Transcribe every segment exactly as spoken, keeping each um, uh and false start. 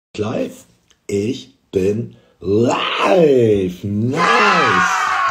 Live? Ich bin live. Nice.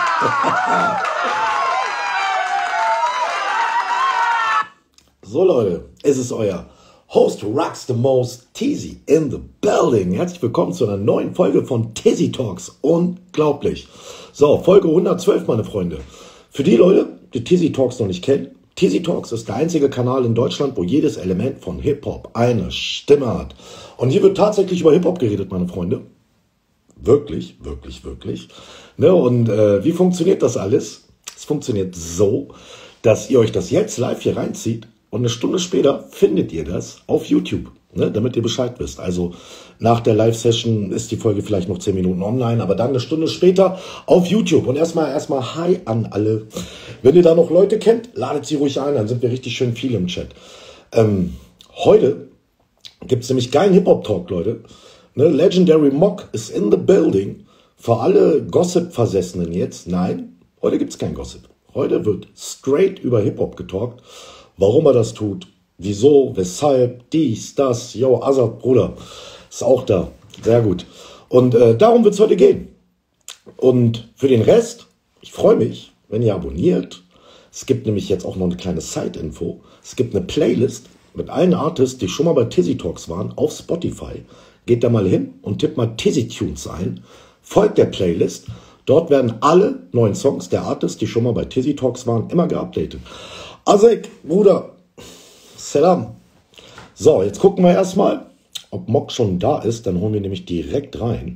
So Leute, es ist euer Host who rocks the most, Tizzy in the building. Herzlich willkommen zu einer neuen Folge von Tizzy Talks. Unglaublich. So, Folge hundertzwölf, meine Freunde. Für die Leute, die Tizzy Talks noch nicht kennen, Tizzy Talks ist der einzige Kanal in Deutschland, wo jedes Element von Hip-Hop eine Stimme hat. Und hier wird tatsächlich über Hip-Hop geredet, meine Freunde. Wirklich, wirklich, wirklich. Ne, und äh, wie funktioniert das alles? Es funktioniert so, dass ihr euch das jetzt live hier reinzieht und eine Stunde später findet ihr das auf YouTube, ne, damit ihr Bescheid wisst. Also nach der Live-Session ist die Folge vielleicht noch zehn Minuten online, aber dann eine Stunde später auf YouTube. Und erstmal erstmal Hi an alle. Wenn ihr da noch Leute kennt, ladet sie ruhig ein, dann sind wir richtig schön viel im Chat. Ähm, heute gibt es nämlich geilen Hip-Hop-Talk, Leute. Ne, Legendary Mock ist in the building. Für alle Gossip-Versessenen jetzt, nein, heute gibt es kein Gossip. Heute wird straight über Hip-Hop getalkt. Warum er das tut, wieso, weshalb, dies, das, yo, Azad, Bruder, ist auch da. Sehr gut. Und äh, darum wird es heute gehen. Und für den Rest, ich freue mich, wenn ihr abonniert. Es gibt nämlich jetzt auch noch eine kleine Side-Info. Es gibt eine Playlist mit allen Artists, die schon mal bei Tizzy Talks waren, auf Spotify. Geht da mal hin und tippt mal Tizzy Tunes ein. Folgt der Playlist. Dort werden alle neuen Songs der Artists, die schon mal bei Tizzy Talks waren, immer geupdatet. Azek, Bruder, Salam. So, jetzt gucken wir erstmal, ob Mock schon da ist. Dann holen wir nämlich direkt rein.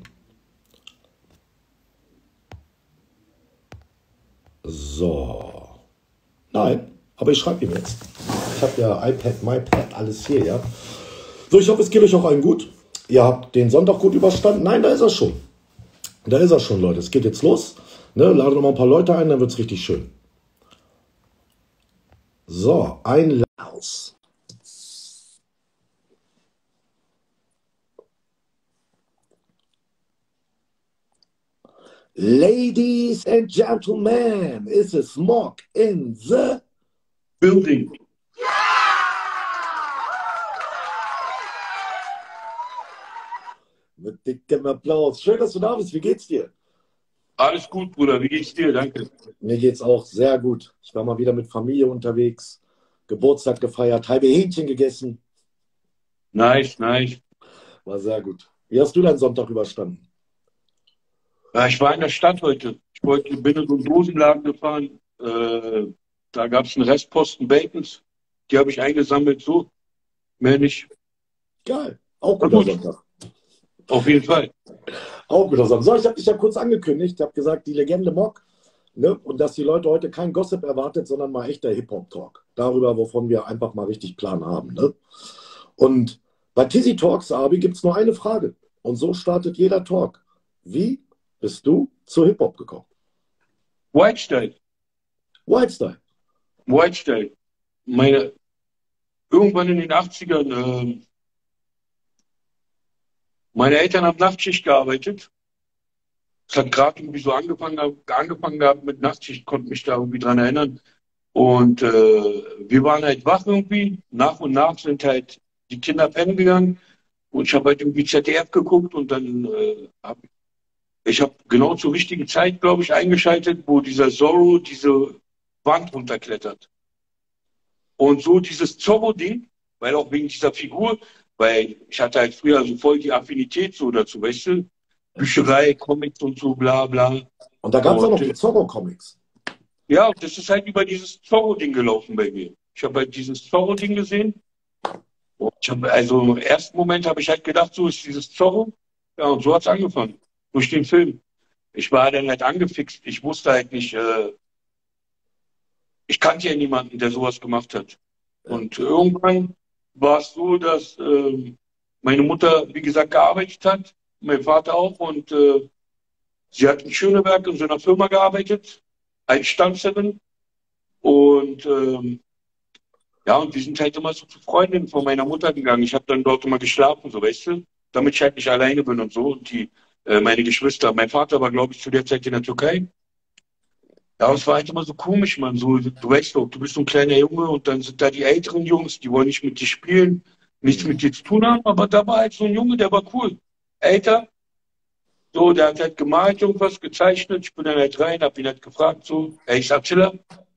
So. Nein, aber ich schreibe ihm jetzt. Ich habe ja iPad, MyPad, alles hier, ja. So, ich hoffe, es geht euch auch allen gut. Ihr habt den Sonntag gut überstanden. Nein, da ist er schon. Da ist er schon, Leute. Es geht jetzt los. Ne, lade noch mal ein paar Leute ein, dann wird es richtig schön. So, ein Laus. Ladies and gentlemen, it's a Mock in the building. Mit dickem Applaus. Schön, dass du da bist. Wie geht's dir? Alles gut, Bruder. Wie geht's dir? Danke. Mir geht's auch sehr gut. Ich war mal wieder mit Familie unterwegs, Geburtstag gefeiert, halbe Hähnchen gegessen. Nice, nice. War sehr gut. Wie hast du deinen Sonntag überstanden? Ja, ich war in der Stadt heute. Ich wollte, bin in so einen Dosenladen gefahren. Äh, da gab es einen Restposten Bacons. Die habe ich eingesammelt, so. Mehr nicht. Geil. Auch guter gut. Sonntag. Auf jeden Fall. Auch guter Sonntag. So, ich habe dich ja kurz angekündigt. Ich habe gesagt, die Legende Mock. Ne? Und dass die Leute heute kein Gossip erwartet, sondern mal echter Hip-Hop-Talk. Darüber, wovon wir einfach mal richtig Plan haben. Ne? Und bei Tizzy Talks, Abi, gibt es nur eine Frage. Und so startet jeder Talk. Wie bist du zu Hip-Hop gekommen? Whitestyle. Whitestyle. Whitestyle. Meine, irgendwann in den achtzigern, äh, meine Eltern haben Nachtschicht gearbeitet. Es hat gerade irgendwie so angefangen, angefangen gehabt mit Nachtschicht, konnte mich da irgendwie dran erinnern. Und äh, wir waren halt wach irgendwie. Nach und nach sind halt die Kinder pennen gegangen. Und ich habe halt irgendwie Z D F geguckt und dann äh, habe ich habe genau zur richtigen Zeit, glaube ich, eingeschaltet, wo dieser Zorro diese Wand runterklettert. Und so dieses Zorro-Ding, weil auch wegen dieser Figur, weil ich hatte halt früher so voll die Affinität so dazu, weißt du? Bücherei, Comics und so, bla bla. Und da gab es auch noch die Zorro-Comics. Ja, das ist halt über dieses Zorro-Ding gelaufen bei mir. Ich habe halt dieses Zorro-Ding gesehen. Und ich hab, also im ersten Moment habe ich halt gedacht, so ist dieses Zorro. Ja, und so hat es angefangen. Durch den Film. Ich war dann halt angefixt. Ich wusste halt nicht, äh, ich kannte ja niemanden, der sowas gemacht hat. Und irgendwann war es so, dass äh, meine Mutter, wie gesagt, gearbeitet hat, mein Vater auch, und äh, sie hat in Schöneberg in so einer Firma gearbeitet, als Stanzerin. Und ähm, ja, und wir sind halt immer so zu Freundinnen von meiner Mutter gegangen. Ich habe dann dort immer geschlafen, so, weißt du, damit ich halt nicht alleine bin und so. Und die meine Geschwister. Mein Vater war, glaube ich, zu der Zeit in der Türkei. Ja, es war halt immer so komisch, man. So, du weißt doch, du bist so ein kleiner Junge und dann sind da die älteren Jungs, die wollen nicht mit dir spielen. nichts mit dir zu tun haben, aber da war halt so ein Junge, der war cool. Älter, so, der hat halt gemalt, irgendwas gezeichnet. Ich bin dann halt rein, hab ihn halt gefragt, so, ey, ich sag Chiller.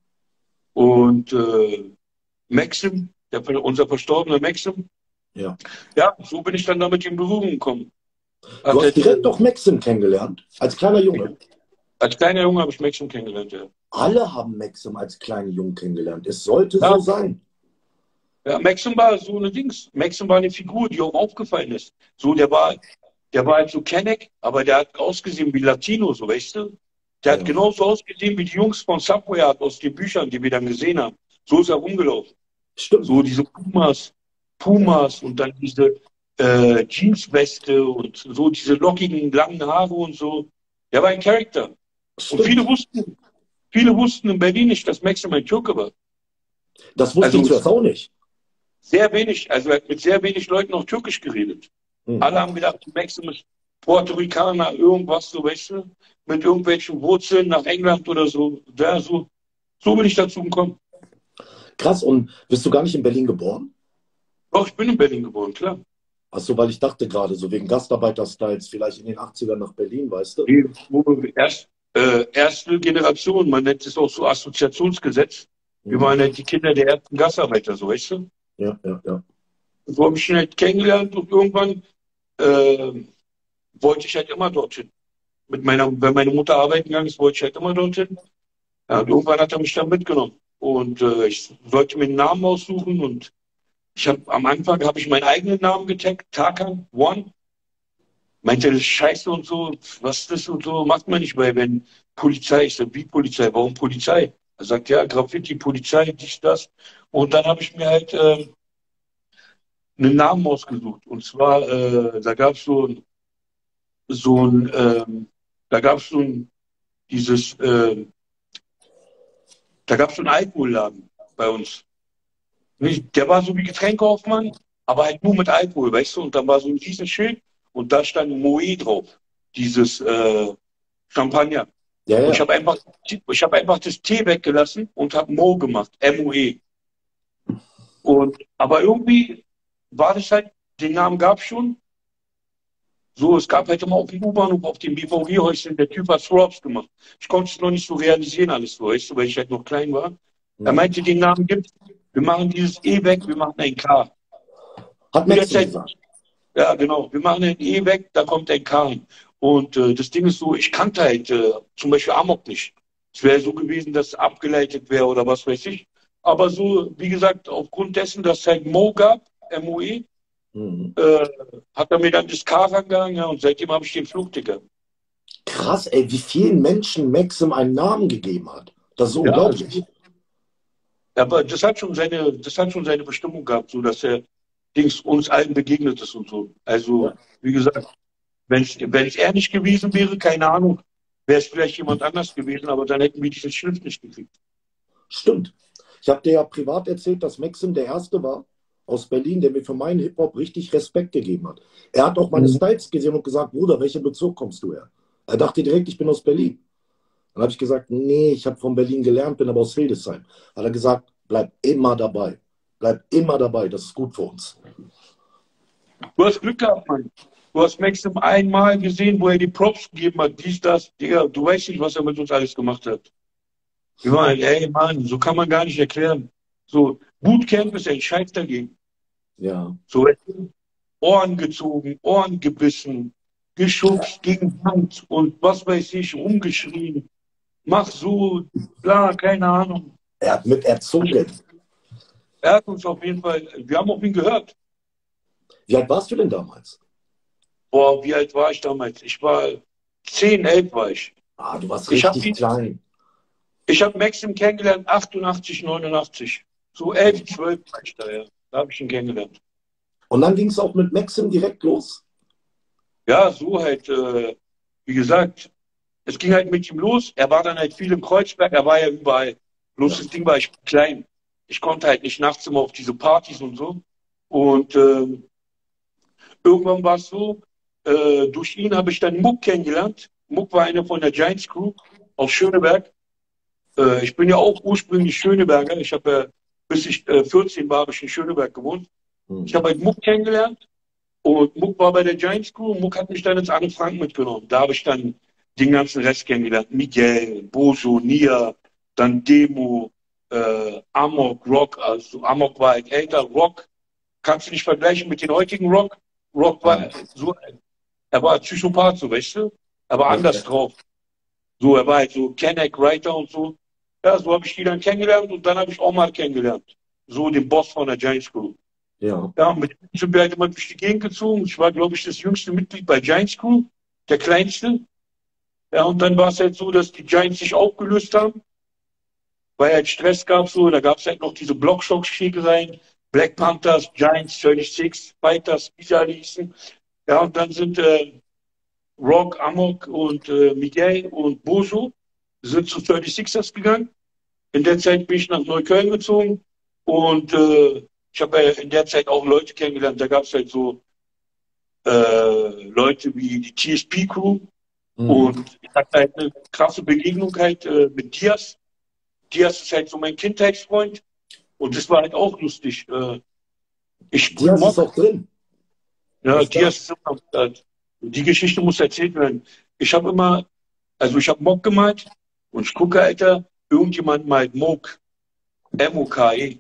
Und äh, Maxim, der, unser verstorbener Maxim, Ja. ja, so bin ich dann damit in Berührung gekommen. Du Hat hast halt, direkt doch Maxim kennengelernt, als kleiner Junge. als kleiner Junge habe ich Maxim kennengelernt, ja. Alle haben Maxim als kleinen Jungen kennengelernt. Es sollte Ja. so sein. Ja, Maxim war so eine Dings. Maxim war eine Figur, die auch aufgefallen ist. So, der war, der war halt so Kenneck, aber der hat ausgesehen wie Latino, so, weißt du? Der hat Ja. genauso ausgesehen wie die Jungs von Subway Art aus den Büchern, die wir dann gesehen haben. So ist er rumgelaufen. Stimmt. So diese Pumas, Pumas und dann diese äh, Jeansweste und so diese lockigen, langen Haare und so. Der war ein Charakter. Stimmt. Und viele wussten, viele wussten in Berlin nicht, dass Maxim ein Türke war. Das wusste Also- ich zuerst auch nicht. Sehr wenig, also er hat mit sehr wenig Leuten auch Türkisch geredet. Hm. Alle haben gedacht, Maxim ist Puerto Ricaner, irgendwas, so, weißt du, mit irgendwelchen Wurzeln nach England oder so. Ja, so, so bin ich dazu gekommen. Krass, und bist du gar nicht in Berlin geboren? Doch, ich bin in Berlin geboren, klar. Achso, weil ich dachte gerade, so wegen Gastarbeiterstyles, vielleicht in den achtzigern nach Berlin, weißt du? Die, wo wir erst, äh, erste Generation, man nennt es auch so Assoziationsgesetz. Wir Mhm. waren halt die Kinder der ersten Gastarbeiter, so, weißt du. Ja, ja, ja. So habe ich ihn halt kennengelernt und irgendwann äh, wollte ich halt immer dorthin. Mit meiner, wenn meine Mutter arbeiten gegangen ist, wollte ich halt immer dorthin. Ja, und irgendwann hat er mich dann mitgenommen. Und äh, ich sollte mir einen Namen aussuchen und ich habe am Anfang habe ich meinen eigenen Namen getaggt, Tarkan One. Meinte, das ist scheiße und so, was ist das und so, macht man nicht, weil wenn Polizei, ich sag, wie Polizei, warum Polizei? Er sagt, ja, Graffiti, Polizei, dies, das. Und dann habe ich mir halt äh, einen Namen ausgesucht. Und zwar, äh, da gab es so ein, so ein, ähm, da gab es so ein, dieses, äh, da gab es so einen Alkoholladen bei uns. Nicht- Der war so wie Getränkeaufmann, aber halt nur mit Alkohol, weißt du? Und dann war so ein Riesenschild und da stand Moe drauf, dieses äh, Champagner. Ja, Und ich ja. habe einfach, ich habe einfach das T weggelassen und habe Mo gemacht, M O E. Und, aber irgendwie war das halt, den Namen gab es schon. So, es gab halt immer auf dem U-Bahnhof, auf dem B V G-Häuschen, der Typ hat Throps gemacht. Ich konnte es noch nicht so realisieren, alles so, weißt du, weil ich halt noch klein war. Er meinte, den Namen gibt, wir machen dieses E weg, wir machen ein K. Hat Wie der Maxim Zeit- gesagt. Ja, genau. Wir machen ein E weg, da kommt ein K hin. Und äh, das Ding ist so, ich kannte halt äh, zum Beispiel Amok nicht. Es wäre so gewesen, dass es abgeleitet wäre oder was weiß ich. Aber so, wie gesagt, aufgrund dessen, dass es halt Mo gab, M O E, Mhm. äh, hat er mir dann das K rangegangen, ja, und seitdem habe ich den Flugticker. Krass, ey, wie vielen Menschen Maxim einen Namen gegeben hat. Das ist unglaublich. Aber das hat schon seine, das hat schon seine Bestimmung gehabt, so dass er Dings uns allen begegnet ist und so. Also, Ja. wie gesagt, wenn es wenn es er nicht gewesen wäre, keine Ahnung, wäre es vielleicht jemand anders gewesen, aber dann hätten wir diesen Schrift nicht gekriegt. Stimmt. Ich habe dir ja privat erzählt, dass Maxim der Erste war aus Berlin, der mir für meinen Hip-Hop richtig Respekt gegeben hat. Er hat auch meine Mhm. Styles gesehen und gesagt, Bruder, welcher Bezug kommst du her? Er dachte direkt, ich bin aus Berlin. Dann habe ich gesagt, nee, ich habe von Berlin gelernt, bin aber aus Hildesheim. Hat er gesagt, bleib immer dabei. Bleib immer dabei, das ist gut für uns. Du hast Glück gehabt, Mann. Du hast Maxim einmal gesehen, wo er die Props gegeben hat, dies, das. Digga, du weißt nicht, was er mit uns alles gemacht hat. Wir waren, ey, Mann, so kann man gar nicht erklären. So, Bootcamp ist ein Scheiß dagegen. Ja. So, Ohren gezogen, Ohren gebissen, geschubst gegen die Wand und was weiß ich, rumgeschrien. Mach so, bla, keine Ahnung. Er hat mit erzogen. Er hat uns auf jeden Fall, wir haben auf ihn gehört. Wie alt warst du denn damals? Boah, wie alt war ich damals? Ich war zehn, elf war ich. Ah, du warst Ich hab richtig ihn- klein. Ich habe Maxim kennengelernt, achtundachtzig, neunundachtzig. So elf, zwölf war ich da, ja. Da habe ich ihn kennengelernt. Und dann ging es auch mit Maxim direkt los. Ja, so halt, äh, wie gesagt, es ging halt mit ihm los. Er war dann halt viel im Kreuzberg, er war ja überall. Bloß Ja. das Ding war, ich war klein. Ich konnte halt nicht nachts immer auf diese Partys und so. Und ähm, irgendwann war es so, äh, durch ihn habe ich dann Muck kennengelernt. Muck war einer von der Giants Crew aus Schöneberg. Äh, ich bin ja auch ursprünglich Schöneberger. Ich habe ja, bis ich äh, vierzehn war, habe ich in Schöneberg gewohnt. Ich habe halt Muck kennengelernt und Muck war bei der Giant School und Muck hat mich dann ins Anne Frank mitgenommen. Da habe ich dann den ganzen Rest kennengelernt. Miguel, Bojo, Nia, dann Demo, äh, Amok, Rock. Also Amok war halt älter. Rock kannst du nicht vergleichen mit den heutigen Rock. Rock war Ja. so, er war Psychopath, so weißt du. Er war Ja, anders ja. drauf. So, er war halt so Kenneck, Writer und so. Ja, so habe ich die dann kennengelernt und dann habe ich Omar kennengelernt. So den Boss von der Giant School. Ja. Ja, mit dem sind wir halt immer durch die Gegend gezogen. Ich war, glaube ich, das jüngste Mitglied bei Giant School, der kleinste. Ja, und dann war es halt so, dass die Giants sich aufgelöst haben, weil halt Stress gab so. Da gab es halt noch diese Blockschock-Schlägereien, Black Panthers, Giants, sechsunddreißig, Fighters, wie sie alle hießen. Ja, und dann sind äh, Rock, Amok und äh, Miguel und Bozo sind zu sechsunddreißigers gegangen. In der Zeit bin ich nach Neukölln gezogen und äh, ich habe äh, in der Zeit auch Leute kennengelernt. Da gab es halt so äh, Leute wie die T S P-Crew Mhm. und ich hatte halt eine krasse Begegnung halt äh, mit Diaz. Diaz ist halt so mein Kindheitsfreund und das war halt auch lustig. Äh, ich sprühe Diaz ist Mock, auch drin. ja, Ist da. Diaz ist immer, äh, die Geschichte muss erzählt werden. Ich habe immer, also ich habe Mock gemalt und ich gucke, Alter, irgendjemand malt Mock, M O K E.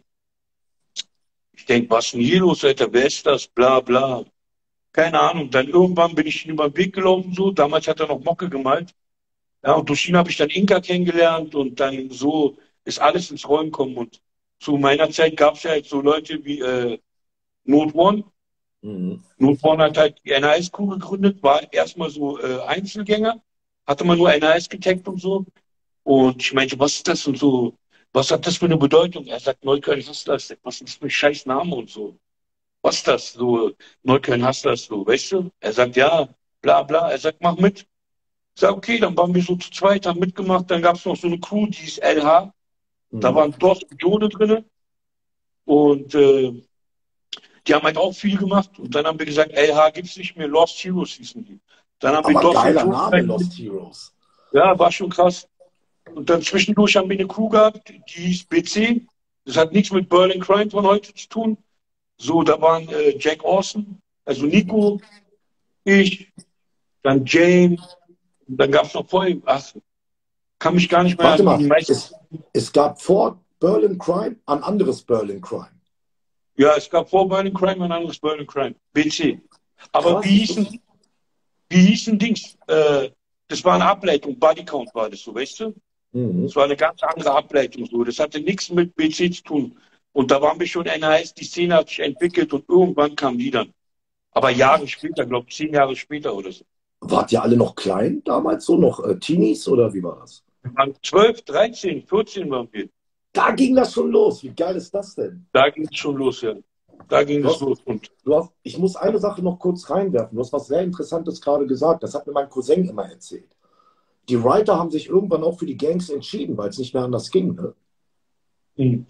Ich denke, was ist denn hier los, Alter, wer ist das, bla bla. Keine Ahnung. Dann irgendwann bin ich ihm über den Weg gelaufen, so. Damals hat er noch Mocke gemalt. Ja, und durch ihn habe ich dann Inka kennengelernt und dann so ist alles ins Rollen gekommen. Und zu meiner Zeit gab es ja halt so Leute wie äh, Note One. Mhm. Note One hat halt die N A S-Crew gegründet, war erstmal so äh, Einzelgänger, hatte man nur N A S getaggt und so. Und ich meinte, was ist das und so, was hat das für eine Bedeutung? Er sagt, Neukölln hast das, was ist das für ein scheiß Name und so. Was ist das? So, Neukölln hast das so, weißt du? Er sagt, ja, bla bla. Er sagt, mach mit. Ich sag, okay, dann waren wir so zu zweit, haben mitgemacht. Dann gab es noch so eine Crew, die ist L H. Da Mhm. waren Dos und Jode drin. Und äh, die haben halt auch viel gemacht. Und dann haben wir gesagt, L H gibt's nicht mehr, Lost Heroes hießen die. Dann haben wir Aber Dos und geiler Jode Name, rein- Lost Heroes. Ja, war schon krass. Und dann zwischendurch haben wir eine Crew gehabt, die hieß B C. Das hat nichts mit Berlin Crime von heute zu tun. So, da waren äh, Jack Awesome, also Nico, ich, dann Jane, und dann gab es noch vorher, ach, kann mich gar nicht mehr Warte an die mal, meisten. es, es gab vor Berlin Crime ein anderes Berlin Crime. Ja, es gab vor Berlin Crime ein anderes Berlin Crime, B C. Aber Krass, wie das hießen, wusste- wie hießen Dings? Äh, das war eine Ableitung, Body Count war das so, weißt du? Mhm. Das war eine ganz andere Ableitung so. Das hatte nichts mit B C zu tun. Und da waren wir schon N H S, die Szene hat sich entwickelt und irgendwann kamen die dann. Aber Jahre später, glaube ich, zehn Jahre später oder so. Wart ihr alle noch klein damals, so noch äh, Teenies oder wie war das? Wir waren zwölf, dreizehn, vierzehn waren wir. Da ging das schon los. Wie geil ist das denn? Da ging es schon los, ja. Da ging Du es hast, los. Und du hast, ich muss eine Sache noch kurz reinwerfen. Du hast was sehr Interessantes gerade gesagt. Das hat mir mein Cousin immer erzählt. Die Writer haben sich irgendwann auch für die Gangs entschieden, weil es nicht mehr anders ging. Ne? hm,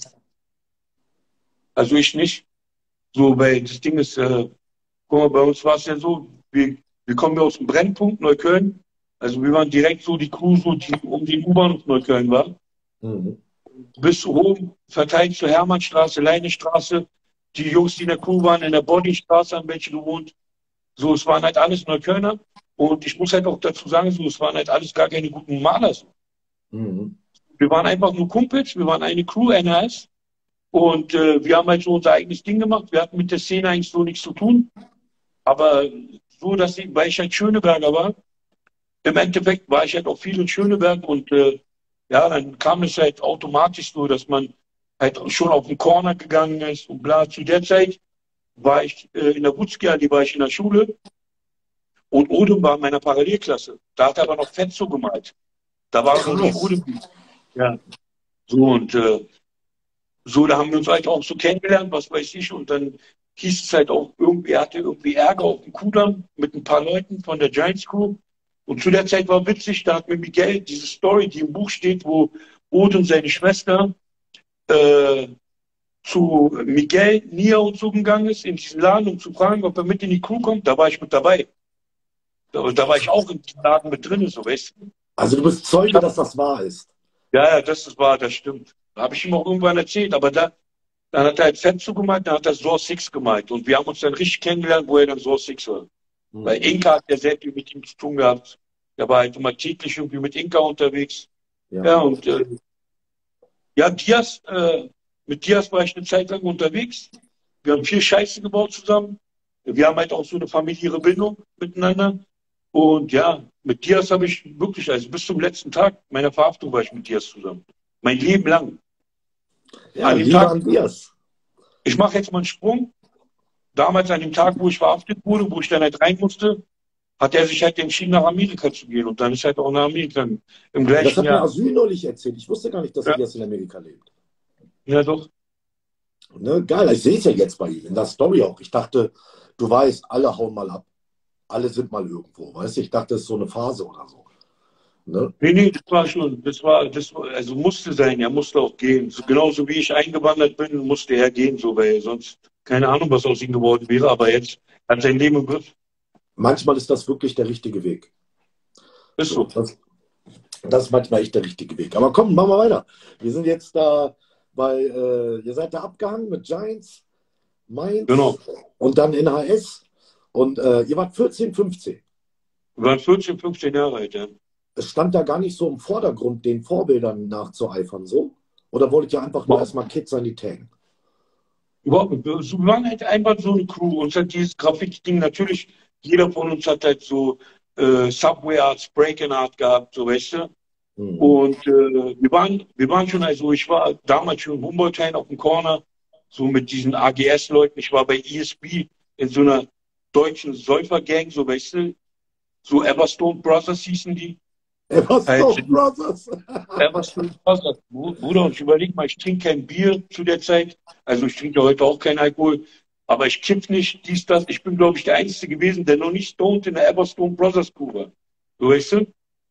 also ich nicht. So, weil das Ding ist, äh, guck mal, bei uns war es ja so, wir, wir kommen ja aus dem Brennpunkt Neukölln. Also wir waren direkt so die Crew, so die um den U-Bahnhof Neukölln war. Mhm. Bis oben verteilt zur Hermannstraße, Leinestraße. Die Jungs, die in der Crew waren, in der Bodystraße, haben welche gewohnt. So, es waren halt alles Neuköllner. Und ich muss halt auch dazu sagen, so, es waren halt alles gar keine guten Maler. So. Mhm. Wir waren einfach nur Kumpels, wir waren eine Crew, N R S. Und äh, wir haben halt so unser eigenes Ding gemacht. Wir hatten mit der Szene eigentlich so nichts zu tun. Aber so, dass ich, weil ich halt Schöneberger war, im Endeffekt war ich halt auch viel in Schöneberg und äh, ja, dann kam es halt automatisch so, dass man halt schon auf den Corner gegangen ist und bla. Zu der Zeit war ich äh, in der Wutzkia, die war ich in der Schule und Odem war in meiner Parallelklasse. Da hat er aber noch Fetzo gemalt. Da war noch nicht Krass. Odem. Ja, so und äh, so, da haben wir uns halt auch so kennengelernt, was weiß ich, und dann hieß es halt auch irgendwie, er hatte irgendwie Ärger auf dem Kudamm mit ein paar Leuten von der Giants Crew. Und zu der Zeit war witzig, da hat mir Miguel diese Story, die im Buch steht, wo Odin seine Schwester äh, zu Miguel, Nia und so gegangen ist, in diesen Laden, um zu fragen, ob er mit in die Crew kommt. Da war ich mit dabei. Da, da war ich auch in diesem Laden mit drin, so weißt du. Also du bist Ich Zeuge, hab, dass das wahr ist. ja, ja, das ist wahr, das stimmt. Habe ich ihm auch irgendwann erzählt, aber da, Dann hat er halt Fett zugemalt, dann hat er Saw Six gemalt. Und wir haben uns dann richtig kennengelernt, wo er dann Saw Six war. Mhm. Weil Inka hat ja sehr viel mit ihm zu tun gehabt. Der war halt immer täglich irgendwie mit Inka unterwegs. Ja, ja und äh, ja, Diaz, äh, mit Diaz war ich eine Zeit lang unterwegs. Wir haben viel Scheiße gebaut zusammen. Wir haben halt auch so eine familiäre Bindung miteinander. Und ja, mit Diaz habe ich wirklich, also bis zum letzten Tag meiner Verhaftung war ich mit Diaz zusammen. Mein Leben lang. Ja, an dem Tag, an Diaz. Ich mache jetzt mal einen Sprung. Damals an dem Tag, wo ich verhaftet wurde, wo ich dann halt rein musste, hat er sich halt entschieden, nach Amerika zu gehen. Und dann ist halt auch nach Amerika im gleichen Das hat Jahr. mir Asyl neulich erzählt. Ich wusste gar nicht, dass ja. er jetzt in Amerika lebt. Ja, doch. Ne, geil, ich sehe es ja jetzt bei ihm, in der Story auch. Ich dachte, du weißt, alle hauen mal ab. Alle sind mal irgendwo, weißt du? Ich dachte, das ist so eine Phase oder so. Ne? Nee, nee, das war schon, das war, das war, also musste sein, er musste auch gehen. So, genauso wie ich eingewandert bin, musste er gehen, so, weil sonst keine Ahnung, was aus ihm geworden wäre, aber jetzt hat sein Leben im Griff. Manchmal ist das wirklich der richtige Weg. Ist so. Das, das ist manchmal echt der richtige Weg. Aber komm, machen wir weiter. Wir sind jetzt da bei, äh, ihr seid da abgehangen mit Giants, Mainz genau. Und dann N H S. Und äh, ihr wart vierzehn, fünfzehn. Wir waren vierzehn, fünfzehn Jahre alt, ja. Es stand da gar nicht so im Vordergrund, den Vorbildern nachzueifern, so? Oder wolltet ihr einfach nur erstmal Kids an die Tagen? Überhaupt nicht. Wir waren halt einfach so eine Crew. Uns hat dieses Graffiti-Ding natürlich, jeder von uns hat halt so äh, Subway Arts, Break-in Art gehabt, so weißt du. Mhm. Und äh, wir waren, wir waren schon, also ich war damals schon im Humboldt-Hain auf dem Corner, so mit diesen A G S-Leuten. Ich war bei E S B in so einer deutschen Säufergang, so weißt du, so Everstone Brothers hießen die. Everstone halt, Brothers. Everstone Brothers. Bruder, und ich überleg mal, ich trinke kein Bier zu der Zeit. Also ich trinke heute auch keinen Alkohol. Aber ich kiff nicht, dies, das. Ich bin, glaube ich, der Einzige gewesen, der noch nicht stoned in der Everstone Brothers Crew war. So, weißt du?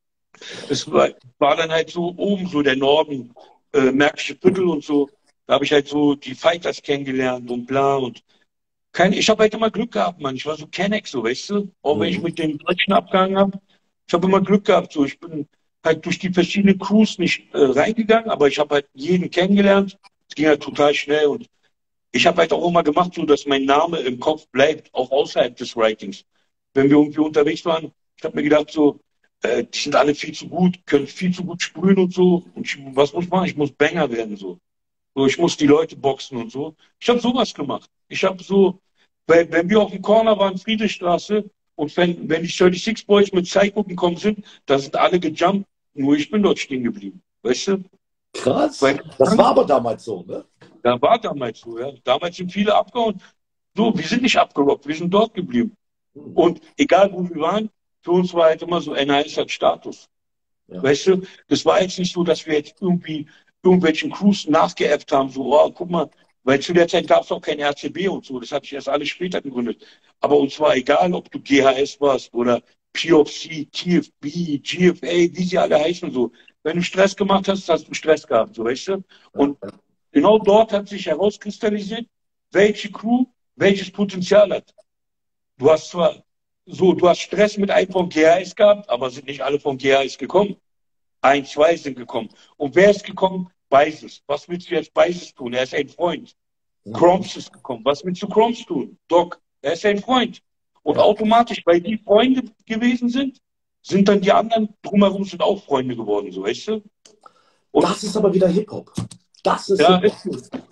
Es war, war dann halt so oben, so der Norden, äh, Märkische Viertel und so. Da habe ich halt so die Fighters kennengelernt und bla. Und kein, ich habe halt immer Glück gehabt, Mann. Ich war so Kenneck, so, weißt du? Auch mhm. wenn ich mit den Deutschen abgehangen habe. Ich habe immer Glück gehabt, so. Ich bin halt durch die verschiedenen Crews nicht äh, reingegangen, aber ich habe halt jeden kennengelernt. Es ging halt total schnell und ich habe halt auch immer gemacht, so dass mein Name im Kopf bleibt, auch außerhalb des Writings. Wenn wir irgendwie unterwegs waren, ich habe mir gedacht, so, äh, die sind alle viel zu gut, können viel zu gut sprühen und so. Und ich, was muss ich machen? Ich muss Banger werden, so. So, ich muss die Leute boxen und so. Ich habe sowas gemacht. Ich habe so, weil, wenn wir auf dem Corner waren, Friedrichstraße, und wenn, wenn die sechsunddreißig Boys mit Psycho gekommen sind, da sind alle gejumpt, nur ich bin dort stehen geblieben. Weißt du? Krass. Weil, das war aber damals so, ne? Da war damals so, ja. Damals sind viele abgehauen. So, wir sind nicht abgerockt, wir sind dort geblieben. Hm. Und egal wo wir waren, für uns war halt immer so, N H S hat Status. Ja. Weißt du? Das war jetzt nicht so, dass wir jetzt irgendwie irgendwelchen Crews nachgeäfft haben, so, oh, guck mal, weil zu der Zeit gab es auch kein R C B und so, das hat sich erst alles später gegründet. Aber uns war egal, ob du G H S warst oder P F C, T F B, G F A, wie sie alle heißen so. Wenn du Stress gemacht hast, hast du Stress gehabt, so, weißt du? Und genau dort hat sich herauskristallisiert, welche Crew welches Potenzial hat. Du hast zwar so, du hast Stress mit einem vom G H S gehabt, aber sind nicht alle vom G H S gekommen. Ein, zwei sind gekommen. Und wer ist gekommen? Beises. Was willst du jetzt Beises tun? Er ist ein Freund. Mhm. Kroms ist gekommen. Was willst du Kroms tun? Doc, er ist ein Freund. Und ja. automatisch, weil die Freunde gewesen sind, sind dann die anderen drumherum sind auch Freunde geworden, so, weißt du? Und das ist aber wieder Hip-Hop. Das ist ja, Hip-Hop. Ist so.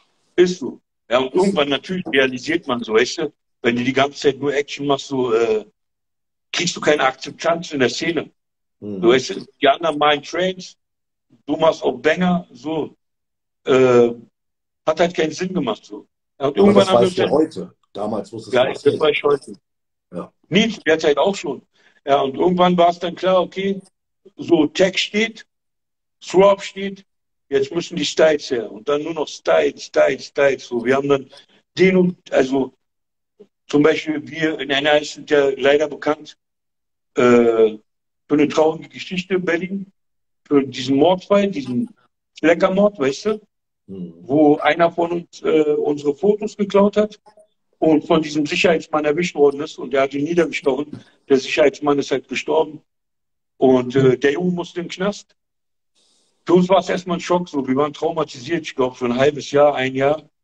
Ist so. Ja, und ist irgendwann so. Natürlich realisiert man so, weißt du, wenn du die ganze Zeit nur Action machst, so, äh, kriegst du keine Akzeptanz in der Szene. Mhm. Du weißt, die anderen malen Trains, du machst auch Banger, so, äh, hat halt keinen Sinn gemacht, so. Ja, und irgendwann das weißt du heute. Damals wusstest ja, du das weiß ich heute. Ja. Nee, zu der Zeit auch schon. Ja, und irgendwann war es dann klar, okay, so Tech steht, Swap steht, jetzt müssen die Styles her. Und dann nur noch Styles, Styles, Styles. So, wir haben dann den und, also zum Beispiel wir in N H S sind ja leider bekannt äh, für eine traurige Geschichte in Berlin, für diesen Mordfall, diesen Fleckermord, weißt du, mhm. wo einer von uns äh, unsere Fotos geklaut hat und von diesem Sicherheitsmann erwischt worden ist und der hat ihn niedergestochen. Der Sicherheitsmann ist halt gestorben und äh, der Junge musste in den Knast. Für uns war es erstmal ein Schock, so. Wir waren traumatisiert, ich glaube, für ein halbes Jahr, ein Jahr.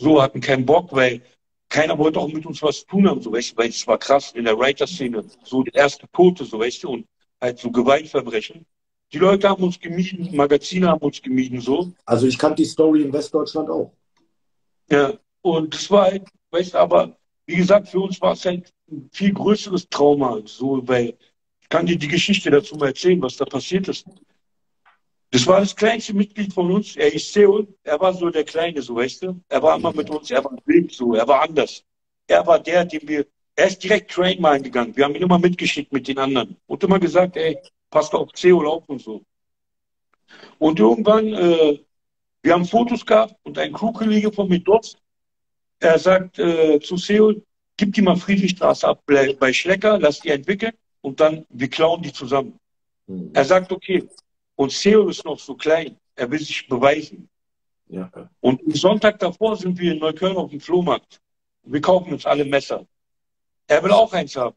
So, hatten keinen Bock, weil keiner wollte auch mit uns was tun haben, so, weißt du, weil es war krass in der Writer-Szene, so der erste Tote, so, weißt du, und halt so Gewaltverbrechen. Die Leute haben uns gemieden, Magazine haben uns gemieden, so. Also ich kannte die Story in Westdeutschland auch. Ja, und das war halt, weißt du, aber wie gesagt, für uns war es halt ein viel größeres Trauma, so, weil ich kann dir die Geschichte dazu mal erzählen, was da passiert ist. Das war das kleinste Mitglied von uns. Er ist Seoul. Er war so der Kleine, so weißt du. Er war immer mit uns. Er war wild, so. Er war anders. Er war der, den wir. Er ist direkt Train malen gegangen. Wir haben ihn immer mitgeschickt mit den anderen und immer gesagt, ey, passt auf Seoul auf und so. Und irgendwann, äh, wir haben Fotos gehabt und ein Crewkollege von mir dort. Er sagt äh, zu Seoul, gib die mal Friedrichstraße ab bei, bei Schlecker, lass die entwickeln und dann wir klauen die zusammen. Mhm. Er sagt, okay. Und Seoul ist noch so klein. Er will sich beweisen. Ja. Und am Sonntag davor sind wir in Neukölln auf dem Flohmarkt. Wir kaufen uns alle Messer. Er will auch eins haben.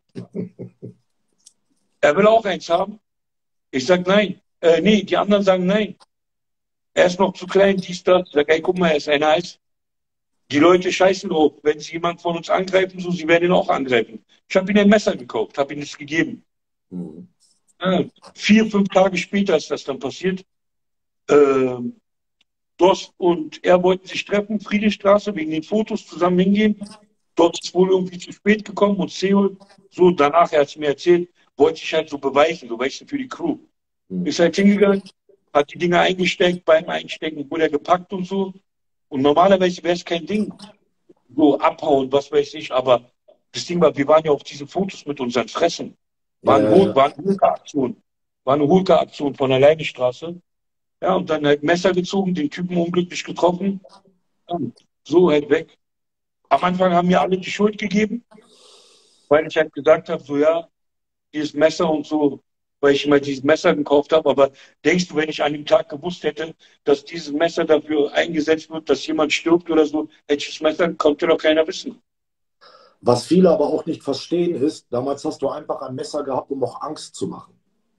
Er will auch eins haben. Ich sage nein. Äh, nee, die anderen sagen nein. Er ist noch zu klein, dies, das. Ich sage, ey, guck mal, er ist ein Eis. Die Leute scheißen drauf. Wenn sie jemand von uns angreifen, so, sie werden ihn auch angreifen. Ich habe ihm ein Messer gekauft, habe ihm es gegeben. Mhm. Ja, vier, fünf Tage später ist das dann passiert. Ähm, Dost und er wollten sich treffen, Friedrichstraße, wegen den Fotos zusammen hingehen. Dort ist wohl irgendwie zu spät gekommen und Seoul, so danach, er hat es mir erzählt, wollte sich halt so beweisen, so weißt du, für die Crew. Mhm. Ist halt hingegangen, hat die Dinger eingesteckt, beim Einstecken wurde er gepackt und so. Und normalerweise wäre es kein Ding, so abhauen, was weiß ich, aber das Ding war, wir waren ja auf diese Fotos mit unseren Fressen. War eine, Ja, ja. war eine Hulka-Aktion. War eine Hulka-Aktion von der Leinestraße. Ja, und dann halt Messer gezogen, den Typen unglücklich getroffen. Ja, so halt weg. Am Anfang haben mir alle die Schuld gegeben, weil ich halt gesagt habe, so ja, dieses Messer und so, weil ich immer dieses Messer gekauft habe. Aber denkst du, wenn ich an dem Tag gewusst hätte, dass dieses Messer dafür eingesetzt wird, dass jemand stirbt oder so, hätte ich das Messer, konnte doch keiner wissen. Was viele aber auch nicht verstehen ist, damals hast du einfach ein Messer gehabt, um auch Angst zu machen.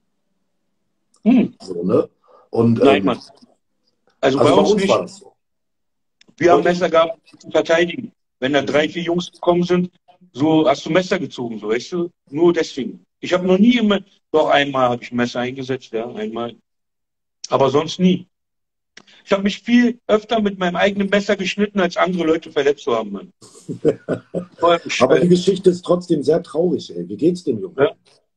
Hm. So, ne? Und, Nein, ähm, Mann. Also, also bei bei uns uns nicht. war das so. Wir haben Heute- Messer gehabt, um zu verteidigen. Wenn da drei, vier Jungs gekommen sind, so hast du Messer gezogen, so weißt du? Nur deswegen. Ich habe noch nie immer, doch einmal habe ich ein Messer eingesetzt, ja, einmal. Aber sonst nie. Ich habe mich viel öfter mit meinem eigenen Messer geschnitten, als andere Leute verletzt zu haben, Mann. Voll Aber die bescheuert. Geschichte ist trotzdem sehr traurig, ey. Wie geht's dem Jungen? Ja.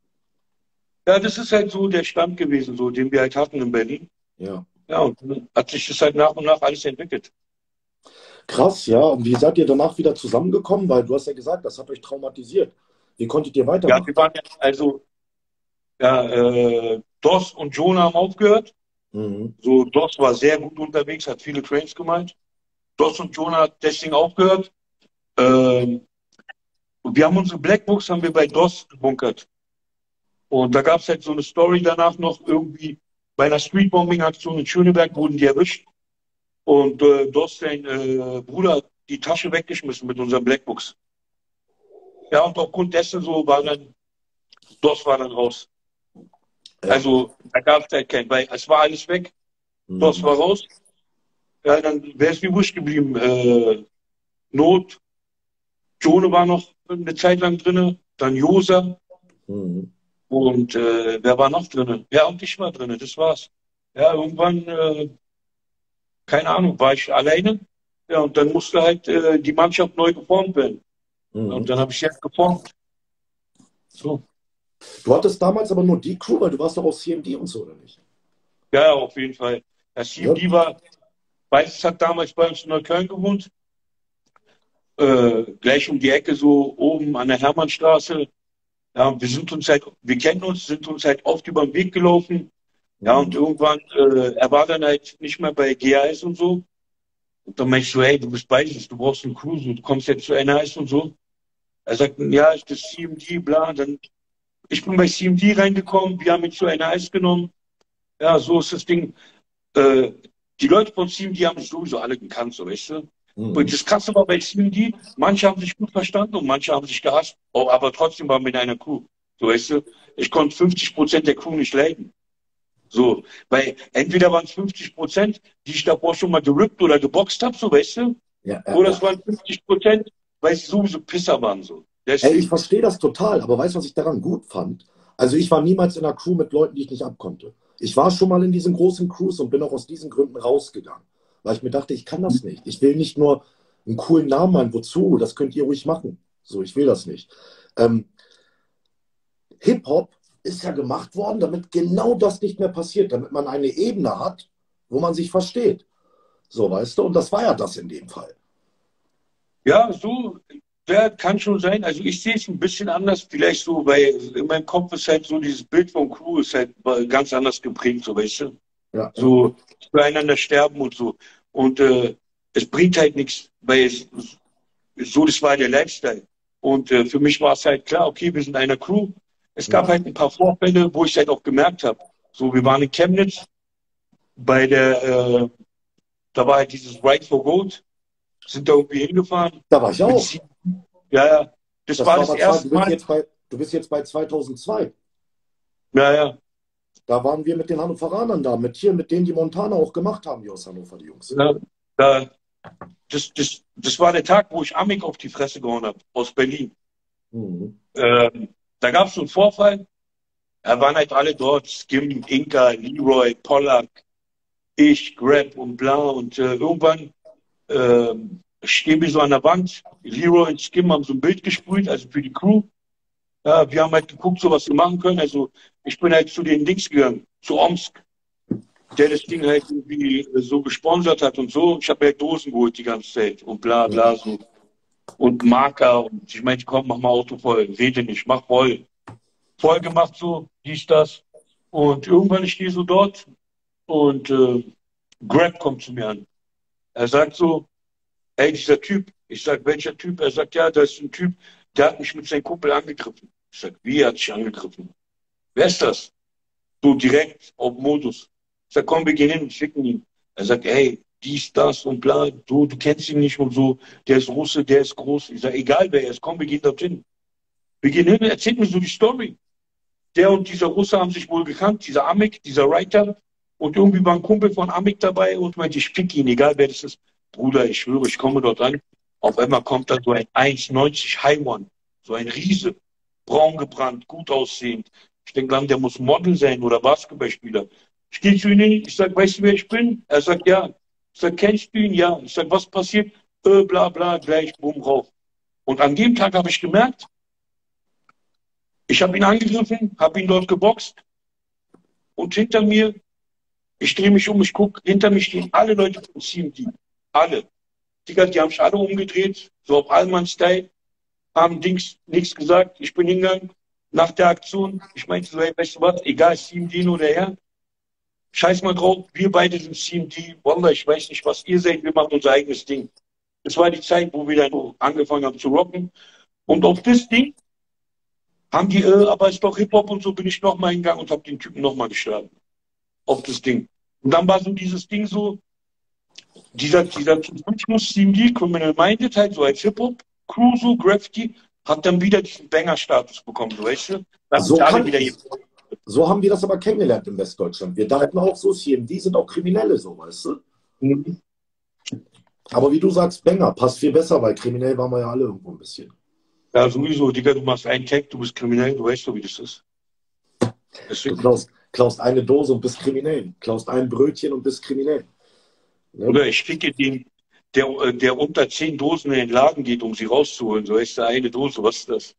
Ja, das ist halt so der Stand gewesen, so, den wir halt hatten in Berlin. Ja. Ja, und dann hat sich das halt nach und nach alles entwickelt. Krass, ja. Und wie seid ihr danach wieder zusammengekommen? Weil du hast ja gesagt, das hat euch traumatisiert. Wie konntet ihr Ja, weitermachen? wir waren ja, also, ja, äh, Dos und Jonah haben aufgehört. Mhm. So, Dos war sehr gut unterwegs, hat viele Trains gemalt. Dos und Jonah hat deswegen aufgehört. Ähm, und wir haben unsere Blackbooks haben wir bei Dos gebunkert. Und da gab es halt so eine Story danach noch irgendwie. Bei einer Streetbombing-Aktion in Schöneberg wurden die erwischt. Und äh, Dos, sein äh, Bruder, hat die Tasche weggeschmissen mit unseren Blackbooks. Ja, und aufgrund dessen so war dann, Dos war dann raus. Ja. Also da gab es halt kein, weil es war alles weg. Dos Mhm. war raus. Ja, dann wäre es mir wurscht geblieben. Äh, Not, Jone war noch eine Zeit lang drinne, dann Josa Mhm. und äh, wer war noch drinne? Ja, und ich war drinne, das war's. Ja, irgendwann, äh, keine Ahnung, war ich alleine. Ja, und dann musste halt äh, die Mannschaft neu geformt werden. Mhm. Und dann habe ich sie halt geformt. So. Du hattest damals aber nur die Crew, weil du warst doch aus C M D und so, oder nicht? Ja, ja, auf jeden Fall. Das Ja. Team, die war, Weißes hat damals bei uns in Neukölln gewohnt. Äh, gleich um die Ecke, so oben an der Hermannstraße. Ja, wir sind uns halt, wir kennen uns, sind uns halt oft über den Weg gelaufen. Ja, und Mhm. irgendwann, äh, er war dann halt nicht mehr bei G A S und so. Und dann meinte ich so, hey, du bist beides, du brauchst einen Crew, so, du kommst jetzt zu N A S und so. Er sagt, ja, ist das C M D, bla. Dann, ich bin bei C M D reingekommen, wir haben ihn zu N A S genommen. Ja, so ist das Ding. Äh, die Leute von C M D haben sich sowieso alle gekannt, so, weißt du. Mhm. Und das Krasse war bei C M D, manche haben sich gut verstanden und manche haben sich gehasst. Oh, aber trotzdem waren wir in einer Crew. So, weißt du, ich konnte fünfzig Prozent der Crew nicht leiden. So, weil entweder waren es fünfzig Prozent, die ich davor schon mal gerippt oder geboxt habe, so, weißt du. Ja, ja, Oder ja. es waren fünfzig Prozent, weil sie sowieso Pisser waren so. Ey, ich Deswegen. verstehe das total, aber weißt du, was ich daran gut fand? Also ich war niemals in einer Crew mit Leuten, die ich nicht abkonnte. Ich war schon mal in diesen großen Crews und bin auch aus diesen Gründen rausgegangen, weil ich mir dachte, ich kann das nicht. Ich will nicht nur einen coolen Namen haben, wozu? Das könnt ihr ruhig machen. So, ich will das nicht. Ähm, Hip-Hop ist ja gemacht worden, damit genau das nicht mehr passiert, damit man eine Ebene hat, wo man sich versteht. So, weißt du, und das war ja das in dem Fall. Ja, so, der kann schon sein. Also ich sehe es ein bisschen anders, vielleicht so, weil in meinem Kopf ist halt so dieses Bild von Crew ist halt ganz anders geprägt, so weißt du. Ja, ja, So füreinander sterben und so. Und äh, es bringt halt nichts, weil es so, das war der Lifestyle. Und äh, für mich war es halt klar, okay, wir sind eine Crew. Es gab ja. halt ein paar Vorfälle, wo ich halt auch gemerkt habe. So, wir waren in Chemnitz bei der, äh, da war halt dieses Ride for Gold, sind da irgendwie hingefahren Da war ich mit auch. sieben. Ja, ja, das Das war war das aber zwei, du erste bist Mal. jetzt bei, du bist jetzt bei zweitausendzwei. Ja, ja, Da waren wir mit den Hannoveranern da, mit hier, mit denen die Montana auch gemacht haben, die aus Hannover, die Jungs. ja. Da, das, das, das war der Tag, wo ich Amik auf die Fresse gehauen habe, aus Berlin. Mhm. Ähm, da gab es so einen Vorfall, da waren halt alle dort, Skim, Inka, Leroy, Pollack, ich, Grab und bla. Und äh, irgendwann äh, stehen wir so an der Wand. Leroy und Skim haben so ein Bild gesprüht, also für die Crew. Ja, wir haben halt geguckt, so was wir machen können. Also ich bin halt zu den Dings gegangen, zu Omsk, der das Ding halt irgendwie äh, so gesponsert hat und so. Ich habe halt Dosen geholt die ganze Zeit und bla Ja. bla so. Und Marker. Und ich meinte, komm, mach mal Auto voll. Rede nicht, mach voll. Voll gemacht so, dies, das. Und irgendwann, ich stehe so dort und äh, Grab kommt zu mir an. Er sagt so, ey, dieser Typ. Ich sag, welcher Typ? Er sagt, ja, da ist ein Typ, der hat mich mit seinem Kumpel angegriffen. Ich sag, wie, er hat dich angegriffen? Wer ist das? So direkt auf Modus. Ich sag, komm, wir gehen hin und schicken ihn. Er sagt, ey, dies, das und bla, du, du kennst ihn nicht und so. Der ist Russe, der ist groß. Ich sag, egal wer er ist, komm, wir gehen dorthin. Wir gehen hin, erzählt mir so die Story. Der und dieser Russe haben sich wohl gekannt, dieser Amik, dieser Writer. Und irgendwie war ein Kumpel von Amik dabei und meinte, ich fick ihn, egal wer das ist. Bruder, ich schwöre, ich komme dort an. Auf einmal kommt da so ein eins neunzig High One, so ein Riese, braun gebrannt, gut aussehend. Ich denke dann, der muss Model sein oder Basketballspieler. Ich gehe zu ihm hin, ich sage, weißt du, wer ich bin? Er sagt, ja. Ich sage, kennst du ihn? Ja. Ich sage, was passiert? Äh, bla bla, gleich, bumm, rauf. Und an dem Tag habe ich gemerkt, ich habe ihn angegriffen, habe ihn dort geboxt und hinter mir, ich drehe mich um, ich gucke, hinter mir stehen alle Leute von C M D. Alle. Digga, die haben sich alle umgedreht, so auf Allmann-Style, haben Dings nichts gesagt. Ich bin hingegangen nach der Aktion. Ich meinte so, hey, weißt du was, egal, C M D oder er, scheiß mal drauf, wir beide sind C M D. Wallah, ich weiß nicht, was ihr seid, wir machen unser eigenes Ding. Das war die Zeit, wo wir dann angefangen haben zu rocken. Und auf das Ding haben die, äh, aber ist doch Hip-Hop und so, bin ich nochmal hingegangen und habe den Typen nochmal geschlagen. Auf das Ding. Und dann war so dieses Ding so, dieser, dieser Zusammenschluss C M D, Criminal Minded, halt so als Hip-Hop, Crew, so, Graffiti, hat dann wieder diesen Banger-Status bekommen, so, weißt du? Da haben So sie alle kann, wieder hier. so haben wir das aber kennengelernt in Westdeutschland. Wir dachten auch so, C M D sind auch Kriminelle, so, weißt du? Mhm. Aber wie du sagst, Banger passt viel besser, weil kriminell waren wir ja alle irgendwo ein bisschen. Ja, sowieso, Digga, du machst einen Tag, du bist kriminell, du weißt doch, wie das ist. Du Deswegen. klaust, klaust eine Dose und bist kriminell. Klaust ein Brötchen und bist kriminell. Ne? Oder ich ficke den, der, äh, der unter zehn Dosen in den Laden geht, um sie rauszuholen. So weißt du, eine Dose, was ist das?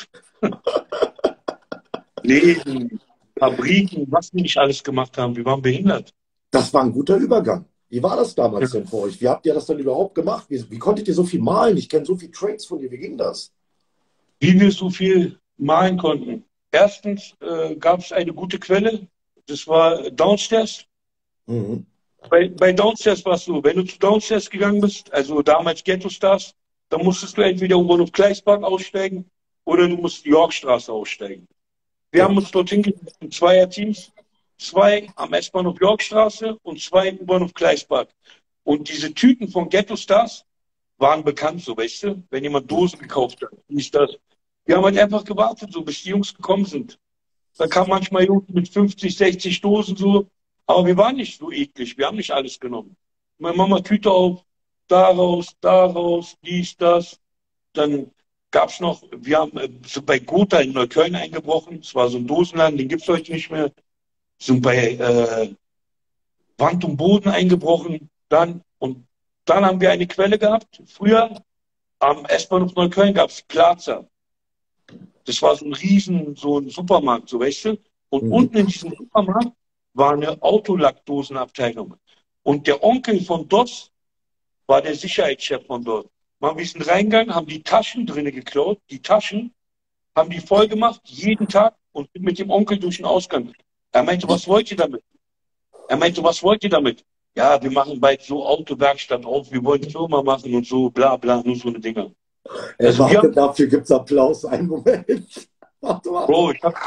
Läden, Fabriken, was die nicht alles gemacht haben. Wir waren behindert. Das war ein guter Übergang. Wie war das Ja. damals denn für euch? Wie habt ihr das dann überhaupt gemacht? Wie, wie konntet ihr so viel malen? Ich kenne so viele Trades von dir. Wie ging das? Wie wir so viel malen konnten. Erstens äh, gab es eine gute Quelle. Das war Downstairs. Mhm. Bei, bei Downstairs war es so, wenn du zu Downstairs gegangen bist, also damals Ghetto Stars, dann musstest du entweder U-Bahnhof Gleispark aussteigen oder du musst Yorkstraße aussteigen. Wir Ja. haben uns dorthin gesetzt in Zweierteams, zwei am S-Bahnhof Yorkstraße und zwei im U-Bahnhof Gleispark. Und diese Typen von Ghetto Stars waren bekannt, so weißt du, wenn jemand Dosen gekauft hat, hieß das. Wir haben halt einfach gewartet, so bis die Jungs gekommen sind. Da kamen manchmal Jungs mit fünfzig, sechzig Dosen so, aber wir waren nicht so eklig, wir haben nicht alles genommen. Meine Mama Tüte auf, daraus, daraus, dies, das. Dann gab es noch, wir haben äh, sind bei Gotha in Neukölln eingebrochen. Es war so ein Dosenladen, den gibt es heute nicht mehr. Sind bei äh, Wand und Boden eingebrochen. Dann, und dann haben wir eine Quelle gehabt. Früher am S-Bahnhof Neukölln gab es Plaza. Das war so ein riesen, so ein Supermarkt, so weißt du. Und Mhm. unten in diesem Supermarkt war eine Autolackdosenabteilung. Und der Onkel von Doss war der Sicherheitschef von dort. Man, wir sind reingegangen, haben die Taschen drinnen geklaut, die Taschen, haben die voll gemacht, jeden Tag und sind mit dem Onkel durch den Ausgang. Er meinte, was wollt ihr damit? Er meinte, was wollt ihr damit? Ja, wir machen bald so Autowerkstatt auf, wir wollen Firma machen und so, bla bla, nur so eine Dinger. Ey, Also wir warte, haben, dafür gibt's Applaus. Einen Moment. Warte, warte. Bro, ich hab,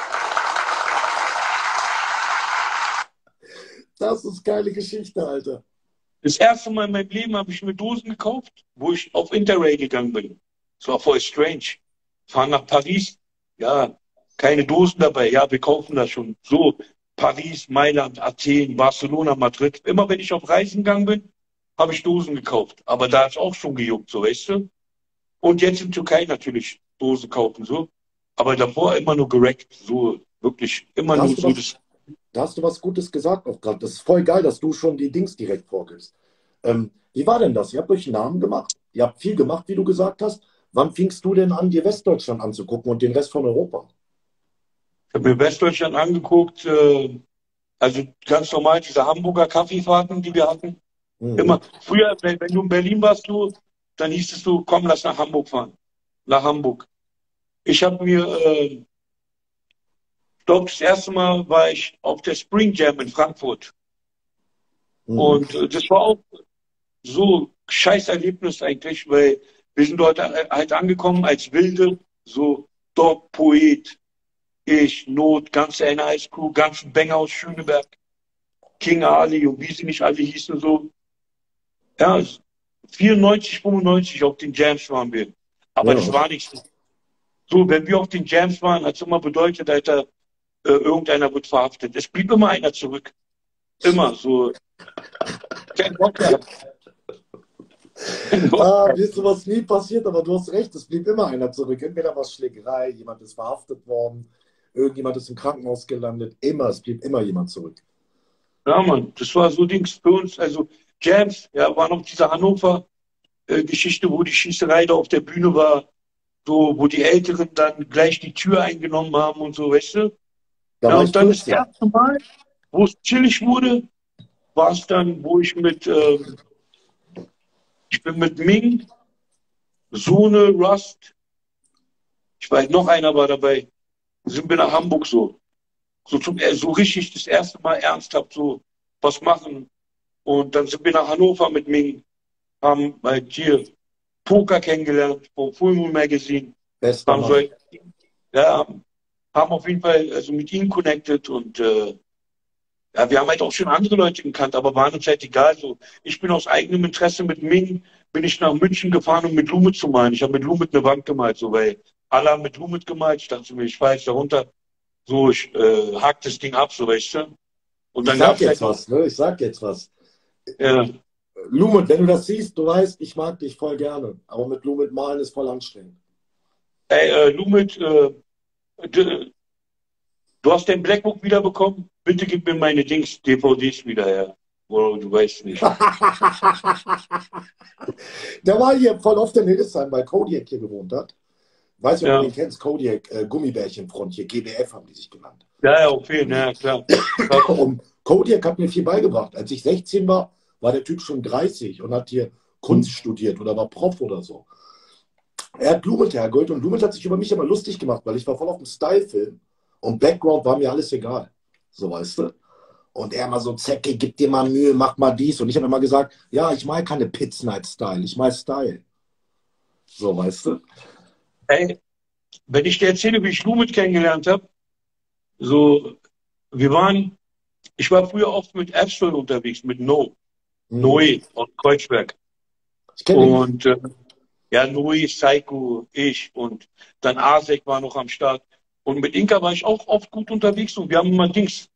Das ist geile Geschichte, Alter. das erste Mal in meinem Leben habe ich mir Dosen gekauft, wo ich auf Interrail gegangen bin. Das war voll strange. Fahren nach Paris, ja, keine Dosen dabei, ja, wir kaufen das schon. So, Paris, Mailand, Athen, Barcelona, Madrid. Immer wenn ich auf Reisen gegangen bin, habe ich Dosen gekauft. Aber da ist auch schon gejuckt, so, weißt du? Und jetzt in Türkei natürlich Dosen kaufen, so. Aber davor immer nur gerackt, so, wirklich, immer Da nur hast du so was, das. da hast du was Gutes gesagt auch gerade. Das ist voll geil, dass du schon die Dings direkt vorgibst. Ähm, wie war denn das? Ihr habt euch einen Namen gemacht. Ihr habt viel gemacht, wie du gesagt hast. Wann fingst du denn an, dir Westdeutschland anzugucken und den Rest von Europa? Ich habe mir Westdeutschland angeguckt, äh, also ganz normal diese Hamburger Kaffeefahrten, die wir hatten. Mhm. Immer. Früher, wenn, wenn du in Berlin warst, du, dann hieß es du, komm, lass nach Hamburg fahren. Nach Hamburg. Ich habe mir, äh, ich glaube, das erste Mal war ich auf der Spring Jam in Frankfurt. Mhm. Und äh, das war auch so scheiß Erlebnis eigentlich, weil wir sind dort äh, halt angekommen als Wilde, so Dog, Poet, ich, Not, ganze N S Crew, ganzen Banger aus Schöneberg, King Ali und wie sie nicht alle hießen so. Ja, vierundneunzig, fünfundneunzig auf den Jams waren wir. Aber das Ja. war nicht so. So, wenn wir auf den Jams waren, hat es immer bedeutet, Alter, äh, irgendeiner wird verhaftet. Es blieb immer einer zurück. Immer so. Kein Bock gehabt. Kein Bock Ah, gehabt. wisst du, was nie passiert, aber du hast recht, es blieb immer einer zurück. Entweder war es Schlägerei, jemand ist verhaftet worden, irgendjemand ist im Krankenhaus gelandet. Immer, es blieb immer jemand zurück. Ja, Mann, das war so Dings für uns. Also Jams, ja, war noch diese Hannover-Geschichte, wo die Schießerei da auf der Bühne war, so, wo die Älteren dann gleich die Tür eingenommen haben und so, weißt du? Da Ja, war und ich dann das vierzehn. erste Mal, wo es chillig wurde, war es dann, wo ich mit, ähm, ich bin mit Ming, Sone, Rust, ich weiß, noch einer war dabei, sind wir nach Hamburg so. So, zum, äh, so richtig das erste Mal ernsthaft so was machen. Und dann sind wir nach Hannover mit Ming, haben halt hier Poker kennengelernt vom Full Moon Magazine, Bester haben so, Mann. ja, haben, haben auf jeden Fall also mit ihm connected und äh, ja, wir haben halt auch schon andere Leute gekannt, aber waren uns halt egal. So, ich bin aus eigenem Interesse mit Ming, bin ich nach München gefahren, um mit Lumit zu malen. Ich habe mit Lumit eine Wand gemalt, so, weil alle haben mit Lumit gemalt. Ich dachte mir, ich fahre jetzt da runter, so, ich äh, hack das Ding ab, so, weißt du. Und Ich dann gab sag es jetzt halt noch, was, ne? Ich sag jetzt was. äh, Lumet, wenn du das siehst, du weißt, ich mag dich voll gerne. Aber mit Lumet malen ist voll anstrengend. ey, äh, Lumit, äh, d- du hast dein Blackbook wiederbekommen? Bitte gib mir meine Dings, D V Ds wieder her. Bro, du weißt nicht. Der war hier voll oft in Hildesheim, weil Kodiak hier gewohnt hat. Weiß nicht, ob du Ja, den kennst, Kodiak, äh, Gummibärchenfront hier, G B F haben die sich genannt. ja, ja, okay, na ja, klar. Krass. Und Kodiak hat mir viel beigebracht. Als ich sechzehn war, war der Typ schon dreißig und hat hier Kunst studiert oder war Prof oder so. Er hat Lumet hergeholt und Lumet hat sich über mich immer lustig gemacht, weil ich war voll auf dem Style-Film und Background war mir alles egal. So, weißt du? Und er immer so, Zecke, gib dir mal Mühe, mach mal dies. Und ich habe immer gesagt, ja, ich mal keine Pits Night Style, ich mal Style. So, weißt du? Ey, wenn ich dir erzähle, wie ich Lumit kennengelernt habe, so, wir waren, ich war früher oft mit Absol unterwegs, mit No, Mhm. Noe aus Kreuzberg. Ich kenne den nicht. Und äh, ja, Noe, Psycho, ich und dann Asek war noch am Start. Und mit Inka war ich auch oft gut unterwegs und wir haben immer Dings.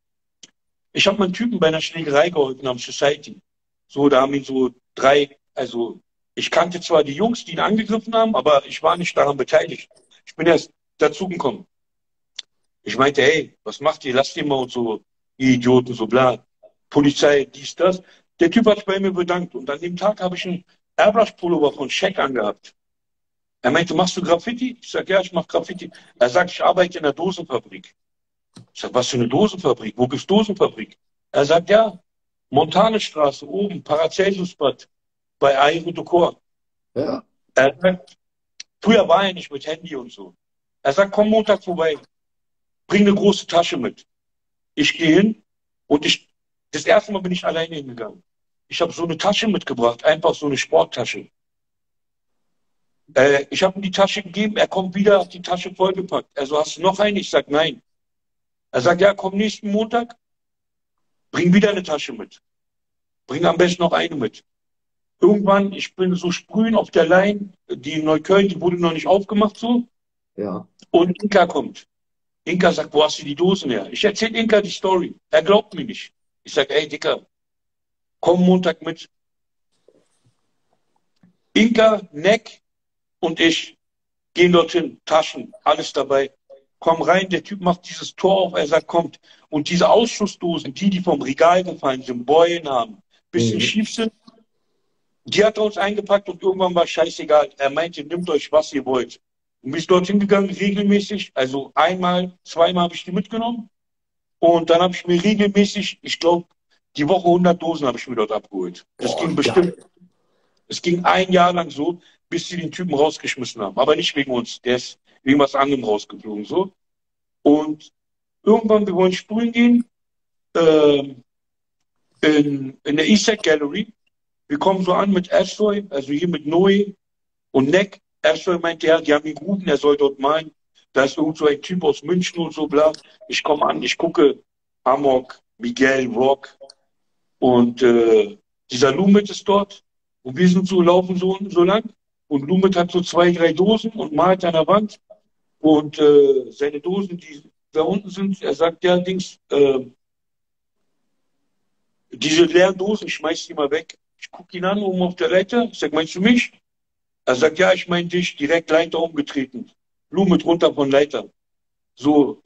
Ich habe meinen Typen bei einer Schlägerei geholfen am Society. So, da haben ihn so drei, also Ich kannte zwar die Jungs, die ihn angegriffen haben, aber ich war nicht daran beteiligt. Ich bin erst dazugekommen. Ich meinte, hey, was macht ihr? Lasst ihr mal und so, ihr Idioten, so bla. Polizei, dies, das. Der Typ hat sich bei mir bedankt. Und an dem Tag habe ich einen Airbrush-Pullover von Shaq angehabt. Er meinte, machst du Graffiti? Ich sage, ja, ich mache Graffiti. Er sagt, ich arbeite in einer Dosenfabrik. Ich sage, was für eine Dosenfabrik? Wo gibt's Dosenfabrik? Er sagt, ja, Montanestraße, oben, Paracelsus-Bad, bei Aérodocor. Ja. Er sagt, früher war er nicht mit Handy und so. Er sagt, komm Montag vorbei, bring eine große Tasche mit. Ich gehe hin und ich, das erste Mal bin ich alleine hingegangen. Ich habe so eine Tasche mitgebracht, einfach so eine Sporttasche. Äh, ich habe ihm die Tasche gegeben, er kommt wieder, hat die Tasche vollgepackt. Er so, hast du noch eine? Ich sage, nein. Er sagt, ja, komm nächsten Montag, bring wieder eine Tasche mit. Bring am besten noch eine mit. Irgendwann, ich bin so sprühen auf der Line, die in Neukölln, die wurde noch nicht aufgemacht so. Ja. Und Inka kommt. Inka sagt, wo hast du die Dosen her? Ich erzähle Inka die Story. Er glaubt mir nicht. Ich sage, ey Dicker, komm Montag mit. Inka, Neck und ich gehen dorthin, Taschen, alles dabei. Komm rein, der Typ macht dieses Tor auf, er sagt, kommt. Und diese Ausschussdosen, die, die vom Regal gefallen sind, Beulen haben, bisschen Mhm. schief sind, die hat er uns eingepackt und irgendwann war scheißegal. Er meinte, nehmt euch, was ihr wollt. Und bin ich dorthin gegangen, regelmäßig, also einmal, zweimal habe ich die mitgenommen. Und dann habe ich mir regelmäßig, ich glaube, die Woche hundert Dosen habe ich mir dort abgeholt. Das Boah, ging geil. bestimmt, es ging ein Jahr lang so, bis sie den Typen rausgeschmissen haben. Aber nicht wegen uns, der ist wegen was anderem rausgeflogen. So. Und irgendwann, wir wollen sprühen gehen, ähm, in, in der Eastside Gallery. Wir kommen so an mit Ashtoy, also hier mit Noe und Neck. Ashtoy meinte, ja, die haben ihn gerufen, er soll dort malen. Da ist irgend so ein Typ aus München und so, bla. Ich komme an, ich gucke, Amok, Miguel, Rock und äh, dieser Lumit ist dort. Und wir sind so, laufen so, so lang. Und Lumit hat so zwei, drei Dosen und malt an der Wand. Und äh, seine Dosen, die da unten sind, er sagt, ja, Dings, äh, diese leeren Dosen, ich schmeiß die mal weg. Ich gucke ihn an, oben auf der Leiter. Ich sag, meinst du mich? Er sagt, ja, ich meine dich, direkt Leiter umgetreten. Lumit runter von Leiter. So,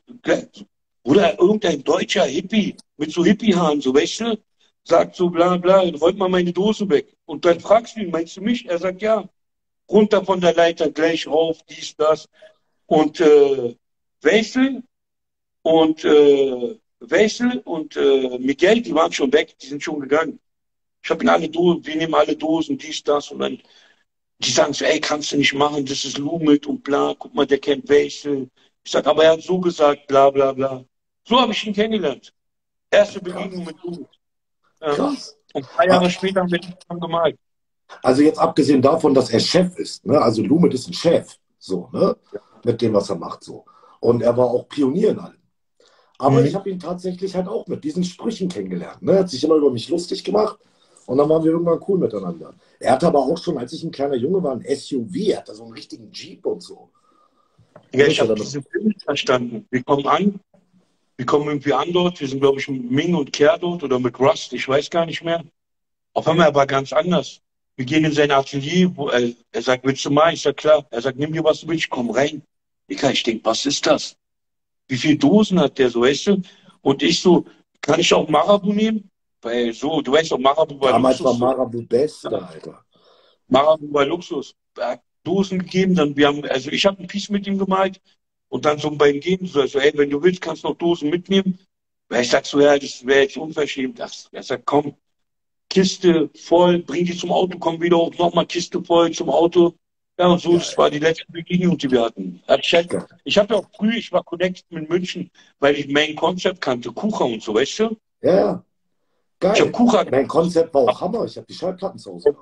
oder irgendein deutscher Hippie mit so Hippie-Haaren, so, weißt du, sagt so, bla, bla, räumt mal meine Dose weg. Und dann fragst du ihn, meinst du mich? Er sagt, ja, runter von der Leiter, gleich rauf, dies, das. Und äh, Wechsel und äh, Wechsel und äh, Miguel, die waren schon weg, die sind schon gegangen. Ich habe ihnen alle Dosen, wir nehmen alle Dosen, dies, das. Und dann, die sagen so, ey, kannst du nicht machen, das ist Lumit und bla, guck mal, der kennt Wechsel. Ich sag, aber er hat so gesagt, bla, bla, bla. So habe ich ihn kennengelernt. Erste Begegnung mit Lumit. Ja. Krass. Und ein paar Jahre später haben wir den zusammen gemalt. Also jetzt abgesehen davon, dass er Chef ist, ne? Also Lumit ist ein Chef, so, ne? Mit dem, was er macht, so. Und er war auch Pionier in allem. Aber Mhm. ich habe ihn tatsächlich halt auch mit diesen Sprüchen kennengelernt. Ne? Er hat sich immer über mich lustig gemacht und dann waren wir irgendwann cool miteinander. Er hatte aber auch schon, als ich ein kleiner Junge war, ein S U V, er hatte so einen richtigen Jeep und so. Ja, ich habe diesen Film nicht verstanden. Wir kommen an, wir kommen irgendwie an dort, wir sind, glaube ich, mit Ming und Kerr dort oder mit Rust, ich weiß gar nicht mehr. Auf einmal war ganz anders. Wir gehen in sein Atelier, wo er, er sagt, willst du mal? Ich sag, klar. Er sagt, nimm dir was du willst, komm rein. Ich, ich denke, was ist das? Wie viele Dosen hat der so, weißt du? Und ich so, kann ich auch Marabu nehmen? Weil so, du weißt doch, Marabu war Damals Luxus. war Marabu Beste, Ja. Alter. Marabu war Luxus. Er hat Dosen gegeben, dann wir haben, also ich habe ein Piece mit ihm gemalt und dann so beim Gehen, so, also, ey, wenn du willst, kannst du noch Dosen mitnehmen. Weil ich sag so, ja, das wäre jetzt unverschämt. Ach, er sagt, komm, Kiste voll, bring die zum Auto, komm wieder hoch, nochmal Kiste voll zum Auto. Ja, und so, Geil. das war die letzte Begegnung, die wir hatten. Ich, Geil. ich habe ja auch früh, ich war connected mit München, weil ich Main Concept kannte, Kucha und so, weißt du? Ja, ja. Ich habe Geil. Kucha. Mein Konzept war auch Hammer. Ich habe die Schallplatten zu Hause.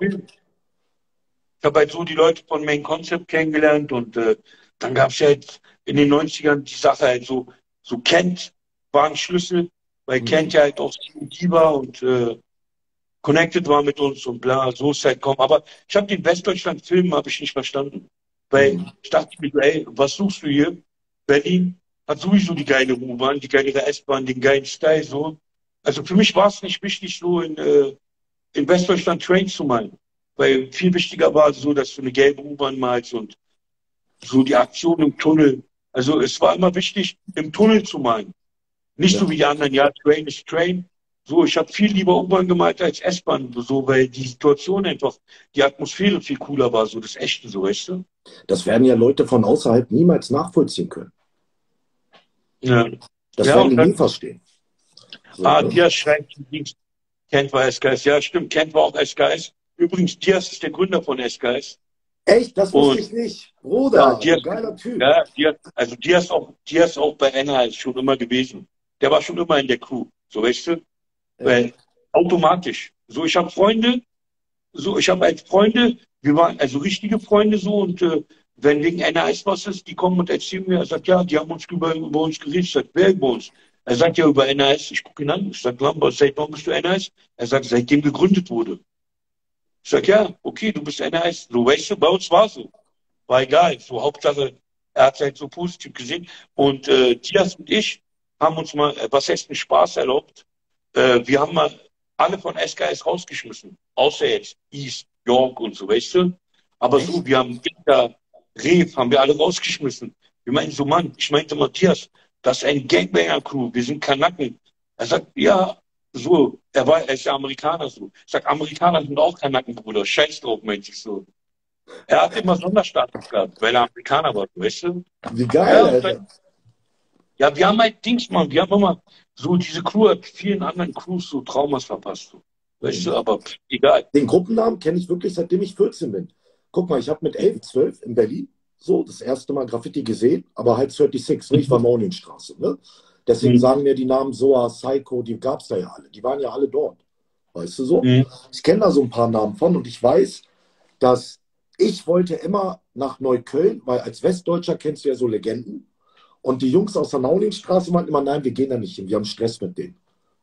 Ich habe halt so die Leute von Main Concept kennengelernt und äh, dann gab es ja halt in den neunzigern die Sache halt so, so Kent war ein Schlüssel, weil Mhm. Kent ja halt auch C D war und äh, connected war mit uns und bla, so ist halt kommen. Aber ich habe den Westdeutschland-Film habe ich nicht verstanden. Weil Mhm. ich dachte mir, ey, was suchst du hier? Berlin hat sowieso die geile U-Bahn, die geile S-Bahn, den geilen Style, so. Also für mich war es nicht wichtig, so in, äh, in Westdeutschland Train zu malen. weil viel wichtiger war so, dass du eine gelbe U-Bahn malst und so die Aktion im Tunnel. Also es war immer wichtig, im Tunnel zu malen. Nicht Ja. so wie die anderen, ja, Train ist Train. So, ich habe viel lieber U-Bahn gemalt als S-Bahn, so, weil die Situation einfach, die Atmosphäre viel cooler war, so das Echte, so, weißt du? Das werden ja Leute von außerhalb niemals nachvollziehen können. Ja. Das Ja, werden die und dann, nie verstehen. So, ah, ne? Diaz schreibt, Kent war S K S. Ja, stimmt, Kent war auch S K S. Übrigens, Diaz ist der Gründer von S K S. Echt? Das wusste Und ich nicht. ja, Bruder, du Diaz, geiler Typ. ja, Diaz, also Diaz auch, Diaz auch bei N H S schon immer gewesen. Der war schon immer in der Crew, so, weißt du? Ja. Weil automatisch. So, ich habe Freunde, so, ich habe als Freunde, wir waren also richtige Freunde so und äh, wenn wegen N H S was ist, die kommen und erzählen mir, er sagt, ja, die haben uns über, über uns geredet. Ich sag, wer über uns? Er sagt ja über N H S. Ich gucke ihn an. Ich sag, Lambert, seit wann bist du N H S? Er sagt, seitdem gegründet wurde. Ich sag, ja, okay, du bist N H S. So, weißt du, bei uns war so. War egal. So, Hauptsache, er hat es halt so positiv gesehen. Und äh, Diaz und ich haben uns mal, äh, was heißt, einen Spaß erlaubt. Äh, wir haben mal alle von S K S rausgeschmissen. Außer jetzt East, York und so, weißt du? Aber so, Echt? wir haben Inter, Rev, haben wir alle rausgeschmissen. Wir meinten so, Mann, ich meinte, Matthias, das ist ein Gangbanger-Crew, wir sind Kanaken. Er sagt, ja, so, er war, er ist ja Amerikaner so. Ich sag, Amerikaner sind auch Kanaken, Bruder, scheiß drauf, meinte ich so. Er hat immer Sonderstatus gehabt, weil er Amerikaner war, weißt du? Wie geil, Ja, und dann, Alter. ja, wir haben halt Dings, Mann, wir haben immer, so diese Crew hat vielen anderen Crews so Traumas verpasst, so. Weißt du, aber pff, egal. Den Gruppennamen kenne ich wirklich, seitdem ich vierzehn bin. Guck mal, ich habe mit elf, zwölf in Berlin so das erste Mal Graffiti gesehen, aber halt sechsunddreißig, ne? Ich war Morningstraße. Ne? Deswegen Mhm. sagen mir die Namen Soa, Psycho, die gab es da ja alle. Die waren ja alle dort. Weißt du so? Mhm. Ich kenne da so ein paar Namen von und ich weiß, dass ich wollte immer nach Neukölln, weil als Westdeutscher kennst du ja so Legenden. Und die Jungs aus der Naulingstraße meinten immer, nein, wir gehen da nicht hin, wir haben Stress mit denen.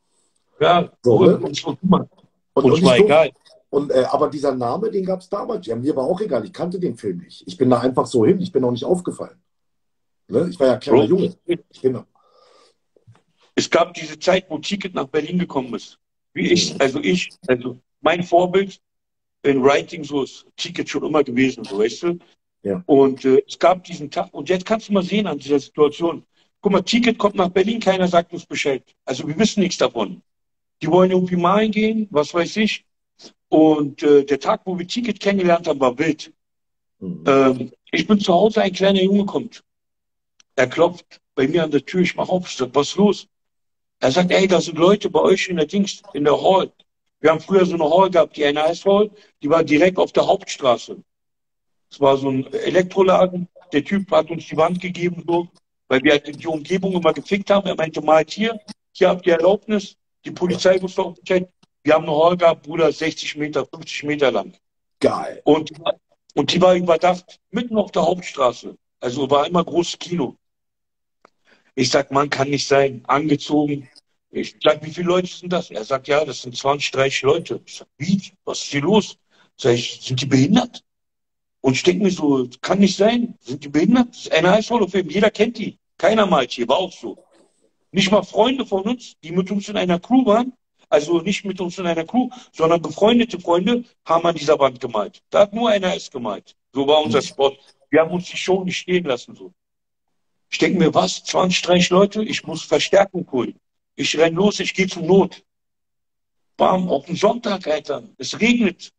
Ja, So, cool. ne? Uns, guck mal, Und, uns und ich war durfte, egal. und, äh, aber dieser Name, den gab es damals. Ja, mir war auch egal, ich kannte den Film nicht. Ich bin da einfach so hin, ich bin auch nicht aufgefallen. Ne? Ich war ja kleiner Bro, Junge. Genau. es gab diese Zeit, wo Ticket nach Berlin gekommen ist. Wie ich, Mhm. also ich, also mein Vorbild in Writing, so ist Ticket schon immer gewesen, so weißt du. Ja. Und äh, es gab diesen Tag, und jetzt kannst du mal sehen an dieser Situation. Guck mal, Ticket kommt nach Berlin, keiner sagt uns Bescheid. Also wir wissen nichts davon. Die wollen irgendwie malen gehen, was weiß ich. Und äh, der Tag, wo wir Ticket kennengelernt haben, war wild. Mhm. Ähm, ich bin zu Hause, ein kleiner Junge kommt. Er klopft bei mir an der Tür, ich mach auf, ich sag, was ist los? Er sagt, ey, da sind Leute bei euch in der Dings, in der Hall. Wir haben früher so eine Hall gehabt, die N H S Hall, die war direkt auf der Hauptstraße. Es war so ein Elektroladen. Der Typ hat uns die Wand gegeben, so, weil wir halt in die Umgebung immer gefickt haben. Er meinte, malt hier, hier habt ihr Erlaubnis. Die Polizei wusste auch Bescheid. Wir haben eine Hall gehabt, Bruder, sechzig Meter, fünfzig Meter lang. Geil. Und, und die war überdacht, mitten auf der Hauptstraße. Also war immer großes Kino. Ich sag, man kann nicht sein, angezogen. Ich sag, wie viele Leute sind das? Er sagt, ja, das sind zwanzig, dreißig Leute. Ich sag, wie? Was ist hier los? Sag ich, sind die behindert? Und ich denke mir so, kann nicht sein. Sind die behindert? Das ist N H S Hall of Fame, jeder kennt die. Keiner malt hier, war auch so. Nicht mal Freunde von uns, die mit uns in einer Crew waren, also nicht mit uns in einer Crew, sondern befreundete Freunde, haben an dieser Wand gemalt. Da hat nur N H S gemalt. So war unser Spot. Wir haben uns die Show nicht stehen lassen. So. Ich denke mir, was? zwanzig, dreißig Leute? Ich muss Verstärkung holen. Ich renn los, ich gehe zur Not. Bam, auf den Sonntag, Alter. Es regnet.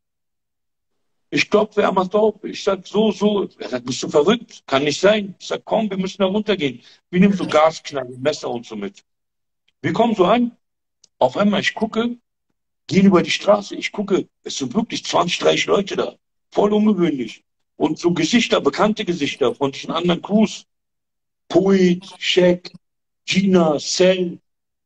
Ich klopfe, er macht auf. Ich sag so, so. Er sagt, bist du verrückt? Kann nicht sein. Ich sag, komm, wir müssen da runtergehen. Wir nehmen so Gasknall, Messer und so mit. Wir kommen so an. Auf einmal, ich gucke, gehen über die Straße. Ich gucke, es sind wirklich zwanzig, dreißig Leute da. Voll ungewöhnlich. Und so Gesichter, bekannte Gesichter von diesen anderen Crews. Poet, Shaq, Gina, Cell.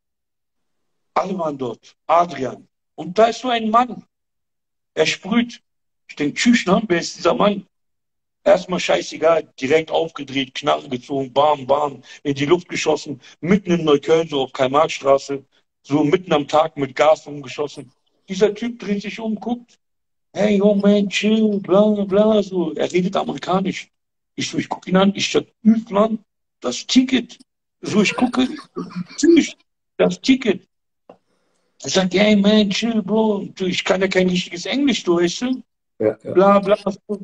Alle waren dort. Adrian. Und da ist so ein Mann. Er sprüht. Ich denke, tschüss, ne? Wer ist dieser Mann? Erstmal scheißegal, direkt aufgedreht, Knarre gezogen, bam, bam, in die Luft geschossen, mitten in Neukölln, so auf Karl-Marx-Straße, so mitten am Tag mit Gas umgeschossen. Dieser Typ dreht sich um, guckt, hey, yo, man, chill, bla, bla, so. Er redet amerikanisch. Ich so, ich gucke ihn an, ich sag, Mann, das Ticket. So, ich gucke, tschüss, das Ticket. Er sagt, hey, man, chill, bro. Ich kann ja kein richtiges Englisch, du weißt du? Ja, ja. bla bla.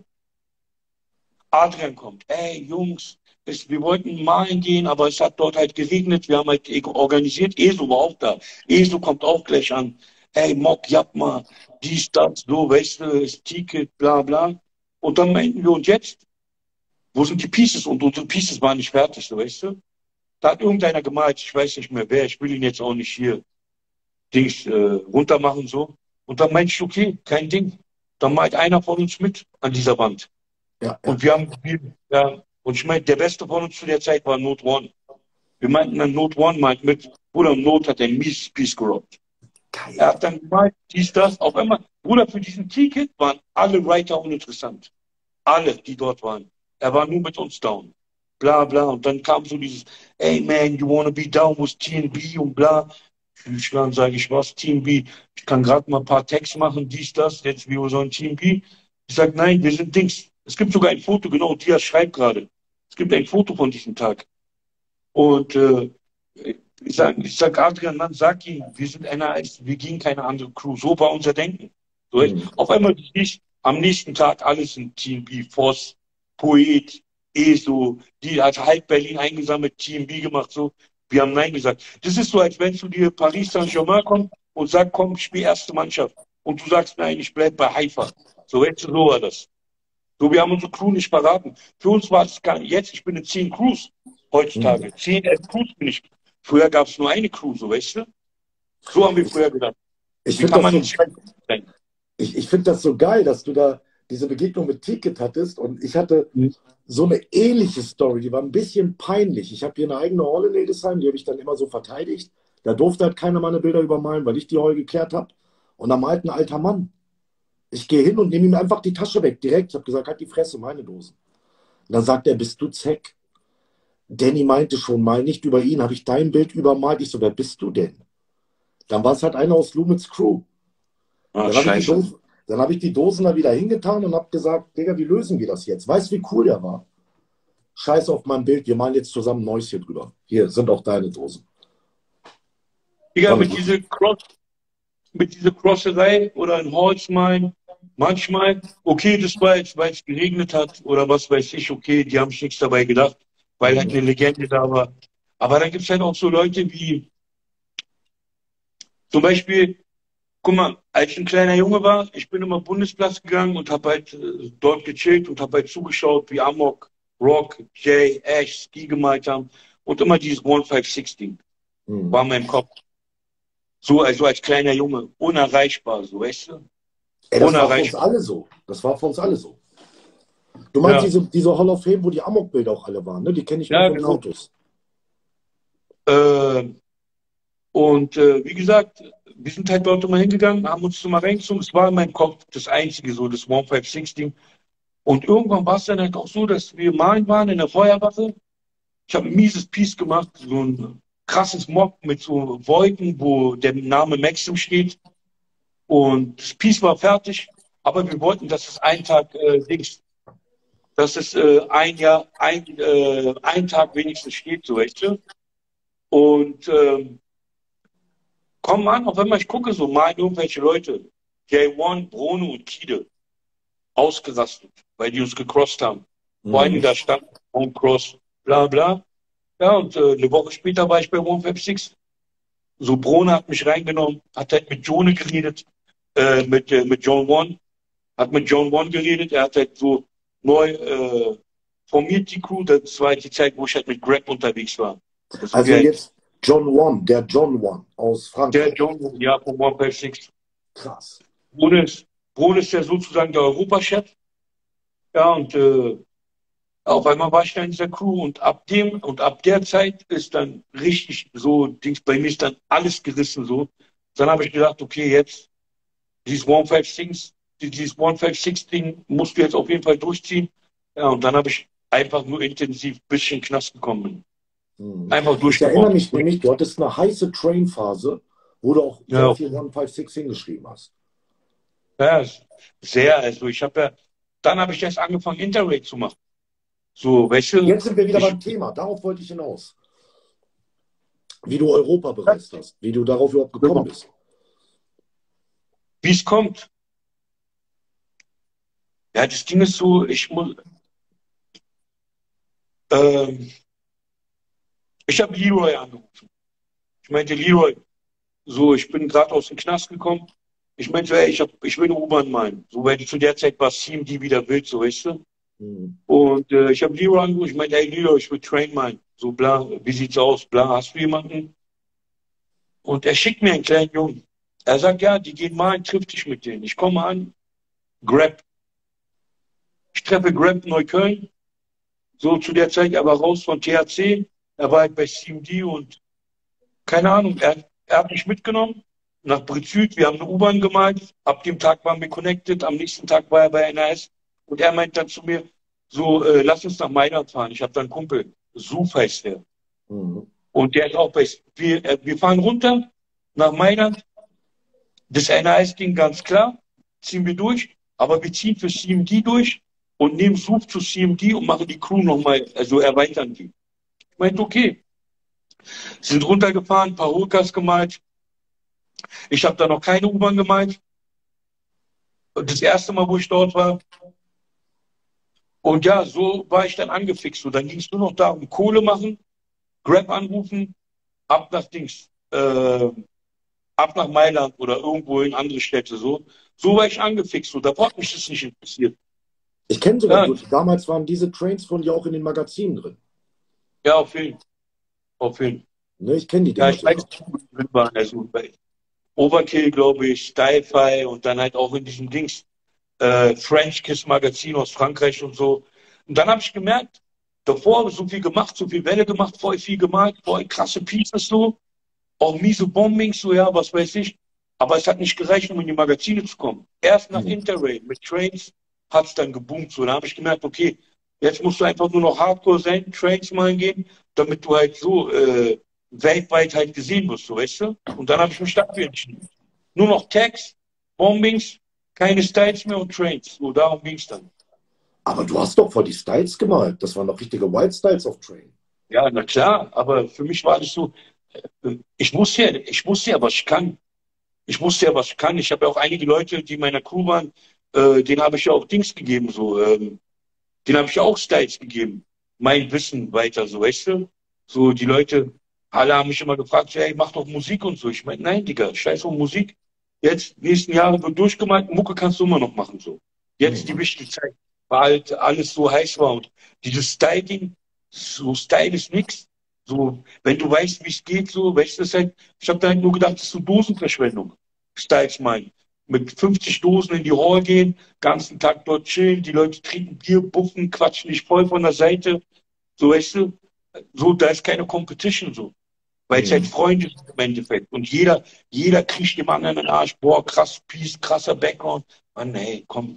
Adrian kommt. Ey, Jungs, es, wir wollten malen gehen, aber es hat dort halt geregnet. Wir haben halt e- organisiert. Eso war auch da. Eso kommt auch gleich an. Ey, Mock, japp mal, dies, das, so, weißt du, das Ticket, bla bla. Und dann meinten wir, und jetzt? Wo sind die Pieces? Und unsere Pieces waren nicht fertig, so, weißt du? Da hat irgendeiner gemalt, ich weiß nicht mehr wer, ich will ihn jetzt auch nicht hier Dings äh, runtermachen, so. Und dann meinte ich, okay, kein Ding. Dann malt einer von uns mit an dieser Wand. Ja, ja. Und wir haben, wir, ja, und ich meine, der Beste von uns zu der Zeit war Note One. Wir meinten dann Note One meint mit, Bruder, Note hat ein mieses Piece gerockt. Er Geil. hat dann gemalt, dies, das, auf einmal, Bruder, für diesen Ticket waren alle Writer uninteressant. Alle, die dort waren. Er war nur mit uns down. Bla, bla. Und dann kam so dieses, ey, man, you wanna be down with T N B und bla. Dann sage ich, was, T N B? Ich kann gerade mal ein paar Tags machen, dies, das, jetzt wir sollen T N B. Ich sage, nein, wir sind Dings. Es gibt sogar ein Foto, genau, Diaz schreibt gerade. Es gibt ein Foto von diesem Tag. Und äh, ich sage, ich sag, Adrian, Mann, sag ihm, wir sind einer als, wir gehen keine andere Crew. So war unser Denken. So, Mhm. auf einmal ich, am nächsten Tag alles in T N B, Voss, Poet, ESO, die hat halb Berlin eingesammelt, T N B gemacht, so. Wir haben Nein gesagt. Das ist so, als wenn zu dir Paris Saint-Germain kommt und sagt, komm, ich spiele erste Mannschaft. Und du sagst, nein, ich bleib bei Haifa. So, weißt du, so war das. So, wir haben unsere Crew nicht verraten. Für uns war es gar nicht, jetzt, ich bin in zehn Crews Mhm. heutzutage. Zehn, elf Crews bin ich. Früher gab es nur eine Crew, so, weißt du? So haben wir Ich, früher gedacht. ich Wie finde kann das man so, nicht sein? ich, ich finde das so geil, dass du da diese Begegnung mit Ticket hattest und ich hatte so eine ähnliche Story, die war ein bisschen peinlich. Ich habe hier eine eigene Holiday Design, die habe ich dann immer so verteidigt. Da durfte halt keiner meine Bilder übermalen, weil ich die Heu geklärt habe. Und da malt ein alter Mann. Ich gehe hin und nehme ihm einfach die Tasche weg, direkt. Ich habe gesagt, halt die Fresse, meine Dosen. Und dann sagt er, bist du Zeck? Danny meinte schon mal, nicht über ihn, habe ich dein Bild übermalt. Ich so, wer bist du denn? Dann war es halt einer aus Lumits Crew. Ah, Dann habe ich die scheiße. Dosen, dann habe ich die Dosen da wieder hingetan und habe gesagt, Digga, wie lösen wir das jetzt? Weißt du, wie cool der war? Scheiß auf mein Bild, wir malen jetzt zusammen ein neues hier drüber. Hier sind auch deine Dosen. Digga, Fand mit ich dieser lustig. Cross, mit dieser Crosserei oder ein Holzmalen, manchmal, okay, das war jetzt, weil es geregnet hat oder was weiß ich, okay, die haben sich nichts dabei gedacht, weil halt Mhm. eine Legende da war. Aber dann gibt es halt auch so Leute wie, zum Beispiel, guck mal, als ich ein kleiner Junge war, ich bin immer Bundesplatz gegangen und habe halt äh, dort gechillt und habe halt zugeschaut, wie Amok, Rock, Jay, Ash, Ski gemalt haben und immer dieses One Five Sixteen Mhm. war in meinem Kopf. So, also als kleiner Junge, unerreichbar, so, weißt du? Ey, das war für uns Unerreichbar. alle so. Das war für uns alle so. Du meinst Ja, diese, diese Hall of Fame, wo die Amok-Bilder auch alle waren, ne? Die kenne ich nur ja, von genau. Fotos. Äh, und äh, wie gesagt, wir sind halt dort immer hingegangen, haben uns so mal reingezogen. Es war in meinem Kopf das Einzige, so das One Five Sixteen. Und irgendwann war es dann halt auch so, dass wir malen waren in der Feuerwache. Ich habe ein mieses Piece gemacht, so ein krasses Mock mit so Wolken, wo der Name Maxim steht. Und das Piece war fertig, aber wir wollten, dass es einen Tag äh, Dings, dass es äh, ein Jahr, ein, äh, ein Tag wenigstens steht, so weißt du. Und ähm, komm an, auf einmal ich gucke so mal irgendwelche Leute, J eins, Bruno und Kide, ausgerastet, weil die uns gecrossed haben. Vor allen Mhm. Dingen da stand Home Cross, bla bla. Ja, und äh, eine Woche später war ich bei One Fab Six. So, Brone hat mich reingenommen, hat halt mit Jone geredet, äh, mit, äh, mit John One, hat mit John One geredet. Er hat halt so neu äh, formiert die Crew. Das war halt die Zeit, wo ich halt mit Grab unterwegs war. Da sind wir Also halt, jetzt John One, der John One aus der Frankreich. John One, ja, von One Fab Six. Krass. Brone ist, Brone ist ja sozusagen der Europachef. Ja, und äh, auf einmal war ich da in dieser Crew und ab dem und ab der Zeit ist dann richtig so, Dings, bei mir ist dann alles gerissen so. Dann habe ich gedacht, okay, jetzt dieses One Five Six, dieses One Five Six Ding musst du jetzt auf jeden Fall durchziehen. Ja, und dann habe ich einfach nur intensiv ein bisschen Knast bekommen. Mhm. Einfach Ich erinnere durchgebombt. mich nämlich, du hattest eine heiße Train-Phase, wo du auch sehr Ja, viel One Five Six hingeschrieben hast. ja, sehr. Also ich habe ja, dann habe ich erst angefangen, Interrail zu machen. So, weißt du, Jetzt sind wir wieder ich, beim Thema. Darauf wollte ich hinaus. Wie du Europa bereist hast, wie du darauf überhaupt gekommen bist. wie es kommt. Ja, das Ding ist so, ich muss, ähm, ich habe Leroy angerufen. Ich meinte, Leroy, so, ich bin gerade aus dem Knast gekommen. Ich meinte, ey, ich, hab, ich will eine U-Bahn malen. So, weil zu der Zeit war C M D wieder wild, so, weißt du? Mhm. Und äh, ich habe Leroy angerufen. Ich meinte, ey, Leroy, ich will Train malen. So, bla, wie sieht's aus? Bla, hast du jemanden? Und er schickt mir einen kleinen Jungen. Er sagt, ja, die gehen malen, triff dich mit denen. Ich komme an, Grab. Ich treffe Grab Neukölln. So, zu der Zeit, er war raus von T H C. Er war halt bei C M D und keine Ahnung, er, er hat mich mitgenommen nach Britz-Süd. Wir haben eine U-Bahn gemalt. Ab dem Tag waren wir connected. Am nächsten Tag war er bei N A S. Und er meint dann zu mir, so, äh, lass uns nach Mailand fahren. Ich habe dann einen Kumpel, Suf heißt der. Mhm. Und der ist auch bei, wir, äh, wir fahren runter nach Mailand. Das N A S-Ding ganz klar, ziehen wir durch. Aber wir ziehen für C M D durch und nehmen Suf zu C M D und machen die Crew nochmal, also erweitern die. Ich meinte, okay. Sind runtergefahren, ein paar Holkas gemalt. Ich habe da noch keine U-Bahn gemalt. Und das erste Mal, wo ich dort war. Und ja, so war ich dann angefixt. Und dann ging es nur noch darum, Kohle machen, Grab anrufen, ab nach Dings, äh, ab nach Mailand oder irgendwo in andere Städte. So, so war ich angefixt. So, da hat mich das nicht interessiert. Ich kenne sogar, Ja, gut, damals waren diese Trains von dir auch in den Magazinen drin. ja, auf jeden Fall. Auf jeden Fall. Ne, ich kenne die Ja, Dinger ich weiß sogar. nicht, wo die drin waren. Also bei Overkill, glaube ich, Style-Fi und dann halt auch in diesem Dings. äh, French Kiss Magazin aus Frankreich und so. Und dann habe ich gemerkt, davor habe ich so viel gemacht, so viel Welle gemacht, voll viel gemalt, voll krasse Pieces so, auch miese Bombings, so ja, was weiß ich. Aber es hat nicht gereicht, um in die Magazine zu kommen. Erst nach Mhm. Interrail mit Trains hat es dann geboomt. So, da habe ich gemerkt, okay, jetzt musst du einfach nur noch Hardcore sein, Trains mal gehen, damit du halt so äh, weltweit halt gesehen wirst, so weißt du? Und dann habe ich mich dafür entschieden. Nur noch Tags, Bombings, keine Styles mehr und Trains. So, darum ging es dann. Aber du hast doch vor die Styles gemalt. Das waren doch richtige White Styles auf Train. Ja, na klar, aber für mich war das so, äh, ich wusste ja, ich wusste ja, was ich kann. Ich wusste ja, was ich kann. Ich habe ja auch einige Leute, die in meiner Crew waren, äh, denen habe ich ja auch Dings gegeben, so, ähm, denen habe ich ja auch Styles gegeben. Mein Wissen weiter, so, weißt du? So, die Leute, alle haben mich immer gefragt, so, hey, mach doch Musik und so. Ich meine, nein, Digga, scheiß auf Musik. Jetzt, nächsten Jahre wird durchgemalt, Mucke kannst du immer noch machen, so. Jetzt die Mhm. wichtige Zeit, weil halt alles so heiß war und dieses Styling, so Style ist nix. So, wenn du weißt, wie es geht, so, weißt du, das halt, ich habe da halt nur gedacht, das ist so Dosenverschwendung. Styles meinen. Mit fünfzig Dosen in die Hall gehen, ganzen Tag dort chillen, die Leute trinken Bier, buffen, quatschen dich voll von der Seite. So, weißt du, so, da ist keine Competition so. Weil es halt Mhm. Freunde sind im Endeffekt. Und jeder, jeder kriegt dem anderen in den Arsch, boah, krass, Piece, krasser Background. Mann, hey, komm.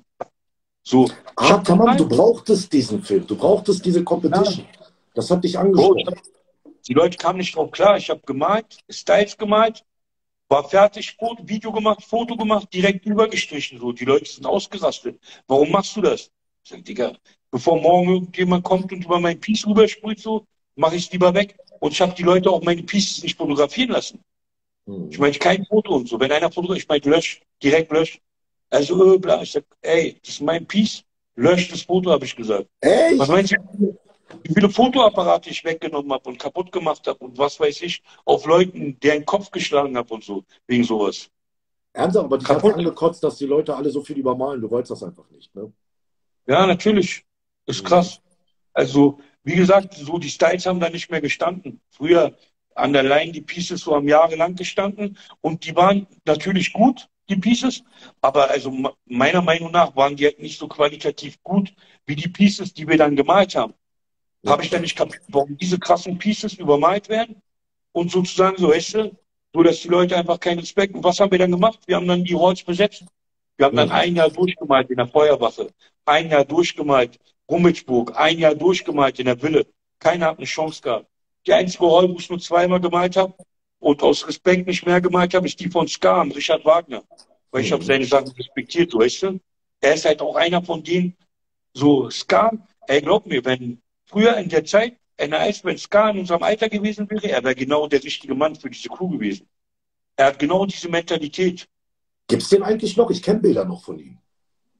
So, ich Ah, hab tamam, du gemalt. brauchtest diesen Film. Du brauchtest diese Ja, Competition. Das hat dich Bro, ich angesprochen. hab, die Leute kamen nicht drauf klar. Ich habe gemalt, Styles gemalt, war fertig, Foto, Video gemacht, Foto gemacht, direkt übergestrichen. So, die Leute sind ausgerastet. Warum machst du das? Ich sag, Digga, bevor morgen irgendjemand kommt und über mein Piece rübersprüht, so, mache ich es lieber weg. Und ich habe die Leute auch meine Pieces nicht fotografieren lassen. Ich Mhm. meine, kein Foto und so. Wenn einer fotografiert, ich meine, lösch, direkt lösch. Also, äh, bla. Ich sag, ey, das ist mein Piece. Lösch das Foto, habe ich gesagt. Was Echt? meinst du, wie viele Fotoapparate ich weggenommen habe und kaputt gemacht habe und was weiß ich, auf Leuten, deren Kopf geschlagen habe und so, wegen sowas. Ernsthaft, aber dich hat's Kaputt. angekotzt, dass die Leute alle so viel übermalen. Du wolltest das einfach nicht, ne? Ja, natürlich. Ist Mhm. krass. Also, wie gesagt, so die Styles haben da nicht mehr gestanden. Früher an der Line die Pieces so haben jahrelang gestanden und die waren natürlich gut, die Pieces, aber also me- meiner Meinung nach waren die halt nicht so qualitativ gut wie die Pieces, die wir dann gemalt haben. Ja. Habe ich dann nicht kapiert, warum diese krassen Pieces übermalt werden und sozusagen so, weißt du, so dass die Leute einfach keinen Respekt. Und was haben wir dann gemacht? Wir haben dann die Halls besetzt. Wir haben dann Mhm. ein Jahr durchgemalt in der Feuerwache, ein Jahr durchgemalt, Rummelsburg, ein Jahr durchgemalt in der Wille. Keiner hat eine Chance gehabt. Die einzige Hall, wo ich nur zweimal gemalt habe und aus Respekt nicht mehr gemalt habe, ist die von Skam, Richard Wagner. Weil ich habe Mhm. seine Sachen respektiert, so weißt du. Er ist halt auch einer von denen, so Skam, ey, glaub mir, wenn früher in der Zeit, N A S, wenn Ska in unserem Alter gewesen wäre, er wäre genau der richtige Mann für diese Crew gewesen. Er hat genau diese Mentalität. Gibt's den eigentlich noch? Ich kenne Bilder noch von ihm.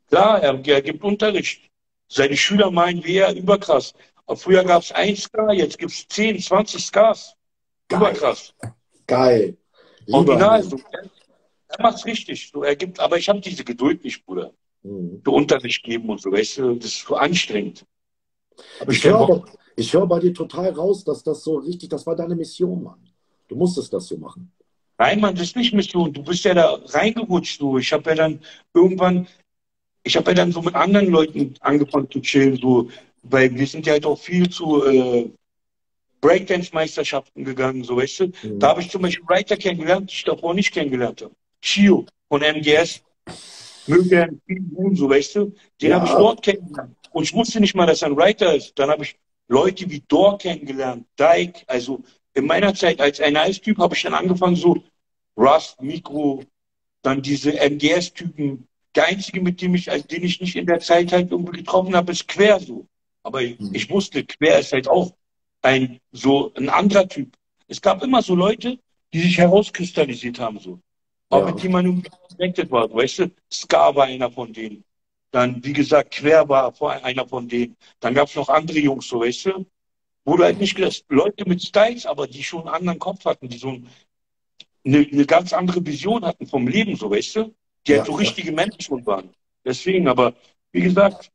Klar, er, er gibt Unterricht. Seine Schüler meinen, wie er, überkrass. Aber früher gab es ein Ska, jetzt gibt es zehn, zwanzig Skas. Geil, Überkrass. geil. Lieber Original. Henning. So. Er, er macht's richtig. So, er gibt, aber ich habe diese Geduld nicht, Bruder. Mhm. Für Unterricht geben und so, weißt du, das ist so anstrengend. Hab ich Ich keinen höre Bock. aber, ich höre bei dir total raus, dass das so richtig, das war deine Mission, Mann. Du musstest das so machen. Nein, Mann, das ist nicht Mission. Du bist ja da reingerutscht. So. Ich habe ja dann irgendwann, ich habe ja dann so mit anderen Leuten angefangen zu chillen, so, weil wir sind ja halt auch viel zu äh, Breakdance-Meisterschaften gegangen, so weißt du. Da Mhm. habe ich zum Beispiel Writer kennengelernt, die ich davor nicht kennengelernt habe. Chio von M G S, möge er viel tun, so weißt du. Den habe ich Ja, dort kennengelernt. Und ich wusste nicht mal, dass er ein Writer ist. Dann habe ich Leute wie Dor kennengelernt, Dyke. Also in meiner Zeit als N A S-Typ habe ich dann angefangen, so Rust, Mikro, dann diese M G S-Typen. Der einzige, mit dem ich, also den ich nicht in der Zeit halt irgendwie getroffen habe, ist Quer so. Aber ich, mhm. ich wusste, Quer ist halt auch ein so ein anderer Typ. Es gab immer so Leute, die sich herauskristallisiert haben, so. Auch Ja. mit denen man irgendwie connected war. Weißt du, Ska war einer von denen. Dann, wie gesagt, Quer war vor- einer von denen. Dann gab es noch andere Jungs, so, weißt du, wo du halt nicht gedacht, Leute mit Styles, aber die schon einen anderen Kopf hatten, die so ein eine, eine ganz andere Vision hatten vom Leben, so weißt du, die halt Ja, so ja. richtige Menschen schon waren. Deswegen, aber wie gesagt,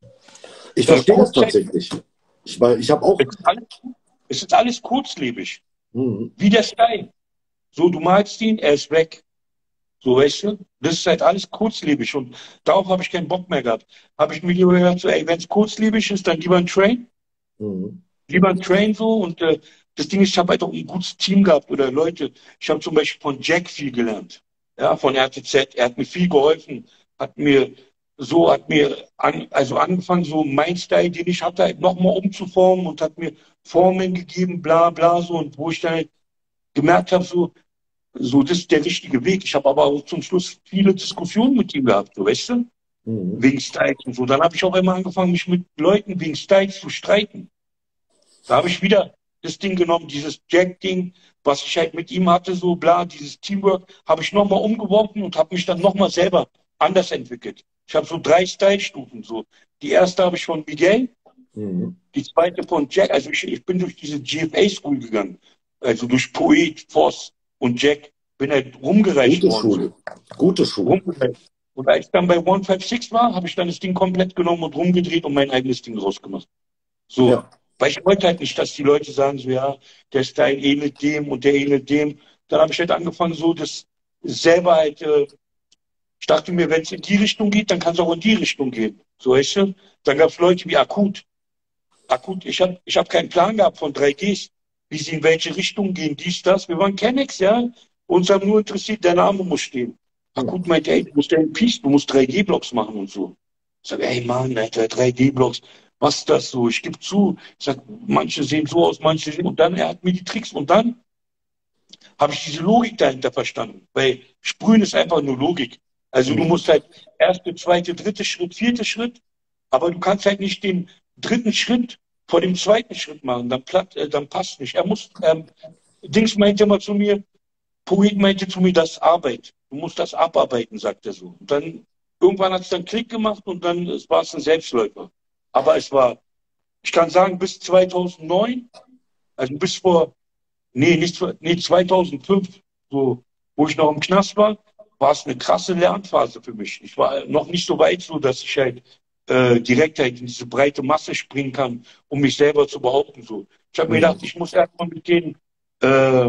Ich äh, verstehe das kurzzeit, tatsächlich. Ich, weil ich habe auch. es ist alles, es ist alles kurzlebig, Mhm. wie der Stein. So, du malst ihn, er ist weg. So, weißt du, das ist halt alles kurzlebig und darauf habe ich keinen Bock mehr gehabt. Habe ich mir lieber gedacht, so, ey, wenn es kurzlebig ist, dann lieber ein Train, Mhm. lieber ein Train so und äh, das Ding ist, ich habe halt auch ein gutes Team gehabt oder Leute. Ich habe zum Beispiel von Jack viel gelernt, ja, von R T Z. Er hat mir viel geholfen, hat mir so, hat mir an, also angefangen, so mein Style, den ich hatte, halt nochmal umzuformen und hat mir Formeln gegeben, bla bla so und wo ich dann halt gemerkt habe, so, so, das ist der richtige Weg. Ich habe aber auch zum Schluss viele Diskussionen mit ihm gehabt, so weißt du, Mhm. wegen Styles und so. Dann habe ich auch immer angefangen, mich mit Leuten wegen Styles zu streiten. Da habe ich wieder das Ding genommen, dieses Jack-Ding, was ich halt mit ihm hatte, so bla, dieses Teamwork, habe ich nochmal umgeworfen und habe mich dann nochmal selber anders entwickelt. Ich habe so drei Style-Stufen. So. Die erste habe ich von Miguel, Mhm. die zweite von Jack. Also ich, ich bin durch diese G F A-School gegangen. Also durch Poet, Voss und Jack. Bin halt rumgereicht Gute worden. So. Schule. Gute Schule. Rumgereicht. Und als ich dann bei one five six war, habe ich dann das Ding komplett genommen und rumgedreht und mein eigenes Ding rausgemacht. So, Ja. weil ich wollte halt nicht, dass die Leute sagen, so ja, der Style ähnelt dem und der ähnelt dem. Dann habe ich halt angefangen, so das selber halt, äh, ich dachte mir, wenn es in die Richtung geht, dann kann es auch in die Richtung gehen. So, weißt du? Dann gab es Leute wie Akut. Akut, ich habe ich hab keinen Plan gehabt von drei Gs, wie sie in welche Richtung gehen, dies, das. Wir waren Kennex, ja. Uns haben nur interessiert, der Name muss stehen. Mhm. Akut meinte, ey, du musst ja ein Piece, du musst drei G-Blocks machen und so. Ich sage, ey Mann, Alter, drei D-Blocks, was ist das so? Ich gebe zu, ich sage, manche sehen so aus, manche sehen, und dann, er hat mir die Tricks, und dann habe ich diese Logik dahinter verstanden, weil Sprühen ist einfach nur Logik. Also du Mhm. musst halt erste, zweite, dritte Schritt, vierte Schritt, aber du kannst halt nicht den dritten Schritt vor dem zweiten Schritt machen, dann, platt, äh, dann passt nicht. Er muss, ähm, Dings meinte immer zu mir, Poet meinte zu mir, das ist Arbeit. Du musst das abarbeiten, sagt er so. Und dann, irgendwann hat es dann Klick gemacht und dann war es ein Selbstläufer. Aber es war, ich kann sagen, bis zweitausendneun, also bis vor, nee, nicht, zwe- nee, zweitausendfünf, so, wo ich noch im Knast war, war es eine krasse Lernphase für mich. Ich war noch nicht so weit, so dass ich halt äh, direkt halt in diese breite Masse springen kann, um mich selber zu behaupten. So. Ich habe mir Mhm. gedacht, ich muss erstmal mit denen äh,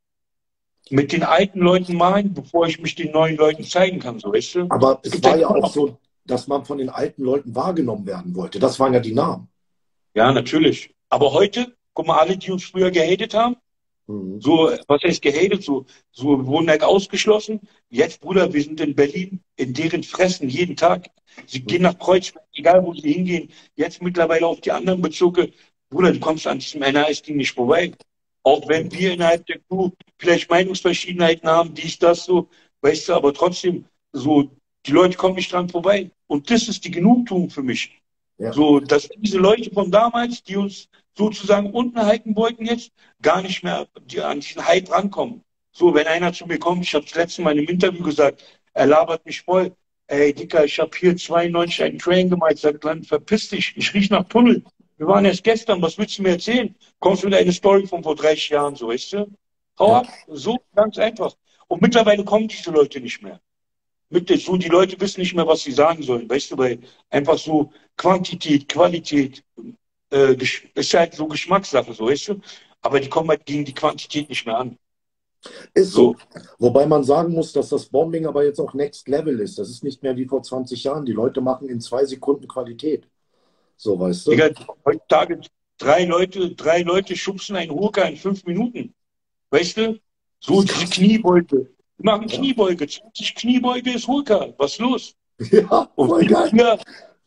mit den alten Leuten malen, bevor ich mich den neuen Leuten zeigen kann, so weißt du? Aber Es es gibt war halt ja immer auch noch. so, dass man von den alten Leuten wahrgenommen werden wollte. Das waren ja die Namen. Ja, natürlich. Aber heute, guck mal, alle, die uns früher gehatet haben, Mhm. so, was heißt gehatet, so, so wurden halt ausgeschlossen. Jetzt, Bruder, wir sind in Berlin, in deren Fressen jeden Tag. Sie gehen nach Kreuzberg, egal wo sie hingehen. Jetzt mittlerweile auf die anderen Bezirke. Bruder, du kommst an diesem N A S-Ding nicht vorbei. Auch wenn wir innerhalb der Crew vielleicht Meinungsverschiedenheiten haben, dies, das, so, weißt du, aber trotzdem, so, die Leute kommen nicht dran vorbei. Und das ist die Genugtuung für mich. Ja. So, dass diese Leute von damals, die uns sozusagen unten halten wollten jetzt, gar nicht mehr die, an diesen Hype rankommen. So, wenn einer zu mir kommt, ich habe das letzte Mal in einem Interview gesagt, er labert mich voll. ey, Dicker, ich habe hier zweiundneunzig einen Train gemalt, sagt dann, verpiss dich, ich riech nach Tunnel. Wir waren erst gestern, was willst du mir erzählen? Kommst du mit einer Story von vor dreißig Jahren, so, weißt du? Hau Ja. ab, so ganz einfach. Und mittlerweile kommen diese Leute nicht mehr. Mit der, so, die Leute wissen nicht mehr, was sie sagen sollen, weißt du, weil einfach so Quantität, Qualität, äh, Gesch- ist halt so Geschmackssache, so, weißt du? Aber die kommen halt gegen die Quantität nicht mehr an. Ist so. So, Wobei man sagen muss, dass das Bombing aber jetzt auch Next Level ist. Das ist nicht mehr wie vor zwanzig Jahren. Die Leute machen in zwei Sekunden Qualität. So, weißt du? Digga, heutzutage drei Leute, drei Leute schubsen einen Hurka in fünf Minuten. Weißt du? Das So ist diese krass. Kniebeuge. Die machen Ja, Kniebeuge. zwanzig Kniebeuge ist Hurka. Was ist los? ja, Und voll geil. wir,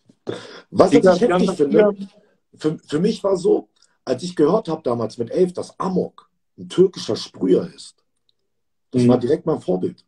Was Digga, ich wir haben heftig das finde, hier. für, für mich war so, als ich gehört habe damals mit elf, dass Amok ein türkischer Sprüher ist. Das war Mhm. direkt mein Vorbild.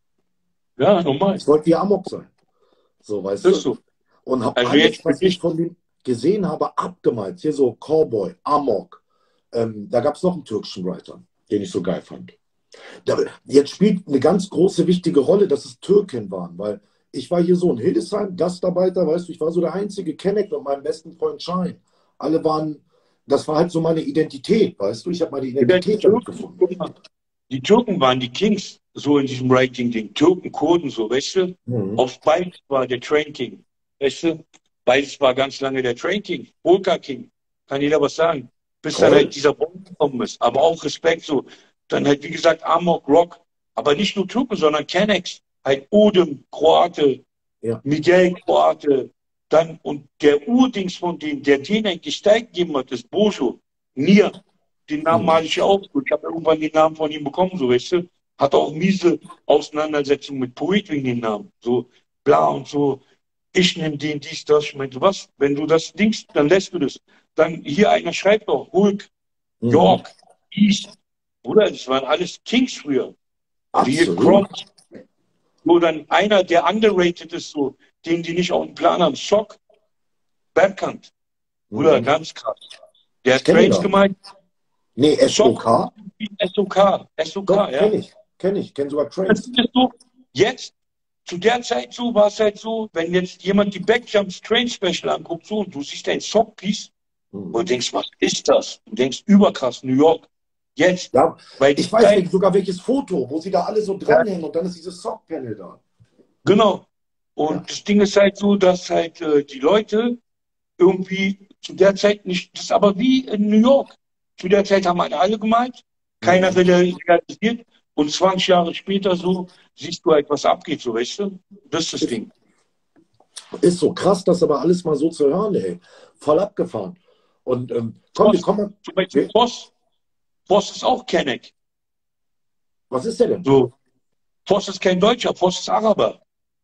Ja, normal. Ich wollte wie Amok sein. So, weißt Das ist du? so. Und habe Also alles, jetzt für was ich dich. von dem gesehen habe, abgemalt. Hier so Cowboy, Amok. Ähm, da gab es noch einen türkischen Writer, den ich so geil fand. Da, jetzt spielt eine ganz große, wichtige Rolle, dass es Türken waren, weil ich war hier so in Hildesheim, Gastarbeiter, weißt du, ich war so der einzige Kenneck mit meinem besten Freund Schein. Alle waren, das war halt so meine Identität, weißt du, ich habe meine Digga, Die Identität damit Türken, gefunden. guck mal, die Türken waren die Kings, so in diesem Writing-Ding. Türken, Kurden, so, weißt du? Mhm. Auf beides war der Train King. Weißt du? Beides war ganz lange der Train King. Volker King. Kann jeder was sagen? Bis dann Voll. halt dieser Bomb gekommen ist. Aber auch Respekt, so. Dann halt, wie gesagt, Amok, Rock. Aber nicht nur Türken, sondern Kennex. Halt Odem, Kroate, Ja. Miguel, Kroate. Dann, und der Urdings von dem, der den eigentlich Steig gegeben hat, ist Bojo. Nier. Den Namen Mhm. male ich ja auch. Ich habe irgendwann den Namen von ihm bekommen, so, weißt du? Hat auch miese Auseinandersetzungen mit Poet wegen dem Namen. So, bla und so. Ich nehme den, dies, das. Ich meinte, was? Wenn du das dingst, dann lässt du das. Dann hier einer schreibt doch, Hulk, Mhm. York, East. Bruder, das waren alles Kings früher. Also hier Absolut. Kronk. Nur dann einer, der underrated ist, so, den die nicht auf dem Plan haben. Sock, Bergkant. Bruder, Mhm. ganz krass. Der Ich hat kenne ihn Trains gar nicht. gemeint. Nee, Sock, S O K? S O K, S O K, Doch, ja. kenne ich. Kenne ich. Kenne sogar Das Trains. ist so, jetzt, zu der Zeit so, war es halt so, wenn jetzt jemand die Backjumps Train Special anguckt, so, und du siehst ein Sockpiece und Mhm. denkst, was ist das? Du denkst, überkrass, New York. Jetzt, Ja, weil ich die weiß Zeit, nicht, sogar welches Foto, wo sie da alle so ja, dranhängen und dann ist dieses Sock-Panel da. genau. Ja. Und das Ding ist halt so, dass halt äh, die Leute irgendwie zu der Zeit nicht, das ist aber wie in New York. Zu der Zeit haben halt alle gemalt, keiner Mhm. realisiert und zwanzig Jahre später so siehst du halt, was abgeht, so, weißt du? Das ist das Ist, Ding. ist so krass, das aber alles mal so zu hören, ey. Voll abgefahren. Und ähm, komm, wir Voss, kommen. zum Beispiel Wir, Voss, Voss ist auch Kenneck. was ist der denn? So, Voss ist kein Deutscher, Voss ist Araber.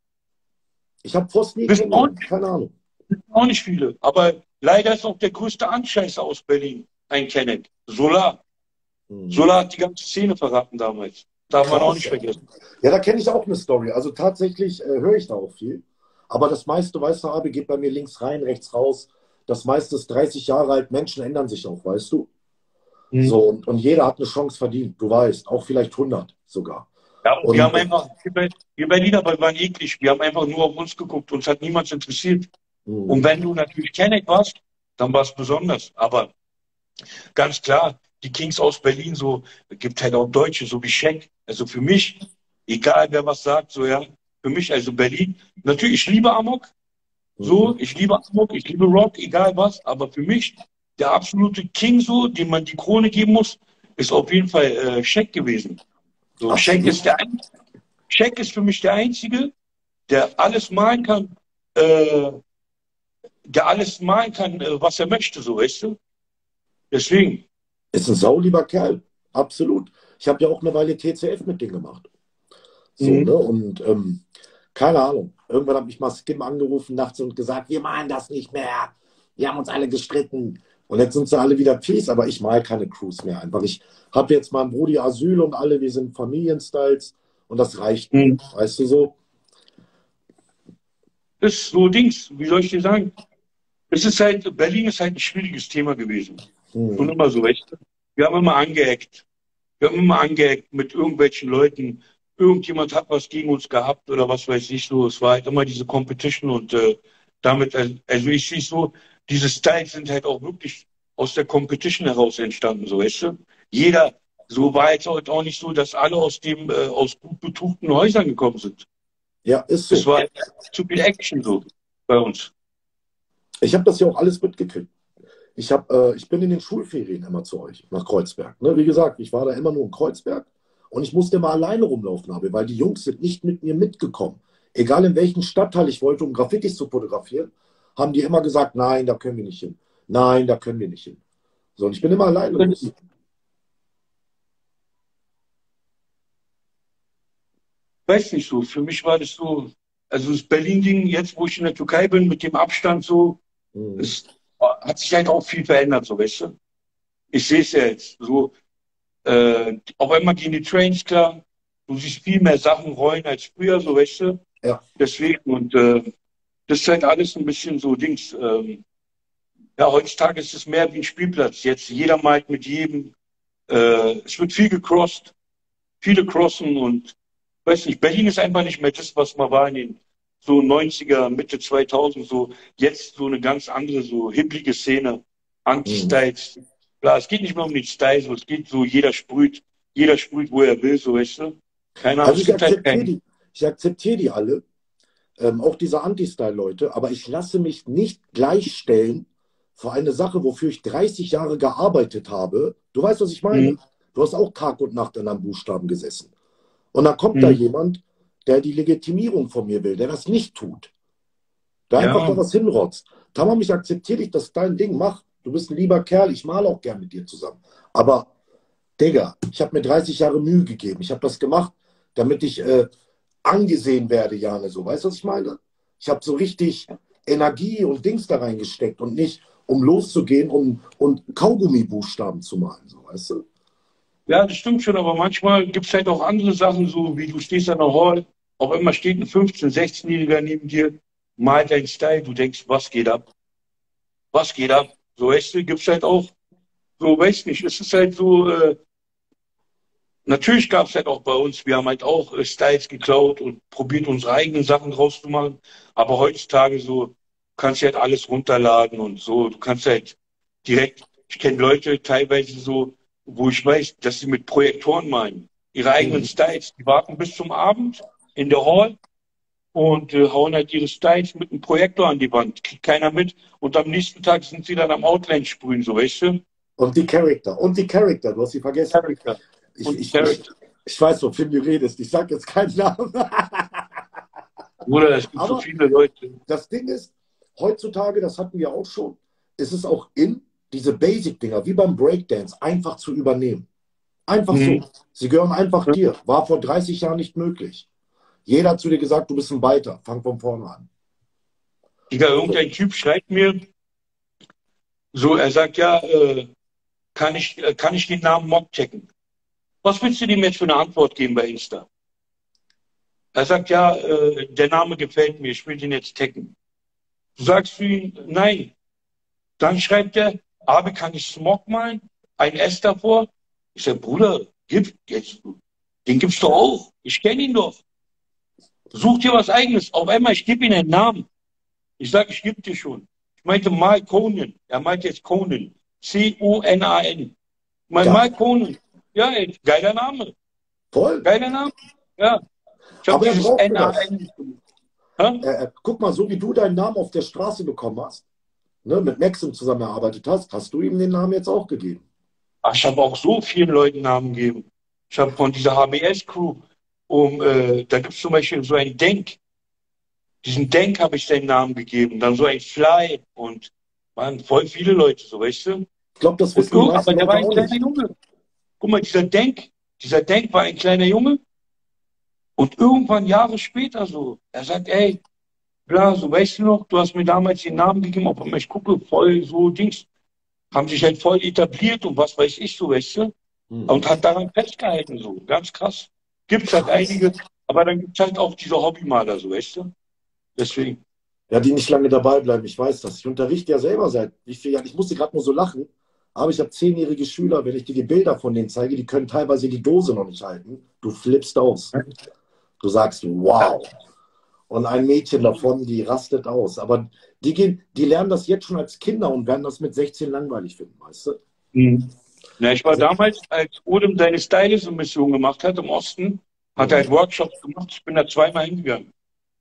Ich habe Voss nie Wissen auch, kennengelernt. Keine Ahnung. auch nicht viele. Aber leider ist auch der größte Anscheißer aus Berlin ein Kenneck. Solar. Mhm. Solar hat die ganze Szene verraten damals. Darf man auch Krass, nicht ey. vergessen. Ja, da kenne ich auch eine Story. Also tatsächlich äh, höre ich da auch viel. Aber das meiste, weißt du, Abi, geht bei mir links rein, rechts raus. Das meiste ist dreißig Jahre alt. Menschen ändern sich auch, weißt du? Mhm. So, und, und jeder hat eine Chance verdient. Du weißt, auch vielleicht hundert sogar. Ja, und wir Und haben einfach, wir Berliner waren eklig. Wir haben einfach nur auf uns geguckt. Uns hat niemand interessiert. Und mhm. wenn du natürlich Kenneck warst, dann war es besonders. Aber ganz klar, die Kings aus Berlin, so, gibt halt auch Deutsche, so wie Schenk. Also für mich, egal wer was sagt, so, ja, für mich, also Berlin, natürlich, ich liebe Amok, so, Mhm. ich liebe Amok, ich liebe Rock, egal was, aber für mich, der absolute King, so, dem man die Krone geben muss, ist auf jeden Fall äh, Schenk gewesen. So, Schenk Absolut. ist der ein- Schenk ist für mich der Einzige, der alles malen kann, äh, der alles malen kann, äh, was er möchte, so, weißt du? Deswegen. Ist ein saulieber Kerl. Absolut. Ich habe ja auch eine Weile T C F mit denen gemacht. So, ne? Mhm. Und ähm, keine Ahnung. Irgendwann hat mich mal Skim angerufen nachts und gesagt, wir malen das nicht mehr. Wir haben uns alle gestritten. Und jetzt sind sie alle wieder Peace, aber ich mal keine Crews mehr einfach. Ich habe jetzt meinen Brudi Asyl und alle, wir sind Familienstyles und das reicht mir. Mhm. Weißt du so? Das ist so Dings, wie soll ich dir sagen? Es ist halt, Berlin ist halt ein schwieriges Thema gewesen. Schon Hm. immer so, weißt du? Wir haben immer angeeckt. Wir haben immer angeeckt mit irgendwelchen Leuten. irgendjemand hat was gegen uns gehabt oder was weiß ich so. Es war halt immer diese Competition und äh, damit, äh, also ich sehe so, diese Styles sind halt auch wirklich aus der Competition heraus entstanden, so weißt du. Jeder, so war jetzt heute auch nicht so, dass alle aus dem, äh, aus gut betuchten Häusern gekommen sind. Ja, ist Es so. war zu viel Action so bei uns. Ich habe das ja auch alles mitgekriegt. Ich, hab, äh, ich bin in den Schulferien immer zu euch, nach Kreuzberg. Ne? Wie gesagt, ich war da immer nur in Kreuzberg und ich musste immer alleine rumlaufen, habe, weil die Jungs sind nicht mit mir mitgekommen. Egal in welchen Stadtteil ich wollte, um Graffitis zu fotografieren, haben die immer gesagt, nein, da können wir nicht hin. Nein, da können wir nicht hin. So, und ich bin immer alleine los. Weiß nicht so, für mich war das so, also das Berlin-Ding, jetzt wo ich in der Türkei bin, mit dem Abstand so, Mhm. es hat sich halt auch viel verändert, so weißt du. Ich sehe es ja jetzt so, äh, auf einmal gehen die Trains klar, du siehst viel mehr Sachen rollen als früher, so weißt du. Ja. Deswegen, und äh, das ist halt alles ein bisschen so Dings. Ähm, ja, heutzutage ist es mehr wie ein Spielplatz. Jetzt jeder malt mit jedem. Äh, es wird viel gecrossed, viele crossen und weiß nicht, Berlin ist einfach nicht mehr das, was man war in den so neunziger, Mitte zweitausend, so jetzt so eine ganz andere, so hipplige Szene, Mhm. Anti-Styles. Klar, es geht nicht mehr um den Style, so, es geht so, jeder sprüht, jeder sprüht, wo er will, so weißt du. Keine Ahnung, Also es ich gibt halt akzeptiere keinen. die, ich akzeptiere die alle, ähm, auch diese Anti-Style-Leute, aber ich lasse mich nicht gleichstellen für eine Sache, wofür ich dreißig Jahre gearbeitet habe. Du weißt, was ich meine? Mhm. Du hast auch Tag und Nacht an einem Buchstaben gesessen. Und dann kommt da Mhm. jemand, der die Legitimierung von mir will, der das nicht tut, der einfach Ja, da was hinrotzt. Tamam, ich akzeptiere dich, dass dein Ding macht. Du bist ein lieber Kerl, ich male auch gern mit dir zusammen. Aber, Digga, ich habe mir dreißig Jahre Mühe gegeben. Ich habe das gemacht, damit ich äh, angesehen werde, Jane, so. Weißt du, was ich meine? Ich habe so richtig Energie und Dings da reingesteckt und nicht, um loszugehen um, und Kaugummi-Buchstaben zu malen, so, weißt du? ja, das stimmt schon, aber manchmal gibt es halt auch andere Sachen, so wie du stehst an der Hall, auf einmal steht ein fünfzehn-, sechzehn-Jähriger neben dir, malt deinen Style, du denkst, was geht ab? Was geht ab? So, weißt du, gibt's halt auch, so, weiß nicht, es ist halt so, äh, natürlich gab es halt auch bei uns, wir haben halt auch äh, Styles geklaut und probiert, unsere eigenen Sachen draus zu machen, aber heutzutage so, kannst du halt alles runterladen und so, du kannst halt direkt, ich kenne Leute teilweise so, wo ich weiß, dass sie mit Projektoren malen, ihre eigenen Mhm. Styles, die warten bis zum Abend in der Hall und äh, hauen halt ihre Styles mit einem Projektor an die Wand, kriegt keiner mit und am nächsten Tag sind sie dann am Outline sprühen, so weißt du? Und die Charakter. Und die Charakter, du hast sie vergessen. Character Ich, und die ich, ich, Character. ich weiß, wovon du redest. Ich sage jetzt keinen Namen. Bruder, es gibt so Aber viele Leute. das Ding ist, heutzutage, das hatten wir auch schon, ist es auch in, diese Basic-Dinger, wie beim Breakdance, einfach zu übernehmen. Einfach so. Mhm. Sie gehören einfach dir. War vor dreißig Jahren nicht möglich. Jeder hat zu dir gesagt, du bist ein Weiter. Fang von vorne an. Digga, So. irgendein Typ schreibt mir, so, er sagt, ja, äh, kann ich, äh, kann ich den Namen Mock checken? Was willst du dem jetzt für eine Antwort geben bei Insta? Er sagt, ja, äh, der Name gefällt mir, ich will den jetzt taggen. Du sagst zu ihm, nein. Dann schreibt er, Abi, kann ich Smog malen? Ein S davor? Ich sag, Bruder, gib, jetzt, den gibt's doch auch. Ich kenne ihn doch. Such dir was Eigenes. Auf einmal, ich gebe ihm einen Namen. Ich sage, ich gebe dir schon. Ich meinte Mal Conan. Er meinte jetzt Conan. C O N A N. Mein Mal Geil. Conan. Ja, ey, geiler Name. Voll. Geiler Name. Ja. Ich habe Aber er dieses brauchte das. N A N gefunden. Hä? Äh, äh, guck mal, so wie du deinen Namen auf der Straße bekommen hast, ne, mit Maxim zusammengearbeitet hast, hast du ihm den Namen jetzt auch gegeben. Ach, ich habe auch so vielen Leuten Namen gegeben. Ich habe von dieser H B S-Crew, um, äh, da gibt es zum Beispiel so einen Denk. Diesen Denk habe ich seinen Namen gegeben. Dann so ein Fly und waren voll viele Leute, so weißt du. Ich glaube, das Und wissen die irg- meisten aber der war Leute ein auch kleiner nicht. Junge. Guck mal, dieser Denk, dieser Denk war ein kleiner Junge. Und irgendwann Jahre später so, er sagt, ey, bla, so weißt du noch, du hast mir damals den Namen gegeben, auf einmal ich gucke, voll so Dings, haben sich halt voll etabliert und was weiß ich so, weißt du? Und Mhm. hat daran festgehalten, so, ganz krass. Gibt's halt Krass. einige, aber dann gibt's halt auch diese Hobbymaler, so, weißt du? Deswegen. Ja, die nicht lange dabei bleiben, ich weiß das. Ich unterrichte ja selber seit wie vielen Jahren. Ich musste gerade nur so lachen, Aber ich habe zehnjährige Schüler, wenn ich dir die Bilder von denen zeige, die können teilweise die Dose noch nicht halten. Du flippst aus. Du sagst, wow. Und ein Mädchen davon, die rastet aus. Aber die gehen, die lernen das jetzt schon als Kinder und werden das mit sechzehn langweilig finden, weißt du? Mhm. Ja, ich war damals, als Odem seine Stylism-Mission gemacht hat im Osten, hat er halt Workshops gemacht. Ich bin da zweimal hingegangen.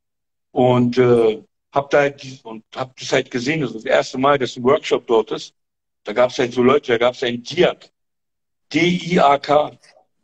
Und äh, hab da halt dies, und hab das halt gesehen, das ist das erste Mal, dass ein Workshop dort ist. Da gab es halt so Leute, da gab es einen Diak, D I A K.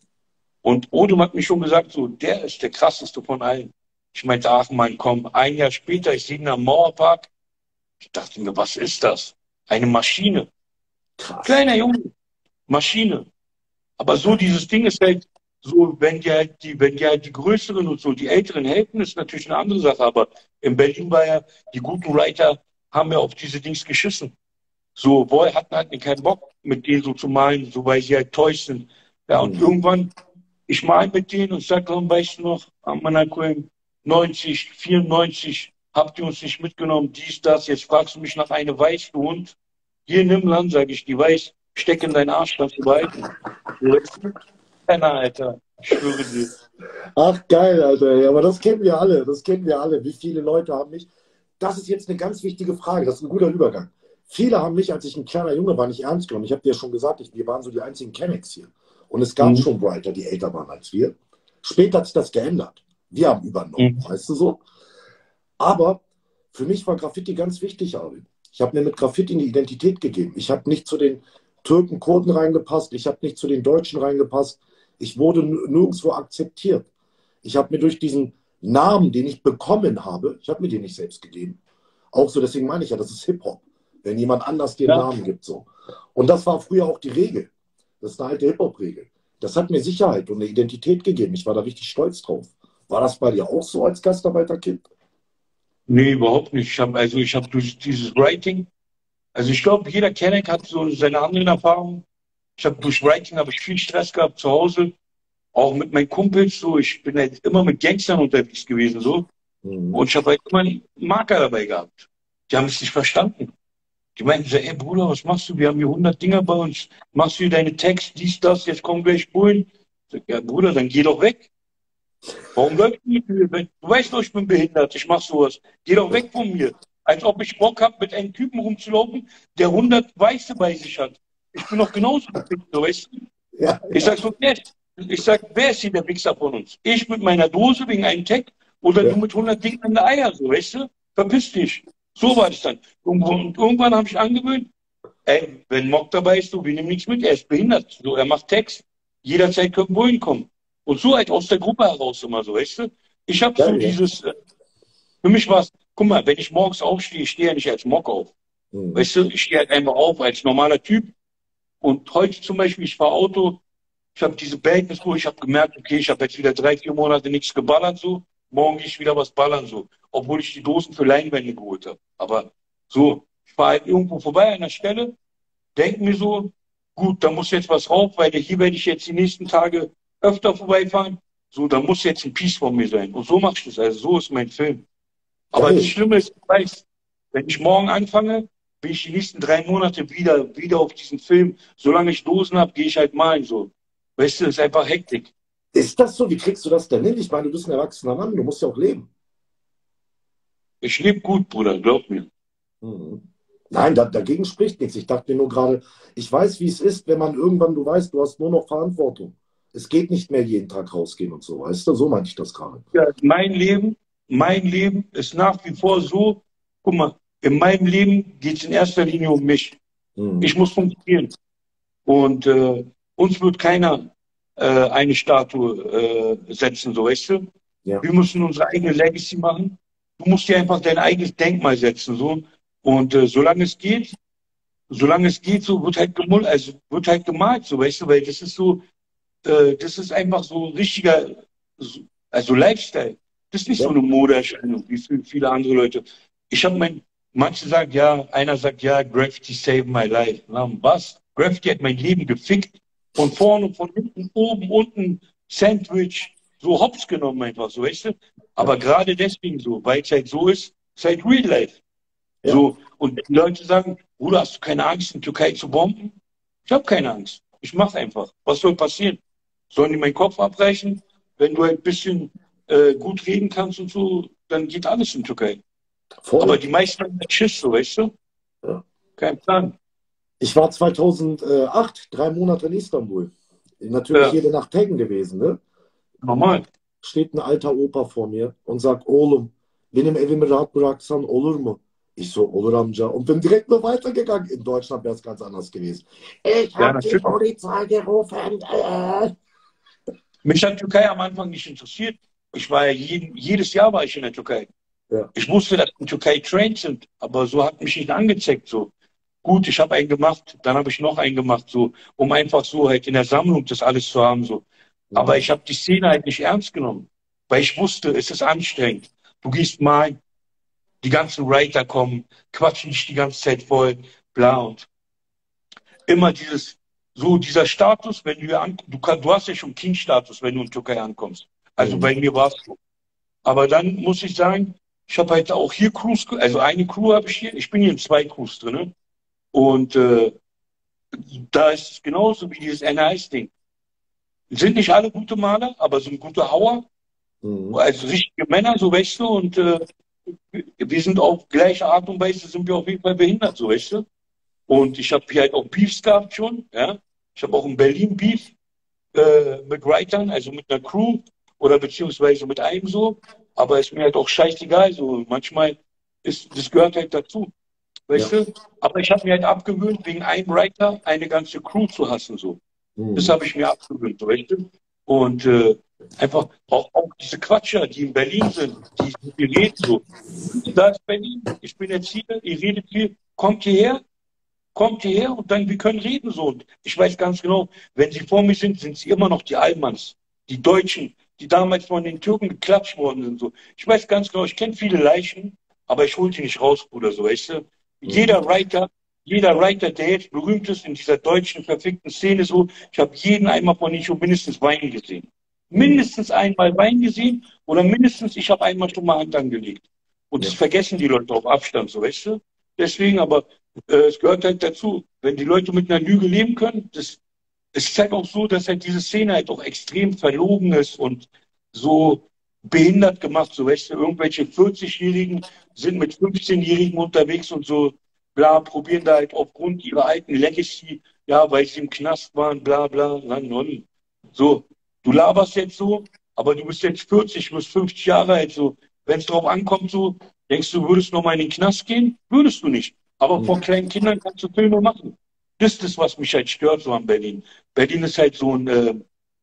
Und Odem hat mir schon gesagt, so, der ist der krasseste von allen. Ich meinte, ach man, komm, ein Jahr später, ich sehe ihn am Mauerpark. Ich dachte mir, was ist das? Eine Maschine. Krass. Kleiner Junge, Maschine. Aber so dieses Ding ist halt so, wenn die halt die, wenn die halt die Größeren und so, die Älteren helfen, ist natürlich eine andere Sache. Aber in Berlin war ja, die guten Writer haben ja auf diese Dings geschissen. So, boah, hatten halt keinen Bock, mit denen so zu malen, so weil sie halt täuscht sind. Ja, und Mhm. irgendwann, ich mal mit denen und sag, komm, weißt du noch, am Mannheim neunzig, vierundneunzig, habt ihr uns nicht mitgenommen, dies, das, jetzt fragst du mich nach einer Weiß, du Hund. Hier, nimm Land, sag ich, die Weiß, steck in deinen Arsch, kannst du behalten. Penner, Alter, ich schwöre dir. Ach, geil, Alter. Ja, aber das kennen wir alle. Das kennen wir alle. Wie viele Leute haben mich. Das ist jetzt eine ganz wichtige Frage. Das ist ein guter Übergang. Viele haben mich, als ich ein kleiner Junge war, nicht ernst genommen. Ich habe dir ja schon gesagt, ich, wir waren so die einzigen Kennex hier. Und es gab Mhm. schon Writer, die älter waren als wir. Später hat sich das geändert. Wir haben übernommen, Mhm. weißt du so? Aber für mich war Graffiti ganz wichtig, Arvin. Ich habe mir mit Graffiti eine Identität gegeben. Ich habe nicht zu den Türken, Kurden reingepasst. Ich habe nicht zu den Deutschen reingepasst. Ich wurde nirgendwo akzeptiert. Ich habe mir durch diesen Namen, den ich bekommen habe, ich habe mir den nicht selbst gegeben. Auch so, deswegen meine ich ja, das ist Hip-Hop. Wenn jemand anders dir einen Ja. Namen gibt. So. Und das war früher auch die Regel. Das ist eine alte Hip-Hop-Regel. Das hat mir Sicherheit und eine Identität gegeben. Ich war da richtig stolz drauf. War das bei dir auch so als Gastarbeiterkind? Nee, überhaupt nicht. Ich habe also ich habe durch dieses Writing, also ich glaube, jeder Kenneck hat so seine anderen Erfahrungen. Ich habe durch Writing habe ich viel Stress gehabt zu Hause, auch mit meinen Kumpels so. Ich bin halt immer mit Gangstern unterwegs gewesen so Mhm. und ich habe halt immer einen Marker dabei gehabt. Die haben es nicht verstanden. Die meinten so, ey Bruder, was machst du? Wir haben hier hundert Dinger bei uns. Machst du hier deine Text, dies, das, jetzt kommen gleich Bullen. Ich sag, ja Bruder, dann geh doch weg. Warum läufst du mit mir? Du weißt doch, ich bin behindert, ich mach sowas. Geh doch weg von mir. Als ob ich Bock habe, mit einem Typen rumzulaufen, der hundert Weiße bei sich hat. Ich bin doch genauso gefickt, so, weißt du? Ja, Ich sag so, wer ist, ich sag, wer ist hier der Wichser von uns? Ich mit meiner Dose wegen einem Tag oder ja. du mit hundert Dingen an der Eier, so, weißt du? Verpiss dich. So war das dann. Und, und irgendwann habe ich angewöhnt, ey, wenn Mock dabei ist, du, wir nehmen nichts mit, er ist behindert. So, er macht Text. Jederzeit können Bullen kommen. Und so halt aus der Gruppe heraus immer so, weißt du? Ich habe so Geil, ja. dieses, äh, für mich war es, guck mal, wenn ich morgens aufstehe, ich stehe ja nicht als Mock auf. Mhm. Weißt du, ich stehe halt einfach auf als normaler Typ. Und heute zum Beispiel, ich fahre Auto, ich habe diese Badness, wo ich habe gemerkt, okay, ich habe jetzt wieder drei, vier Monate nichts geballert, so. Morgen gehe ich wieder was ballern, so. Obwohl ich die Dosen für Leinwände geholt habe. Aber so, ich fahre halt irgendwo vorbei an der Stelle, denke mir so, gut, da muss jetzt was rauf, weil hier werde ich jetzt die nächsten Tage öfter vorbeifahren. So, da muss jetzt ein Piece von mir sein. Und so mach ich das. Also so ist mein Film. Aber das Geil. Schlimme ist, ich weiß, wenn ich morgen anfange, bin ich die nächsten drei Monate wieder, wieder auf diesen Film. Solange ich Dosen habe, gehe ich halt malen, so. Weißt du, das ist einfach Hektik. Ist das so? Wie kriegst du das denn hin? Ich meine, du bist ein erwachsener Mann, du musst ja auch leben. Ich lebe gut, Bruder, glaub mir. Mhm. Nein, da, dagegen spricht nichts. Ich dachte mir nur gerade, ich weiß, wie es ist, wenn man irgendwann, du weißt, du hast nur noch Verantwortung. Es geht nicht mehr jeden Tag rausgehen und so, weißt du? So meinte ich das gerade. Ja, mein Leben, mein Leben ist nach wie vor so, guck mal, in meinem Leben geht es in erster Linie um mich. Mhm. Ich muss funktionieren. Und äh, uns wird keiner äh, eine Statue äh, setzen, so weißt du? Ja. Wir müssen unsere eigene Legacy machen. Du musst dir einfach dein eigenes Denkmal setzen, so. Und äh, solange es geht, solange es geht, so wird halt gemalt, also wird halt gemalt, so weißt du, weil das ist so, äh, das ist einfach so richtiger, so, also Lifestyle. Das ist nicht Ja. so eine Modeerscheinung wie für viele andere Leute. Ich habe mein, manche sagen ja, einer sagt ja, Graffiti saved my life. Na, was? Graffiti hat mein Leben gefickt. Von vorne, von hinten, oben, unten, Sandwich, so hops genommen einfach, so weißt du. Aber gerade deswegen so, weil es halt so ist, ist halt Real Life. Ja. So, und wenn die Leute sagen, Bruder, hast du keine Angst, in die Türkei zu bomben? Ich habe keine Angst. Ich mache einfach. Was soll passieren? Sollen die meinen Kopf abbrechen? Wenn du ein bisschen äh, gut reden kannst und so, dann geht alles in Türkei. Voll. Aber die meisten haben Schiss, so, weißt du? Ja. Kein Plan. Ich war zweitausendacht drei Monate in Istanbul. Natürlich Ja. jede Nacht taggen gewesen, ne? Normal. Steht ein alter Opa vor mir und sagt, Oğlum, benim evimi rahat bıraksan olur mu? Ich so, olur amca. Und bin direkt noch weitergegangen. In Deutschland wäre es ganz anders gewesen. Ich Ja, habe die natürlich. Polizei gerufen. Äh. Mich hat Türkei am Anfang nicht interessiert. Ich war ja jeden, jedes Jahr war ich in der Türkei. Ja. Ich wusste, dass in Türkei Trains sind, aber so hat mich nicht angezeigt. So. Gut, ich habe einen gemacht, dann habe ich noch einen gemacht, so, um einfach so halt in der Sammlung das alles zu haben. So. Ja. Aber ich habe die Szene halt nicht ernst genommen, weil ich wusste, es ist anstrengend. Du gehst mal, die ganzen Writer kommen, quatschen dich die ganze Zeit voll, bla und immer dieses, so dieser Status, wenn du hier ankommst, du, kann, du hast ja schon King-Status, wenn du in Türkei ankommst. Also Mhm. bei mir war es so. Aber dann muss ich sagen, ich habe halt auch hier Crews, also eine Crew habe ich hier, ich bin hier in zwei Crews drin. Ne? Und äh, da ist es genauso wie dieses N S-Ding. Sind nicht alle gute Maler, aber sind gute Hauer. Mhm. Also richtige Männer, so weißt du. Und äh, wir sind auf gleiche Art und Weise, sind wir auf jeden Fall behindert, so weißt du. Und ich habe hier halt auch Beefs gehabt schon. Ja? Ich habe auch in Berlin Beef äh, mit Writern, also mit einer Crew oder beziehungsweise mit einem so. Aber ist mir halt auch scheißegal. So. Manchmal ist, das gehört halt dazu. Weißt Ja. du? Aber ich habe mir halt abgewöhnt, wegen einem Writer eine ganze Crew zu hassen. So. Mhm. Das habe ich mir abgewöhnt, weißt du? Und äh, einfach auch, auch diese Quatscher, die in Berlin sind, die, die reden so. Da ist Berlin, ich bin jetzt hier, ihr redet hier, kommt hierher, kommt hierher und dann wir können reden so. Und ich weiß ganz genau, wenn sie vor mir sind, sind sie immer noch die Allmanns, die Deutschen, die damals von den Türken geklatscht worden sind. So. Ich weiß ganz genau, ich kenne viele Leichen, aber ich hole die nicht raus, Bruder, so weißt du. Jeder Writer, jeder Writer, der jetzt berühmt ist in dieser deutschen verfickten Szene, so, ich habe jeden einmal von ihnen schon mindestens weinen gesehen. Mindestens einmal weinen gesehen oder mindestens, ich habe einmal schon mal Hand angelegt. Und das Ja. vergessen die Leute auf Abstand, so weißt du. Deswegen, aber äh, es gehört halt dazu, wenn die Leute mit einer Lüge leben können, das, es ist halt auch so, dass halt diese Szene halt auch extrem verlogen ist und so behindert gemacht, so weißt du, irgendwelche vierzig-Jährigen sind mit fünfzehn-Jährigen unterwegs und so, bla, probieren da halt aufgrund ihrer alten Legacy, ja, weil sie im Knast waren, bla, bla, nein, nein. So, du laberst jetzt so, aber du bist jetzt vierzig, du bist fünfzig Jahre alt, so, wenn es drauf ankommt, so, denkst du, würdest noch mal in den Knast gehen? Würdest du nicht. Aber vor kleinen Kindern kannst du Filme machen. Das ist das, was mich halt stört, so an Berlin. Berlin ist halt so ein, äh,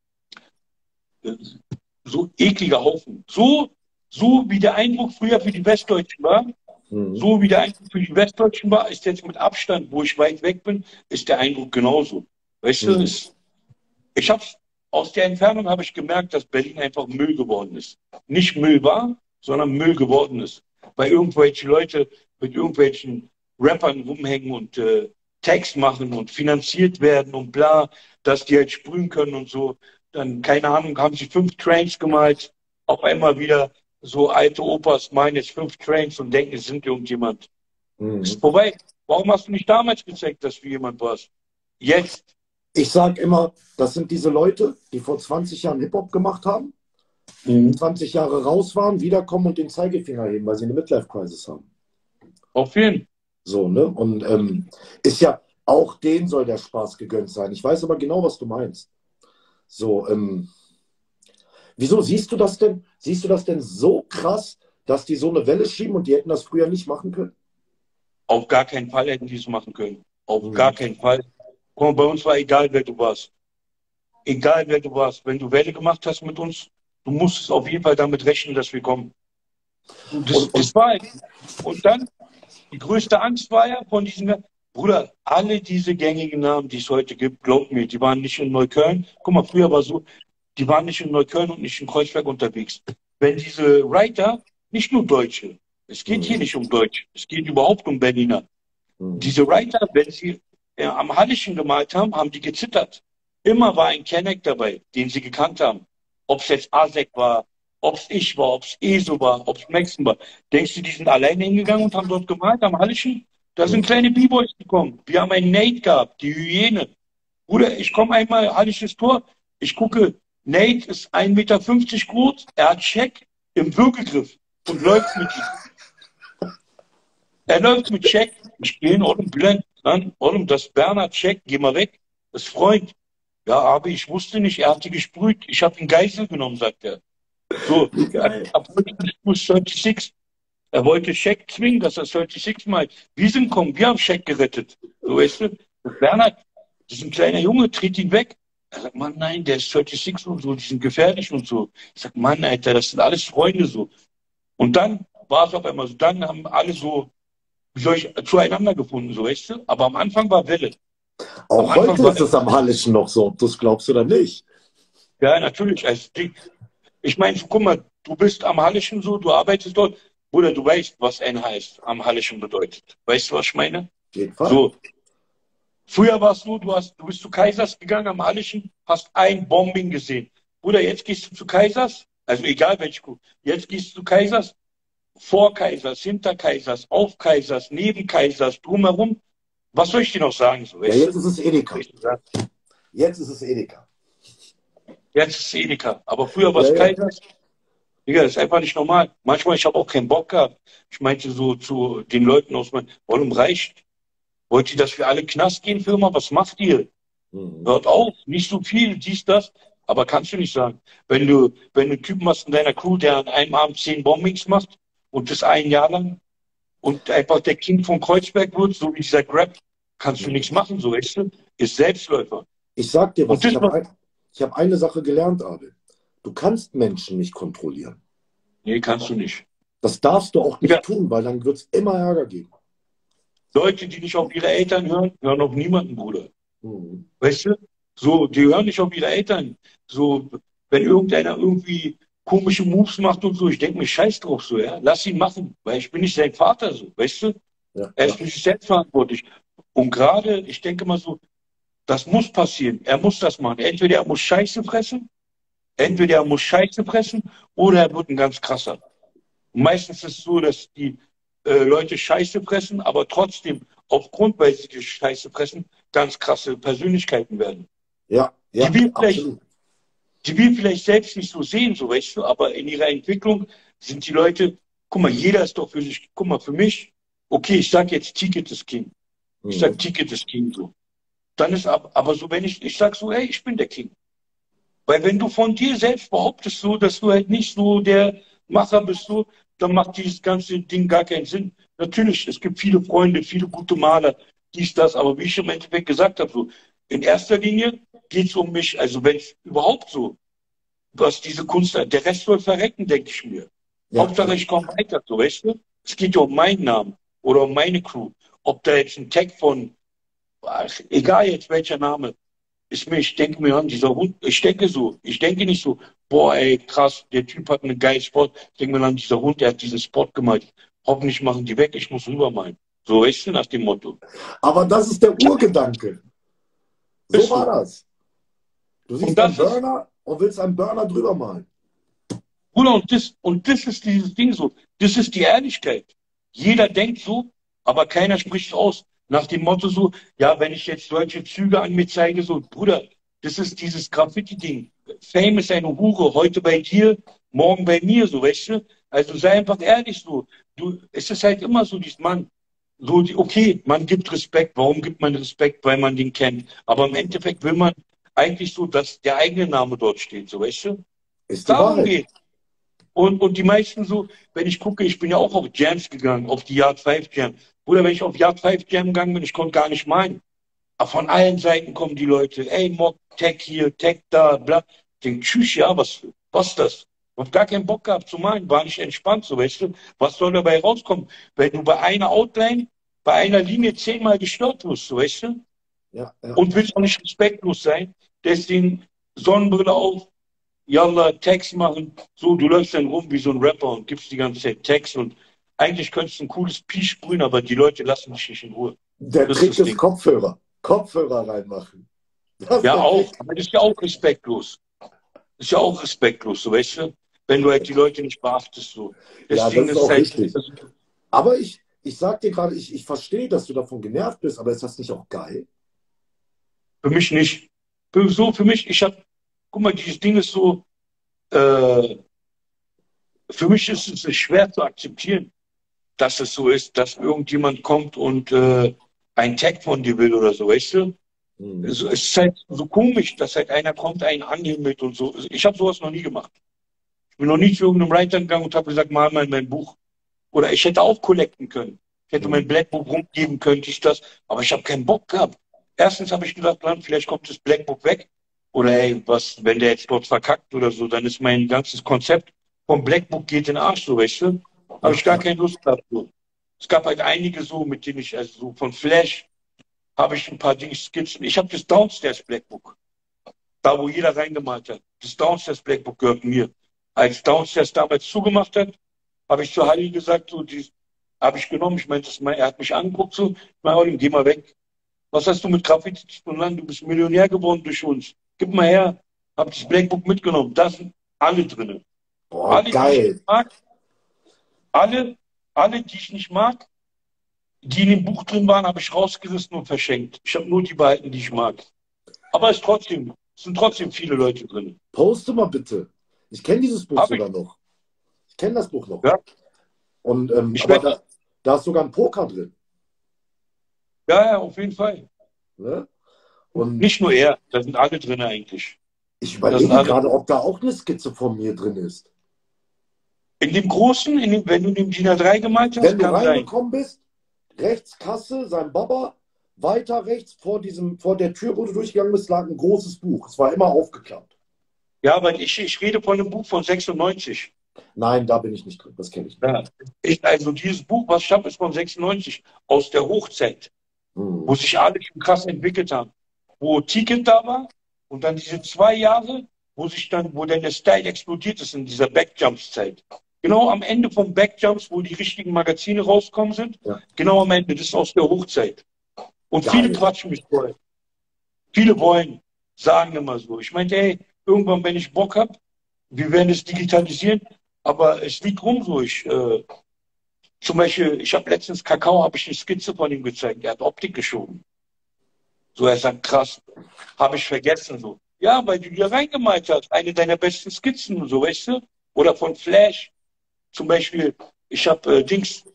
so ekliger Haufen. So, so wie der Eindruck früher für die Westdeutschen war, Mhm. so wie der Eindruck für die Westdeutschen war, ist jetzt mit Abstand, wo ich weit weg bin, ist der Eindruck genauso. Weißt du, Mhm. es, ich hab's, aus der Entfernung habe ich gemerkt, dass Berlin einfach Müll geworden ist. Nicht Müll war, sondern Müll geworden ist. Weil irgendwelche Leute mit irgendwelchen Rappern rumhängen und äh, Tags machen und finanziert werden und bla, dass die halt sprühen können und so. Dann, keine Ahnung, haben sie fünf Trains gemalt. Auf einmal wieder so alte Opas meinen jetzt fünf Trains und denken, es sind irgendjemand. Mhm. Ist vorbei. Warum hast du nicht damals gezeigt, dass du jemand warst? Jetzt. Ich sage immer, das sind diese Leute, die vor zwanzig Jahren Hip-Hop gemacht haben, zwanzig Jahre raus waren, wiederkommen und den Zeigefinger heben, weil sie eine Midlife-Crisis haben. Auf jeden. So, ne? Und ähm, ist ja, auch denen soll der Spaß gegönnt sein. Ich weiß aber genau, was du meinst. So, ähm, wieso siehst du das denn? Siehst du das denn so krass, dass die so eine Welle schieben und die hätten das früher nicht machen können? Auf gar keinen Fall hätten die es machen können. Auf Mhm. gar keinen Fall. Guck mal, bei uns war egal, wer du warst. Egal, wer du warst. Wenn du Welle gemacht hast mit uns, du musstest auf jeden Fall damit rechnen, dass wir kommen. Und das, Und, und, das war halt. Und dann, die größte Angst war ja von diesen, Bruder, alle diese gängigen Namen, die es heute gibt, glaub mir, die waren nicht in Neukölln. Guck mal, früher war so, die waren nicht in Neukölln und nicht in Kreuzberg unterwegs. Wenn diese Writer, nicht nur Deutsche, es geht Mhm. hier nicht um Deutsch, es geht überhaupt um Berliner. Mhm. Diese Writer, wenn sie äh, am Hallischen gemalt haben, haben die gezittert. Immer war ein Kenneck dabei, den sie gekannt haben. Ob es jetzt Asek war, ob es ich war, ob es Eso war, ob es Maxen war. Denkst du, die sind alleine hingegangen und haben dort gemalt am Hallischen? Da sind Mhm. kleine B-Boys gekommen. Wir haben einen Nate gehabt, die Hyäne. Bruder, ich komme einmal, hatte ich das Tor, ich gucke, Nate ist ein Meter fünfzig groß, er hat Check im Würgegriff und läuft mit ihm. Er läuft mit Check. Ich gehe in Ordnung, blend an, Ordnung, das Bernhard Check, geh mal weg, das ist Freund. Ja, aber ich wusste nicht, er hatte gesprüht. Ich habe ihn Geisel genommen, sagt er. So, er, ab heute muss sechsunddreißig. Er wollte Check zwingen, dass er sechsunddreißig mal. Wir sind gekommen, wir haben Check gerettet. So, weißt du? Und Bernhard, das ist ein kleiner Junge, tritt ihn weg. Er sagt, Mann, nein, der ist sechsunddreißig und so, die sind gefährlich und so. Ich sag, Mann, Alter, das sind alles Freunde so. Und dann war es auf einmal so, dann haben alle so, wie soll ich, zueinander gefunden, so, weißt du? Aber am Anfang war Welle. Auch Am Anfang heute war, ist es am Hallischen noch so, das glaubst du dann nicht? ja, natürlich. Also, die, ich meine, guck mal, du bist am Hallischen so, du arbeitest dort, oder du weißt, was N heißt, am Hallischen bedeutet. Weißt du, was ich meine? Auf jeden Fall. So, früher war es nur, du, hast, du bist zu Kaisers gegangen am Hallischen, hast ein Bombing gesehen. Bruder, jetzt gehst du zu Kaisers, also egal welche Kuh, jetzt gehst du zu Kaisers, vor Kaisers, hinter Kaisers, auf Kaisers, neben Kaisers, drumherum. Was soll ich dir noch sagen? So, Ja, weißt jetzt du? ist es Edeka. Jetzt ist es Edeka. Jetzt ist es Edeka. Aber früher war es Ja, ja. Kaisers. Digga, das ist einfach nicht normal. Manchmal, ich habe auch keinen Bock gehabt. Ich meinte so zu den Leuten aus meinem, warum reicht? Wollt ihr, dass wir alle in den Knast gehen, Firma? Was macht ihr? Mhm. Hört auf, nicht so viel, dies, das. Aber kannst du nicht sagen. Wenn du, wenn du einen Typen hast in deiner Crew, der an einem Abend zehn Bombings macht und das ein Jahr lang und einfach der King von Kreuzberg wird, so wie dieser Grab, kannst du nichts machen, so weißt du? Ist Selbstläufer. Ich sag dir was, Und das ich habe war, ein, ich hab eine Sache gelernt, Abel. Du kannst Menschen nicht kontrollieren. nee, kannst du nicht. Das darfst du auch nicht Ja. tun, weil dann wird es immer Ärger geben. Leute, die nicht auf ihre Eltern hören, hören auf niemanden, Bruder. Mhm. Weißt du? So, die hören nicht auf ihre Eltern. So, wenn irgendeiner irgendwie komische Moves macht und so, ich denke mir, scheiß drauf so, ja. Lass ihn machen, weil ich bin nicht sein Vater so, weißt du? Ja, Er ja. ist für sich selbst verantwortlich. Und gerade, ich denke mal so, das muss passieren. Er muss das machen. Entweder er muss Scheiße fressen, entweder er muss Scheiße fressen, oder er wird ein ganz krasser. Und meistens ist es so, dass die äh, Leute Scheiße fressen, aber trotzdem, aufgrund, weil sie die Scheiße fressen, ganz krasse Persönlichkeiten werden. Ja, ja, Die wir vielleicht, absolut. die wir vielleicht selbst nicht so sehen, so weißt du, aber in ihrer Entwicklung sind die Leute, guck mal, jeder ist doch für sich, guck mal, für mich, okay, ich sag jetzt Ticket ist King. Ich sag Mhm. Ticket ist King so. Dann ist ab, aber so, wenn ich, ich sag so, hey, ich bin der King. Weil wenn du von dir selbst behauptest, so, dass du halt nicht so der Macher bist, so, dann macht dieses ganze Ding gar keinen Sinn. Natürlich, es gibt viele Freunde, viele gute Maler, dies, das, aber wie ich im Endeffekt gesagt habe, so, in erster Linie geht es um mich, also wenn es überhaupt so, was diese Kunst, der Rest soll verrecken, denke ich mir. Ja, Hauptsache, ich komme weiter, so, weißt du? Es geht ja um meinen Namen oder um meine Crew. Ob da jetzt ein Tag von, ach, egal jetzt welcher Name, ist mir, ich denke mir an, dieser Hund, ich denke so, ich denke nicht so, boah, ey, krass, der Typ hat einen geilen Spot. Ich denke mir an, dieser Hund, der hat diesen Spot gemalt. Hoffentlich machen die weg, ich muss rübermalen. So, weißt du, nach dem Motto. aber das ist der Urgedanke. So Ist so. war das. Du siehst Und das einen ist, Burner und willst einen Burner drüber malen. Bruder, und das, und das ist dieses Ding so. Das ist die Ehrlichkeit. Jeder denkt so, aber keiner spricht es aus. Nach dem Motto so, ja, wenn ich jetzt solche Züge an mir zeige, so, Bruder, das ist dieses Graffiti-Ding. Fame ist eine Hure, heute bei dir, morgen bei mir, so, weißt du? Also sei einfach ehrlich so. Du, es ist halt immer so, dieses Mann, so, die, okay, man gibt Respekt. Warum gibt man Respekt? Weil man den kennt. Aber im Endeffekt will man eigentlich so, dass der eigene Name dort steht, so, weißt du? Ist die Darum Wahrheit. geht. Und, und die meisten so, wenn ich gucke, ich bin ja auch auf Jams gegangen, auf die Yard fünf Jam. Oder wenn ich auf Yard fünf Jam gegangen bin, ich konnte gar nicht malen. Aber von allen Seiten kommen die Leute, ey, Mock, Tech hier, Tech da, bla. Ich denke, tschüss, ja, was, was ist das? Ich hab gar keinen Bock gehabt zu malen, war nicht entspannt, so, weißt du? Was soll dabei rauskommen? Wenn du bei einer Outline, bei einer Linie zehnmal gestört wirst, so, weißt du? Ja, ja. Und willst auch nicht respektlos sein, deswegen Sonnenbrille auf, Yalla, Text machen, so, du läufst dann rum wie so ein Rapper und gibst die ganze Zeit Text und eigentlich könntest du ein cooles Pi sprühen, aber die Leute lassen dich nicht in Ruhe. Der Das Trick ist das ist Ding. Kopfhörer. Kopfhörer reinmachen. Das ist Ja, der auch, Trick. aber das ist ja auch respektlos. Das ist ja auch respektlos, so, weißt du? Wenn du halt die Leute nicht beachtest, so. Ja, Deswegen das ist ist auch halt, richtig. das, Aber ich, ich sag dir gerade, ich, ich verstehe, dass du davon genervt bist, aber ist das nicht auch geil? Für mich nicht. Für, so für mich, ich habe, guck mal, dieses Ding ist so, äh, für mich ist es schwer zu akzeptieren, dass es so ist, dass irgendjemand kommt und äh, ein Tag von dir will oder so, weißt du? Mhm. Es, es ist halt so komisch, dass halt einer kommt, einen anhimmelt und so. Ich habe sowas noch nie gemacht. Ich bin noch nie zu irgendeinem Writer gegangen und habe gesagt, mal mal in mein Buch. Oder ich hätte auch collecten können. Ich hätte mein Mhm. Blackbook rumgeben können, dies, das. Aber ich habe keinen Bock gehabt. Erstens habe ich gedacht, Mann, vielleicht kommt das Blackbook weg. Oder hey, was, wenn der jetzt dort verkackt oder so, dann ist mein ganzes Konzept vom Blackbook geht in den Arsch, so, weißt du? Habe Ja, ich gar ja. keine Lust gehabt. So. Es gab halt einige so, mit denen ich, also so von Flash habe ich ein paar Dinge skizzen. Ich habe das Downstairs Blackbook, da wo jeder reingemalt hat. Das Downstairs Blackbook gehört mir. Als Downstairs damals zugemacht hat, habe ich zu Halli gesagt, so, die habe ich genommen. Ich meinte, er hat mich angeguckt, so, ich meine, Olli, geh mal weg. Was hast du mit Graffiti zu tun? Mann? Du bist Millionär geworden durch uns. Gib mal her. Hab das Blackbook mitgenommen. Da sind alle drin. Boah, Alle, die ich geil. nicht mag, alle, alle, die ich nicht mag, die in dem Buch drin waren, habe ich rausgerissen und verschenkt. Ich habe nur die behalten, die ich mag. Aber es ist trotzdem, es sind trotzdem viele Leute drin. Poste mal bitte. Ich kenne dieses Buch Hab sogar ich, noch. Ich kenne das Buch noch. ja. Und, ähm, Ich aber werde, da, da ist sogar ein Poker drin. ja, ja, auf jeden Fall. Ne? Und Nicht nur er, da sind alle drin eigentlich. ich Da sind überlege alle. gerade, ob da auch eine Skizze von mir drin ist. In dem großen, in dem, wenn du in dem DIN A drei gemalt hast, Wenn du kann sein. reingekommen bist, rechts Kasse, sein Baba, weiter rechts vor, diesem, vor der Tür, wo du durchgegangen bist, lag ein großes Buch. Es war immer aufgeklappt. Ja, weil ich, ich rede von einem Buch von sechsundneunzig. Nein, da bin ich nicht drin. Das kenne ich nicht. Ja. Ich, also dieses Buch, was ich habe, ist von sechsundneunzig, aus der Hochzeit, Hm. wo sich alle schon krass entwickelt haben. Wo Ticket da war und dann diese zwei Jahre, wo sich dann, wo dann der Style explodiert ist in dieser Backjumps-Zeit. Genau am Ende vom Backjumps, wo die richtigen Magazine rauskommen sind, Ja. genau am Ende, das ist aus der Hochzeit. Und viele Geil. quatschen mich voll. Viele wollen, sagen immer so. Ich meinte, ey, irgendwann, wenn ich Bock habe, wir werden es digitalisieren, aber es liegt rum so. Ich, äh, zum Beispiel, ich habe letztens Kakao, habe ich eine Skizze von ihm gezeigt. Er hat Optik geschoben. So, er sagt, krass, habe ich vergessen. So, ja, weil du dir reingemalt hast, eine deiner besten Skizzen und so, weißt du? Oder von Flash. Zum Beispiel, ich habe äh, Dings,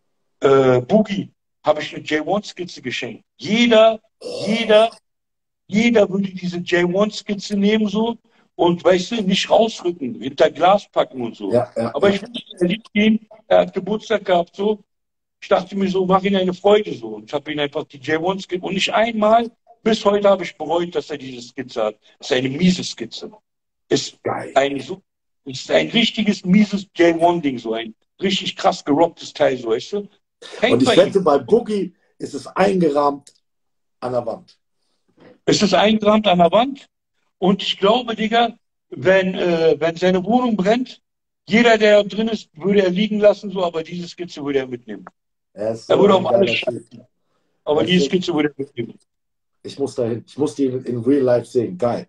äh, Boogie, habe ich eine J eins Skizze geschenkt. Jeder, jeder, jeder würde diese J eins Skizze nehmen so und, weißt du, nicht rausrücken, hinter Glas packen und so. Ja, ja, Aber ja. ich wusste, er liebt ihn, er hat Geburtstag gehabt, so. Ich dachte mir so, mach ihm eine Freude so. Und ich habe ihm einfach die J eins Skizze und nicht einmal, bis heute habe ich bereut, dass er diese Skizze hat. Das ist eine miese Skizze. Ist Geil. ein, so, ist ein richtiges mieses J eins Ding, so ein richtig krass gerocktes Teil, so, weißt du? Und Hängt ich bei wette, ihm. bei Boogie ist es eingerahmt an der Wand. Es ist eingerahmt an der Wand. Und ich glaube, Digga, wenn, äh, wenn seine Wohnung brennt, jeder, der drin ist, würde er liegen lassen, so, aber diese Skizze würde er mitnehmen. Er ist Er so würde ein auf alles geiler scheißen, Typ. aber Er ist diese so, Skizze würde er mitnehmen. ich muss dahin. Ich muss die in, in Real Life sehen. Geil.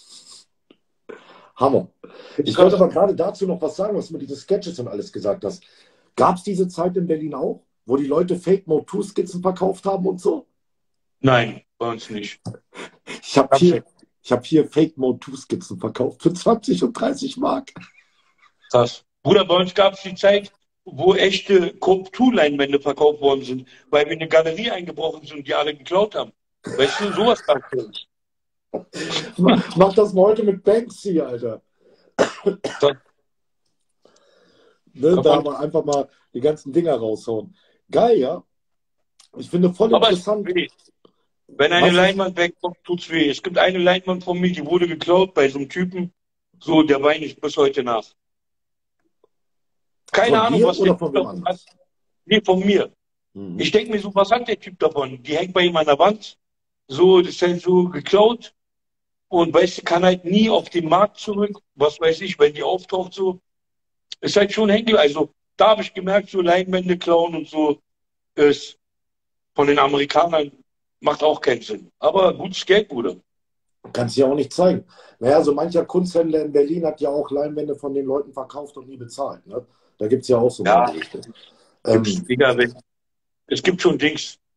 Hammer. Ist Ich wollte krass. aber gerade dazu noch was sagen, was du mit diesen Sketches und alles gesagt hast. Gab es diese Zeit in Berlin auch, wo die Leute Fake Mode zwei Skizzen verkauft haben und so? Nein, bei uns nicht. Ich habe Gab's hier, nicht. ich hab hier Fake Mode zwei Skizzen verkauft für zwanzig und dreißig Mark. Krass. Bruder, bei uns gab es die Zeit, wo echte Coop zwei Leinwände verkauft worden sind, weil wir in eine Galerie eingebrochen sind und die alle geklaut haben. Weißt du, sowas gab es. Mach mach das mal heute mit Banksy, Alter. Ne, da mal einfach mal die ganzen Dinger raushauen. Geil, ja. Ich finde voll Aber es interessant. tut weh. Wenn eine Was ist, Leinwand wegkommt, tut's weh. Es gibt eine Leinwand von mir, die wurde geklaut bei so einem Typen. So, der weine ich bis heute nach. Keine von Ahnung, dir was der oder von Typ wem davon hat. anders? Nee, von mir. Mhm. Ich denke mir so, was hat der Typ davon? Die hängt bei ihm an der Wand. So, das ist halt so geklaut. Und weißt du, kann halt nie auf den Markt zurück. Was weiß ich, wenn die auftaucht, so. Ist halt schon hängen. Also, da habe ich gemerkt, so Leinwände klauen und so ist von den Amerikanern macht auch keinen Sinn. Aber gutes Geld, Bruder. Kannst du ja auch nicht zeigen. Naja, so mancher Kunsthändler in Berlin hat ja auch Leinwände von den Leuten verkauft und nie bezahlt. Ne? Da gibt es ja auch so Ja, eine Geschichte. gibt's, Ähm, Digga, wenn, es gibt schon Dings.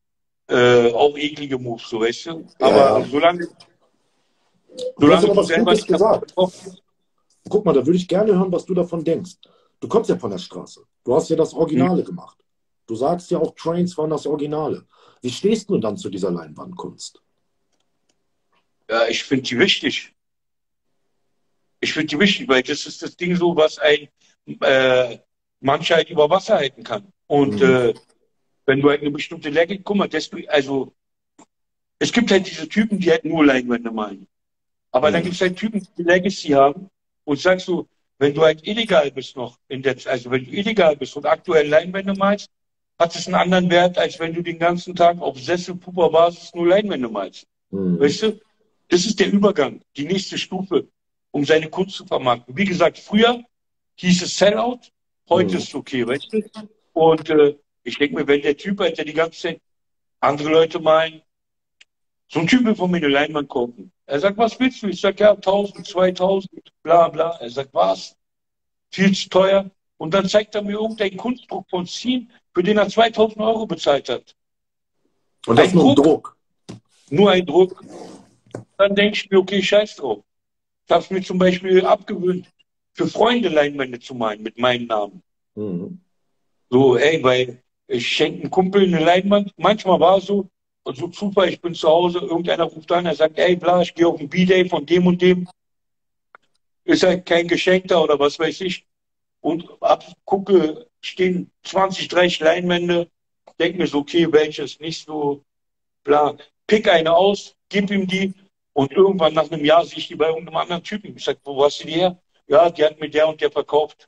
äh, auch eklige Moves, so weißt du. Ja, Aber ja. solange, Du hast solange aber du was selber Gutes nicht davon gesagt. betroffen bist. Guck mal, da würde ich gerne hören, was du davon denkst. Du kommst ja von der Straße. Du hast ja das Hm? Originale gemacht. Du sagst ja auch, Trains waren das Originale. Wie stehst du dann zu dieser Leinwandkunst? Ja, ich finde die wichtig. Ich finde die wichtig, weil das ist das Ding so, was ein äh, mancher halt über Wasser halten kann. Und Mhm. äh, wenn du halt eine bestimmte Länge, guck mal, desto, also es gibt halt diese Typen, die halt nur Leinwände malen. Aber dann Mhm. gibt es halt Typen, die Legacy haben und sagst du, wenn du halt illegal bist noch, in der, also wenn du illegal bist und aktuell Leinwände malst, hat es einen anderen Wert, als wenn du den ganzen Tag auf Sessel-Puper-Basis nur Leinwände malst. Mhm. Weißt du? Das ist der Übergang, die nächste Stufe, um seine Kunst zu vermarkten. Wie gesagt, früher hieß es Sellout, heute Mhm. ist es okay, weißt du? Und äh, ich denke mir, wenn der Typ halt, der die ganze Zeit andere Leute malen, so ein Typ will von mir eine Leinwand kaufen. Er sagt, was willst du? Ich sag, ja, tausend, zweitausend, bla bla. Er sagt, was? Viel zu teuer. Und dann zeigt er mir irgendeinen Kunstdruck von Zien, für den er zweitausend Euro bezahlt hat. Und das Ein nur ein Druck, Druck. nur ein Druck. Dann denke ich mir, okay, scheiß drauf. Ich habe es mir zum Beispiel abgewöhnt, für Freunde Leinwände zu malen mit meinem Namen. Mhm. So, ey, weil ich schenke einem Kumpel eine Leinwand. Manchmal war es so, und so Zufall, ich bin zu Hause, irgendeiner ruft an, er sagt, ey, bla, ich gehe auf ein B-Day von dem und dem. Ist halt kein Geschenk da oder was weiß ich. Und ab, gucke, stehen zwanzig, dreißig Leinwände, denke mir so, okay, welches, nicht so, bla. Pick eine aus, gib ihm die und irgendwann nach einem Jahr sehe ich die bei irgendeinem anderen Typen. Ich sage, wo hast du die her? Ja, die hat mir der und der verkauft.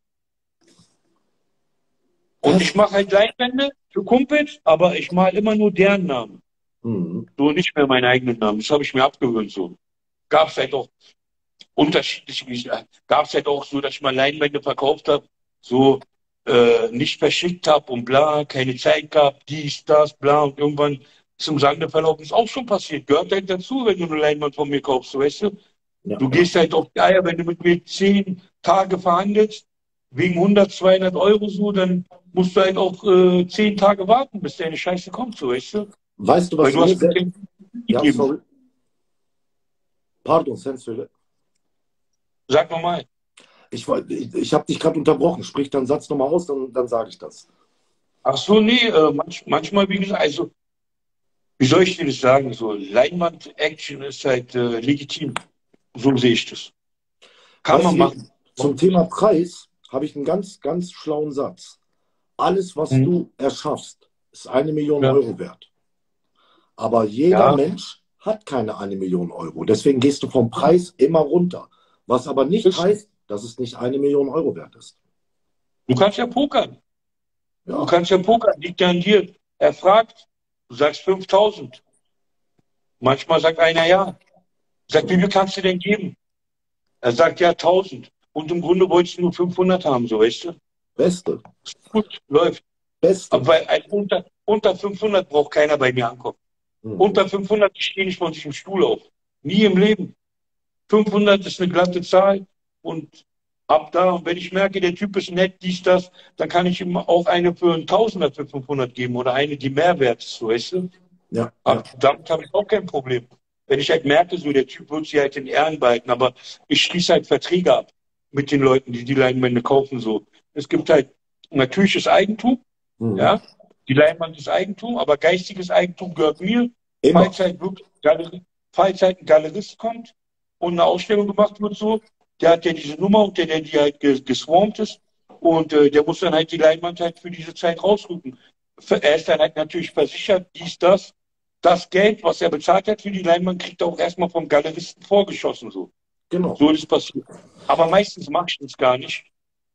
Und Das. ich mache halt Leinwände für Kumpels, aber ich male immer nur deren Namen. Mhm. So nicht mehr meinen eigenen Namen. Das habe ich mir abgewöhnt so. Gab es halt auch unterschiedlich, gab es halt auch so, dass ich mal Leinwände verkauft habe, so äh, nicht verschickt habe und bla, keine Zeit gehabt, dies, das, bla und irgendwann zum Sande verlaufen. Ist auch schon passiert. Gehört halt dazu, wenn du eine Leinwand von mir kaufst, so, weißt du? Ja, Du ja. gehst halt auf die Eier, wenn du mit mir zehn Tage verhandelst, wegen hundert, zweihundert Euro so, dann musst du halt auch äh, zehn Tage warten, bis deine Scheiße kommt, so, weißt du? Weißt du, Weil was du mir hast mir sehr. den Ja, gegeben. sorry. Pardon, Sense. Sag nochmal. Ich, woll- ich, ich habe dich gerade unterbrochen. Sprich deinen Satz nochmal aus, dann, dann sage ich das. Ach so, nee, äh, manch, manchmal, wie gesagt, also, wie soll ich dir das sagen? So, Leinwand-Action ist halt äh, legitim. So sehe ich das. Kann Weißt man du, machen. zum Thema Preis habe ich einen ganz, ganz schlauen Satz. Alles, was Mhm. du erschaffst, ist eine Million Ja. Euro wert. Aber jeder Ja, Mensch hat keine eine Million Euro. Deswegen gehst du vom Preis immer runter. Was aber nicht ist, heißt, dass es nicht eine Million Euro wert ist. du kannst ja pokern. Du Ja, kannst ja pokern, liegt ja an dir. Er fragt, du sagst fünftausend. Manchmal sagt einer ja. Sagt, wie viel kannst du denn geben? Er sagt ja tausend. Und im Grunde wolltest du nur fünfhundert haben, so weißt du. beste, Gut, läuft. beste. Aber weil ein unter, unter fünfhundert braucht keiner bei mir ankommen. Mhm. Unter fünfhundert stehe ich von sich im Stuhl auf. Nie im Leben. fünfhundert ist eine glatte Zahl und ab da, und wenn ich merke, der Typ ist nett, dies, das, dann kann ich ihm auch eine für einen Tausender für fünfhundert geben oder eine, die mehr wert ist, so, weißt du? Ja, ja, Ab, damit habe ich auch kein Problem. Wenn ich halt merke, so der Typ wird sie halt in Ehren behalten, aber ich schließe halt Verträge ab mit den Leuten, die die Leinwände kaufen, so. Es gibt halt natürliches Eigentum, mhm. ja, die Leinwand ist Eigentum, aber geistiges Eigentum gehört mir, Immer. falls halt wirklich Galerie, falls halt ein Galerist kommt und eine Ausstellung gemacht wird, so, der hat ja diese Nummer und der, der die halt ges- geswarmt ist und äh, der muss dann halt die Leinwand halt für diese Zeit rausrücken. Für- Er ist dann halt natürlich versichert, dies, das. Das Geld, was er bezahlt hat für die Leinwand, kriegt er auch erstmal vom Galeristen vorgeschossen, so. Genau. So ist es passiert. Aber meistens mache ich das gar nicht,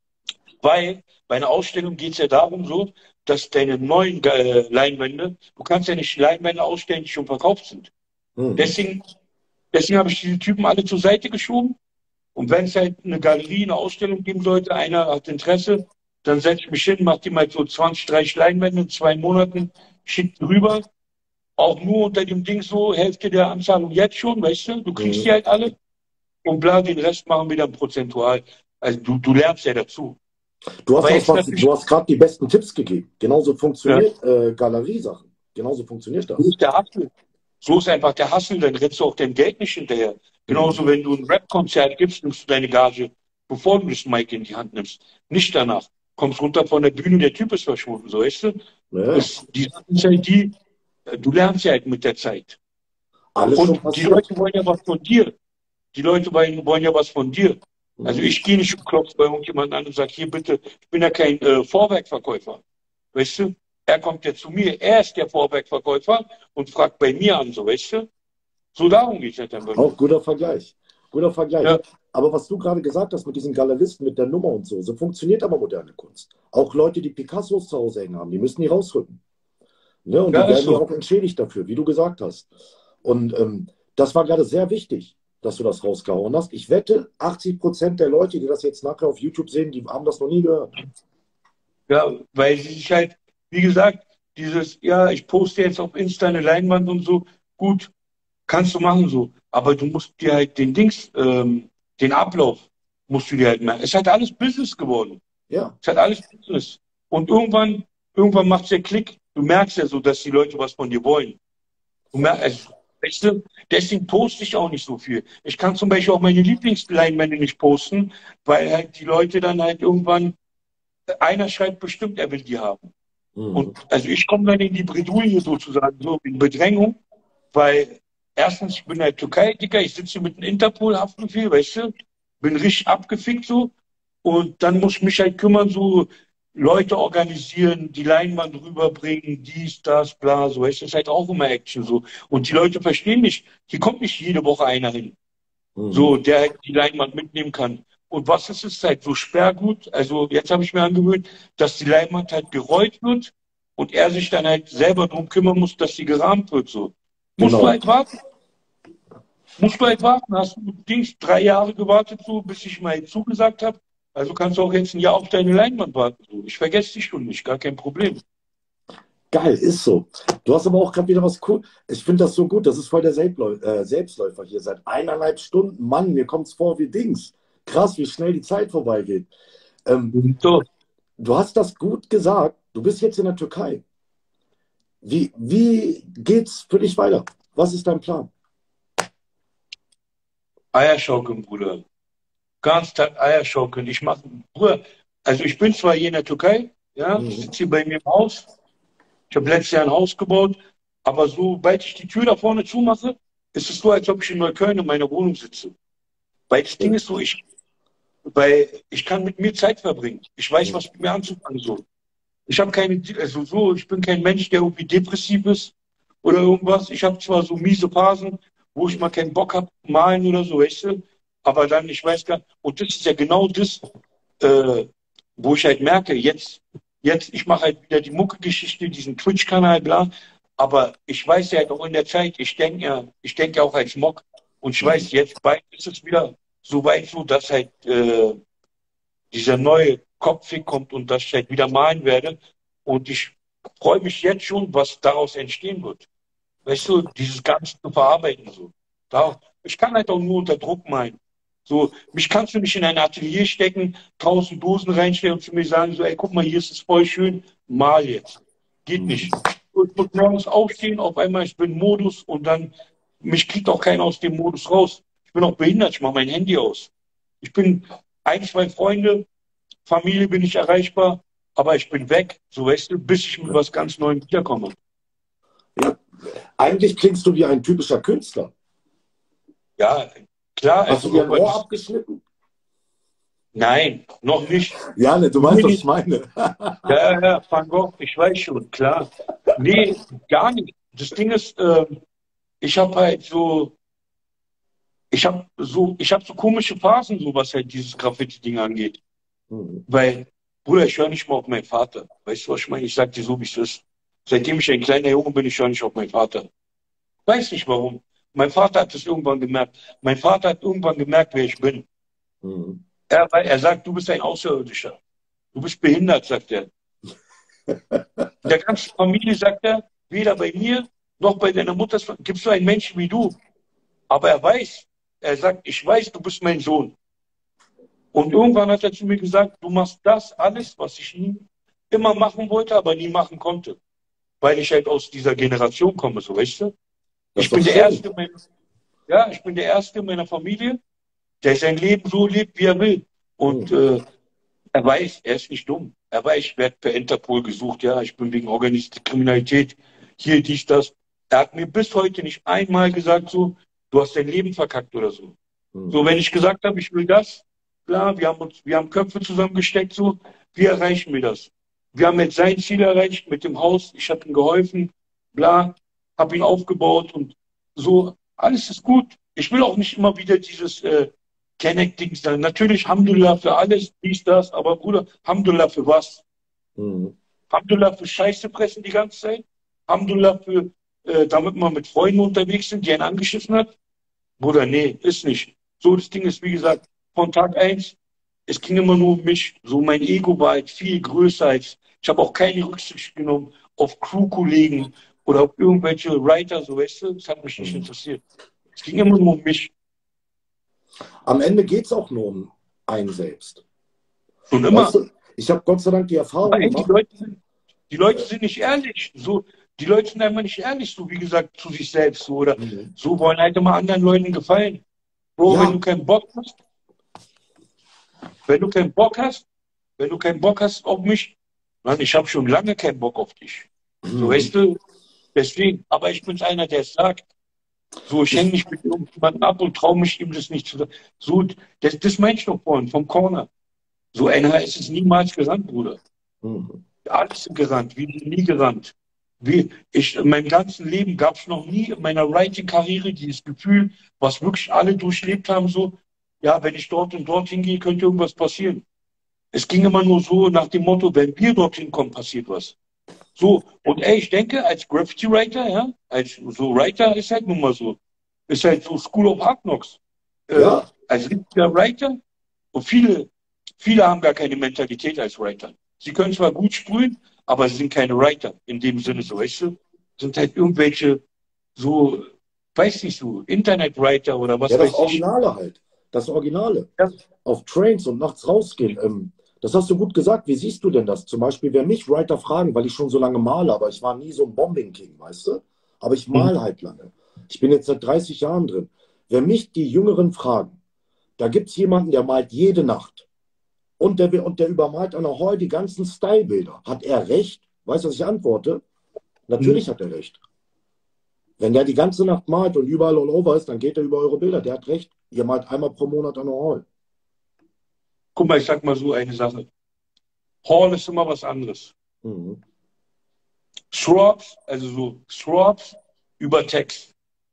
weil bei einer Ausstellung geht es ja darum, so, dass deine neuen äh, Leinwände, du kannst ja nicht Leinwände ausstellen, die schon verkauft sind. Mhm. Deswegen, deswegen habe ich diese Typen alle zur Seite geschoben. Und wenn es halt eine Galerie, eine Ausstellung geben sollte, einer hat Interesse, dann setze ich mich hin, mache die mal so zwanzig, dreißig Leinwände in zwei Monaten, schicke die rüber. Auch nur unter dem Ding so, Hälfte der Anzahlung jetzt schon, weißt du, du kriegst die Mhm. halt alle und bla, den Rest machen wir dann prozentual. Also du, du lernst ja dazu. Du hast Aber auch jetzt was, natürlich, du hast gerade die besten Tipps gegeben. Genauso ja, funktioniert äh, Galeriesachen. Genauso funktioniert So das. ist der Hustle. So ist einfach der Hustle, dann rennst du auch dem Geld nicht hinterher. Mhm. Genauso, wenn du ein Rap-Konzert gibst, nimmst du deine Gage, bevor du das Mic in die Hand nimmst. Nicht danach. Kommst runter von der Bühne, der Typ ist verschwunden, so weißt du? Ja, ja. Es, die Sache ist halt die, äh, du lernst ja halt mit der Zeit. Alles schon Und die passiert. Leute wollen ja was von dir. Die Leute wollen, wollen ja was von dir. Also Mhm. ich gehe nicht und klopfe bei irgendjemandem an und sage, hier bitte, ich bin ja kein äh, Vorwerkverkäufer. Weißt du? Er kommt ja zu mir, er ist der Vorwerkverkäufer und fragt bei mir an, so weißt du? So darum geht es halt dann bei Auch mir. guter Vergleich. Guter Vergleich. Ja, Aber was du gerade gesagt hast mit diesen Galeristen, mit der Nummer und so, so funktioniert aber moderne Kunst. Auch Leute, die Picassos zu Hause hängen haben, die müssen die rausrücken. Ne? Und ja, die ist werden ja so. auch entschädigt dafür, wie du gesagt hast. Und ähm, das war gerade sehr wichtig, dass du das rausgehauen hast. Ich wette, achtzig Prozent der Leute, die das jetzt nachher auf YouTube sehen, die haben das noch nie gehört. Ja, weil sie sich halt, wie gesagt, dieses, ja, ich poste jetzt auf Insta eine Leinwand und so, gut, kannst du machen so. Aber du musst dir halt den Dings, ähm, den Ablauf musst du dir halt merken. Es ist halt alles Business geworden. Ja, Es ist halt alles Business. Und irgendwann, irgendwann macht es der Klick. Du merkst ja so, dass die Leute was von dir wollen. Du voll. merkst, also, weißt du, deswegen poste ich auch nicht so viel. Ich kann zum Beispiel auch meine Lieblingsleinwände nicht posten, weil halt die Leute dann halt irgendwann, einer schreibt bestimmt, er will die haben. Mhm. Und also ich komme dann in die Bredouille sozusagen, so in Bedrängung, weil erstens, ich bin in der Türkei, Dicker, ich sitze hier mit einem Interpol-Haftbefehl, weißt du, bin richtig abgefickt so. Und dann muss ich mich halt kümmern, so Leute organisieren, die Leinwand rüberbringen, dies, das, bla, so, weißt du, das ist halt auch immer Action so. Und die Leute verstehen nicht, hier kommt nicht jede Woche einer hin, Mhm. so, der halt die Leinwand mitnehmen kann. Und was ist es halt so Sperrgut? Also jetzt habe ich mir angewöhnt, dass die Leinwand halt gerollt wird und er sich dann halt selber darum kümmern muss, dass sie gerahmt wird. So. Musst du Genau. halt warten. Musst du halt warten. Hast du Dings drei Jahre gewartet, so, bis ich mal zugesagt habe. Also kannst du auch jetzt ein Jahr auf deine Leinwand warten. So. Ich vergesse dich schon nicht, gar kein Problem. Geil, ist so. Du hast aber auch gerade wieder was cool. Ich finde das so gut. Das ist voll der Selbstläu äh, Selbstläufer hier. Seit eineinhalb Stunden. Mann, mir kommt es vor wie Dings. Krass, wie schnell die Zeit vorbeigeht. Ähm, So. du hast das gut gesagt. Du bist jetzt in der Türkei. Wie, wie geht's für dich weiter? Was ist dein Plan? Eierschaukeln, Bruder. Ganz Tag Eierschaukeln. Ich mache, Bruder, also ich bin zwar hier in der Türkei, ja, ich Mhm. sitze hier bei mir im Haus. Ich habe letztes Jahr ein Haus gebaut, aber sobald ich die Tür da vorne zumache, ist es so, als ob ich in Neukölln in meiner Wohnung sitze. Weil das Ding Schön. ist so, ich, weil ich kann mit mir Zeit verbringen. Ich weiß, Mhm. was mit mir anzufangen so. Ich habe keine, also so, ich bin kein Mensch, der irgendwie depressiv ist oder irgendwas. Ich habe zwar so miese Phasen, wo ich mal keinen Bock habe, malen oder so, weißt du, aber dann, ich weiß gar nicht, und das ist ja genau das, äh, wo ich halt merke, jetzt, jetzt, ich mache halt wieder die Mucke-Geschichte, diesen Twitch-Kanal, bla, aber ich weiß ja halt auch in der Zeit, ich denke ja, ich denke ja auch als Mock und ich Mhm. weiß, jetzt bald ist es wieder so weit so, dass halt äh, dieser neue Kopf kommt und dass ich halt wieder malen werde und ich freue mich jetzt schon, was daraus entstehen wird. Weißt du, dieses Ganze zu verarbeiten so. Da, ich kann halt auch nur unter Druck malen. So, mich kannst du nicht in ein Atelier stecken, tausend Dosen reinstellen und zu mir sagen, so, ey, guck mal, hier ist es voll schön, mal jetzt. Geht Mhm. nicht. Ich muss morgens aufstehen, auf einmal, ich bin im Modus und dann, mich kriegt auch keiner aus dem Modus raus. Ich bin auch behindert, ich mache mein Handy aus. Ich bin ein, zwei Freunde, Familie bin ich erreichbar, aber ich bin weg, so weißt du, bis ich mit was ganz Neuem wiederkomme. Ja, eigentlich klingst du wie ein typischer Künstler. Ja, klar, Hast du also dir ein irgendwann Ohr ist, abgeschnitten? nein, noch nicht. Ja, ne, du Nee, weißt, was ich nee. meine. Ja, ja, ja, Van Gogh, ich weiß schon, klar. Nee, gar nicht. Das Ding ist, äh, ich habe halt so, ich habe so, ich habe so komische Phasen, so was halt dieses Graffiti-Ding angeht. Mhm. Weil, Bruder, ich höre nicht mal auf meinen Vater. Weißt du, was ich meine? Ich sag dir so, wie es ist. Seitdem ich ein kleiner Junge bin, ich höre nicht auf meinen Vater. Weiß nicht warum. Mein Vater hat es irgendwann gemerkt. Mein Vater hat irgendwann gemerkt, wer ich bin. Mhm. Er, weil er sagt, du bist ein Außerirdischer. Du bist behindert, sagt er. In der ganzen Familie sagt er, weder bei mir noch bei deiner Mutter gibt es so einen Menschen wie du. Aber er weiß, er sagt, ich weiß, du bist mein Sohn. Und irgendwann hat er zu mir gesagt, du machst das alles, was ich nie immer machen wollte, aber nie machen konnte. weil ich halt aus dieser Generation komme, so weißt du. Das Ich ist doch bin der schön. Erste, in meiner- ja, ich bin der Erste in meiner Familie, der sein Leben so lebt, wie er will. Und Hm. äh, er weiß, er ist nicht dumm. Er weiß, ich werde per Interpol gesucht, ja, ich bin wegen organisierter Kriminalität, hier, dies, das. Er hat mir bis heute nicht einmal gesagt, so, du hast dein Leben verkackt oder so. Hm. So, wenn ich gesagt habe, ich will das, klar, wir haben uns, wir haben Köpfe zusammengesteckt, so, wie erreichen wir das? Wir haben jetzt sein Ziel erreicht mit dem Haus, ich habe ihm geholfen, bla, habe ihn aufgebaut und so, alles ist gut. Ich will auch nicht immer wieder dieses äh, Kenneck-Ding sagen. Natürlich, Alhamdulillah für alles, dies, das, aber Bruder, Alhamdulillah für was? Hm. Alhamdulillah für Scheiße pressen die ganze Zeit? Alhamdulillah für, äh, damit man mit Freunden unterwegs sind, die einen angeschissen hat? Bruder, nee, ist nicht. So, das Ding ist, wie gesagt, von Tag eins, es ging immer nur um mich. So, mein Ego war halt viel größer als, ich habe auch keine Rücksicht genommen auf Crew-Kollegen oder auf irgendwelche Writer, so weißt du, das hat mich nicht Hm. interessiert. Es ging immer nur um mich. Am Ende geht es auch nur um einen selbst. Schon immer. Weißt du, ich habe Gott sei Dank die Erfahrung Aber ey, die gemacht. Leute sind, die Leute sind nicht ehrlich. So, die Leute sind einfach nicht ehrlich, so wie gesagt, zu sich selbst. So, oder Mhm. so wollen halt immer anderen Leuten gefallen. Bro, Ja. wenn du keinen Bock hast, wenn du keinen Bock hast, wenn du keinen Bock hast auf mich, Mann, ich habe schon lange keinen Bock auf dich. So, Mhm. weißt du, deswegen, aber ich bin einer, der es sagt. So, ich hänge mich mit irgendjemandem ab und traue mich ihm das nicht zu sagen. So, das, das meine ich noch vorhin, vom Corner. So einer ist es niemals gerannt, Bruder. Mhm. Alles sind gerannt, wir sind nie gerannt. Wie, ich, in meinem ganzen Leben gab es noch nie in meiner Writing-Karriere dieses Gefühl, was wirklich alle durchlebt haben, so, ja, wenn ich dort und dort hingehe, könnte irgendwas passieren. Es ging immer nur so nach dem Motto, wenn wir dorthin kommen, passiert was. So, und ey, ich denke, als Graffiti-Writer, ja, als so Writer ist halt nun mal so, ist halt so School of Hard Knocks. Äh, Ja. Als richtiger Writer, und viele, viele haben gar keine Mentalität als Writer. Sie können zwar gut sprühen, aber sie sind keine Writer in dem Sinne, so, weißt du? Sind halt irgendwelche, so, weiß nicht, so, Internet-Writer oder was Ja, das weiß ich. Originale halt. Das Originale. Ja. Auf Trains und nachts rausgehen. Ähm, das hast du gut gesagt. Wie siehst du denn das? Zum Beispiel, wer mich Writer fragen, weil ich schon so lange male, aber ich war nie so ein Bombing-King, weißt du? Aber ich mal halt lange. Ich bin jetzt seit dreißig Jahren drin. Wer mich die Jüngeren fragen, da gibt es jemanden, der malt jede Nacht. Und der, und der übermalt an der Hall die ganzen Style-Bilder. Hat er recht? Weißt du, was ich antworte? Natürlich hat er recht. Wenn der die ganze Nacht malt und überall all over ist, dann geht er über eure Bilder. Der hat recht. Ihr malt einmal pro Monat an der Hall. Guck mal, ich sag mal so eine Sache. Hall ist immer was anderes. Mhm. Shrubs, also so Shrubs über Text.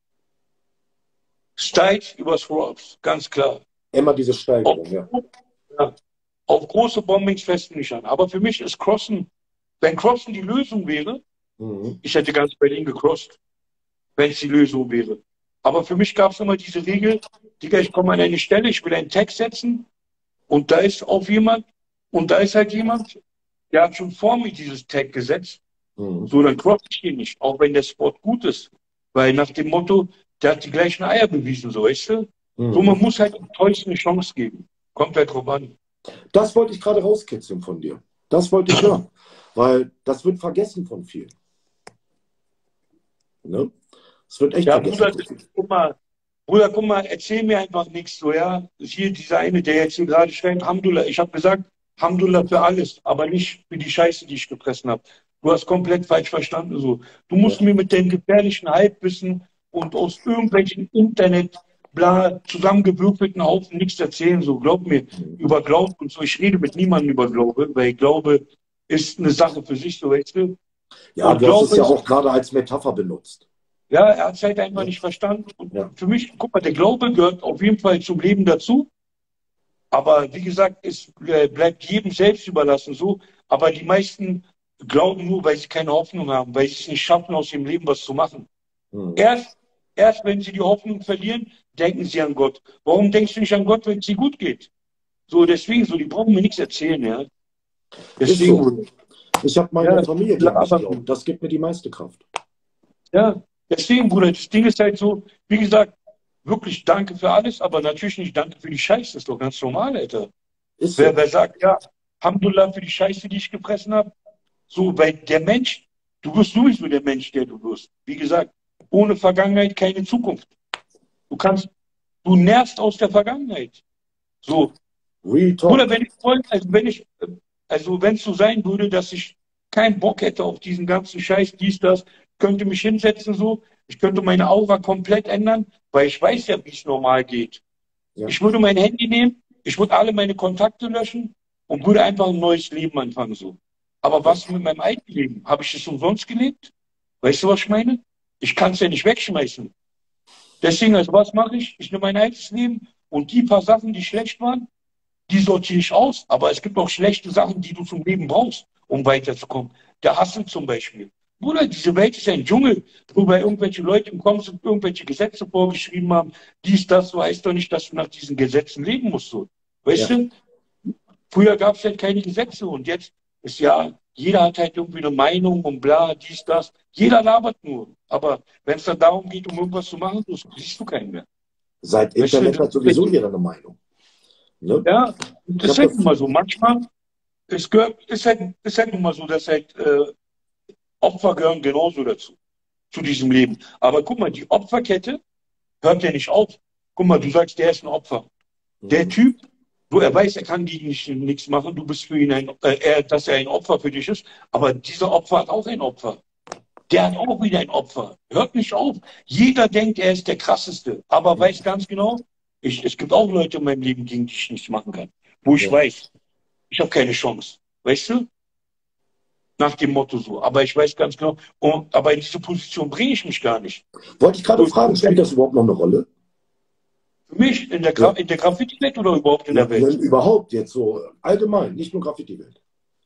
Style über Shrubs, ganz klar. Immer diese Steigerung, Auf, ja. ja. Auf große Bombings festen nicht an. Aber für mich ist Crossen, wenn Crossen die Lösung wäre, Mhm. ich hätte ganz Berlin gecrossed, wenn es die Lösung wäre. Aber für mich gab es immer diese Regel, Digga, ich komme an eine Stelle, ich will einen Text setzen und da ist auf jemand und da ist halt jemand, der hat schon vor mir dieses Tag gesetzt. Mhm. So, dann cross ich ihn nicht, auch wenn der Spot gut ist. Weil nach dem Motto, der hat die gleichen Eier bewiesen, so, weißt du? Mhm. So, man muss halt dem Teufel eine Chance geben. Kommt halt drauf an. Das wollte ich gerade rauskitzeln von dir. Das wollte ich hören. Weil das wird vergessen von vielen. Ne? Es wird echt Ja, vergessen Bruder, von vielen. guck mal, Bruder, guck mal, erzähl mir einfach nichts so, ja. Hier dieser eine, der jetzt hier gerade schreibt, Alhamdulillah. Ich habe gesagt, Alhamdulillah für alles, aber nicht für die Scheiße, die ich gefressen habe. Du hast komplett falsch verstanden so. Du musst Ja. mir mit dem gefährlichen Halbwissen und aus irgendwelchen Internet, bla, zusammengewürfelten Haufen nichts erzählen, so. Glaub mir, über Glauben und so. Ich rede mit niemandem über Glaube, weil Glaube ist eine Sache für sich, so, weißt du. Ja, Und du hast es Glaube ja ist, auch gerade als Metapher benutzt. ja, er hat es halt einfach Ja. nicht verstanden. Und Ja. für mich, guck mal, der Glaube gehört auf jeden Fall zum Leben dazu. Aber wie gesagt, es äh, bleibt jedem selbst überlassen so. Aber die meisten glauben nur, weil sie keine Hoffnung haben, weil sie es nicht schaffen, aus ihrem Leben was zu machen. Mhm. Erst, erst wenn sie die Hoffnung verlieren, denken sie an Gott. Warum denkst du nicht an Gott, wenn es dir gut geht? So, deswegen, so, die brauchen mir nichts erzählen, ja. Ist Deswegen, so. Ich habe meine ja, Familie, die an mich aber- glaubt. Das gibt mir die meiste Kraft. Ja, deswegen, Bruder, das Ding ist halt so, wie gesagt, wirklich danke für alles, aber natürlich nicht danke für die Scheiße. Das ist doch ganz normal, Alter. Ist so. Wer, wer sagt, ja, Alhamdulillah für die Scheiße, die ich gefressen habe, so, weil der Mensch, Du wirst sowieso der Mensch, der du wirst. Wie gesagt, ohne Vergangenheit keine Zukunft. Du kannst, du nervst aus der Vergangenheit. So. Real Talk. Oder wenn ich wollte, also wenn ich, also wenn es so sein würde, dass ich keinen Bock hätte auf diesen ganzen Scheiß, dies, das, könnte mich hinsetzen so, ich könnte meine Aura komplett ändern, weil ich weiß ja, wie es normal geht. Ja. Ich würde mein Handy nehmen, ich würde alle meine Kontakte löschen und würde einfach ein neues Leben anfangen so. Aber was mit meinem alten Leben? Habe ich es umsonst gelebt? Weißt du, was ich meine? Ich kann es ja nicht wegschmeißen. Deswegen, also was mache ich? Ich nehme mein altes Leben und die paar Sachen, die schlecht waren, die sortiere ich aus. Aber es gibt auch schlechte Sachen, die du zum Leben brauchst, um weiterzukommen. Der Hassel zum Beispiel. Bruder, diese Welt ist ein Dschungel, wobei irgendwelche Leute im Kommen sind, irgendwelche Gesetze vorgeschrieben haben. Dies, das, so heißt doch nicht, dass du nach diesen Gesetzen leben musst. So. Weißt Ja. du? Früher gab es halt keine Gesetze und jetzt ist ja, jeder hat halt irgendwie eine Meinung und bla, dies, das. Jeder labert nur. Aber wenn es dann darum geht, um irgendwas zu machen, das siehst du keinen mehr. Seit Weißt du, Internet das hat ist sowieso echt- jeder eine Meinung. Ne? Ja, das ist hab halt das- nun mal so. Manchmal es gehört, ist, halt, ist halt nun mal so, dass halt äh, Opfer gehören genauso dazu, zu diesem Leben. Aber guck mal, die Opferkette hört ja nicht auf. Guck mal, du sagst, der ist ein Opfer. Der Mhm. Typ, du, er weiß, er kann gegen dich nichts machen, du bist für ihn ein, äh, er, dass er ein Opfer für dich ist, aber dieser Opfer hat auch ein Opfer. Der hat auch wieder ein Opfer. Hört nicht auf. Jeder denkt, er ist der Krasseste, aber weiß ganz genau, ich, es gibt auch Leute in meinem Leben, gegen die ich nichts machen kann. Wo ich Ja. weiß, ich habe keine Chance. Weißt du? Nach dem Motto so. Aber ich weiß ganz genau, und, aber in diese Position bringe ich mich gar nicht. Wollte ich gerade So, fragen, spielt das überhaupt noch eine Rolle? Für mich in der, Gra in der Graffiti-Welt oder überhaupt in der Wenn Welt? überhaupt jetzt so allgemein, nicht nur Graffiti-Welt.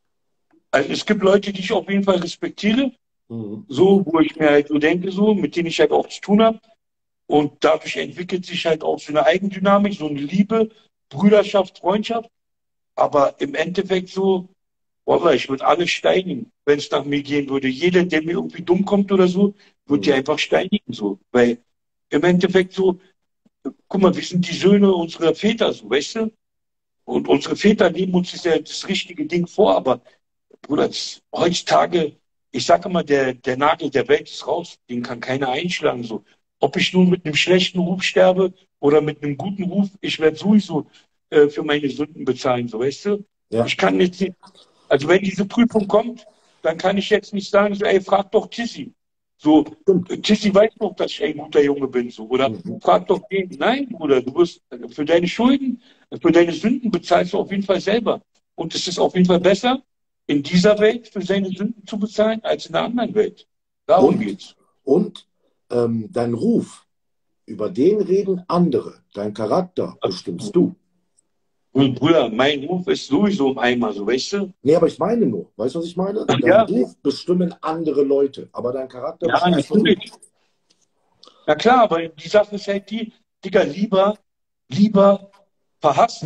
Also es gibt Leute, die ich auf jeden Fall respektiere, Mhm. so, wo ich mir halt so denke, so, mit denen ich halt auch zu tun habe. Und dadurch entwickelt sich halt auch so eine Eigendynamik, so eine Liebe, Brüderschaft, Freundschaft. Aber im Endeffekt so, Wallah, ich würde alle steinigen, wenn es nach mir gehen würde. Jeder, der mir irgendwie dumm kommt oder so, würde die Mhm. einfach steinigen, so. Weil im Endeffekt so, guck mal, wir sind die Söhne unserer Väter, so, weißt du? Und unsere Väter nehmen uns das, ja das richtige Ding vor, aber Bruder, das, heutzutage, ich sage immer, der, der Nagel der Welt ist raus, den kann keiner einschlagen, so. Ob ich nun mit einem schlechten Ruf sterbe oder mit einem guten Ruf, ich werde sowieso äh, für meine Sünden bezahlen, so, weißt du? Ja. Ich kann jetzt nicht, also wenn diese Prüfung kommt, dann kann ich jetzt nicht sagen, so, ey, frag doch Tissi. So, Stimmt. äh, Tissi weiß doch, dass ich ein guter Junge bin, so. Oder Mhm. frag doch den. Nein, Bruder, du wirst äh, für deine Schulden, äh, für deine Sünden bezahlst du auf jeden Fall selber. Und es ist auf jeden Fall besser, in dieser Welt für seine Sünden zu bezahlen, als in der anderen Welt. Darum Und, geht's. und ähm, dein Ruf, über den reden andere. Dein Charakter bestimmst du. Und Bruder, mein Ruf ist sowieso im Eimer, so, weißt du? Nee, aber ich meine nur, weißt du, was ich meine? Dein Ja. Ruf bestimmen andere Leute, aber dein Charakter Ja, bestimmst du. natürlich. Na klar, aber die Sache ist halt die, Digga, lieber, lieber verhasst,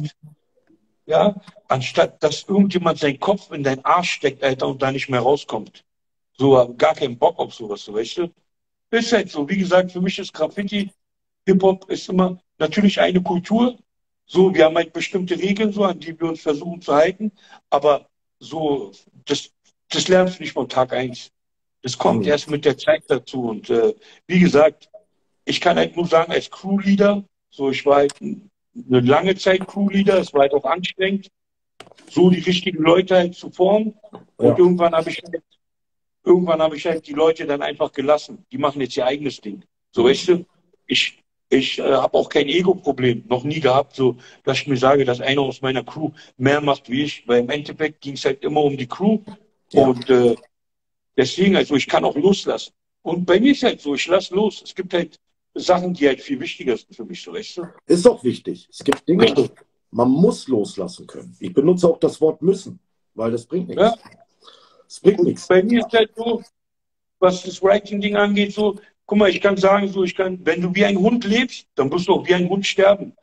ja, anstatt dass irgendjemand seinen Kopf in deinen Arsch steckt, Alter, und da nicht mehr rauskommt. So, hab gar keinen Bock auf sowas, so, weißt du? Ist halt so. Wie gesagt, für mich ist Graffiti, Hip-Hop ist immer natürlich eine Kultur. So, wir haben halt bestimmte Regeln, so, an die wir uns versuchen zu halten. Aber so, das, das lernst du nicht von Tag eins. Das kommt Mhm. erst mit der Zeit dazu. Und äh, wie gesagt, ich kann halt nur sagen, als Crewleader, so, ich war halt eine lange Zeit Crewleader, es war halt auch anstrengend, so die richtigen Leute halt zu formen. Und Ja. irgendwann habe ich halt, irgendwann habe ich halt die Leute dann einfach gelassen. Die machen jetzt ihr eigenes Ding. So, Mhm. weißt du, ich, ich äh, habe auch kein Ego-Problem, noch nie gehabt, so, dass ich mir sage, dass einer aus meiner Crew mehr macht wie ich, weil im Endeffekt ging es halt immer um die Crew. Ja. Und äh, deswegen, also ich kann auch loslassen. Und bei mir ist halt so, ich lasse los. Es gibt halt Sachen, die halt viel wichtiger sind für mich, so, weißt du? Ist auch wichtig. Es gibt Dinge, Richtig. man muss loslassen können. Ich benutze auch das Wort müssen, weil das bringt nichts. Ja. Es bringt Und nichts. bei mir ist halt so, was das Writing-Ding angeht, so, guck mal, ich kann sagen, so, ich kann, wenn du wie ein Hund lebst, dann wirst du auch wie ein Hund sterben.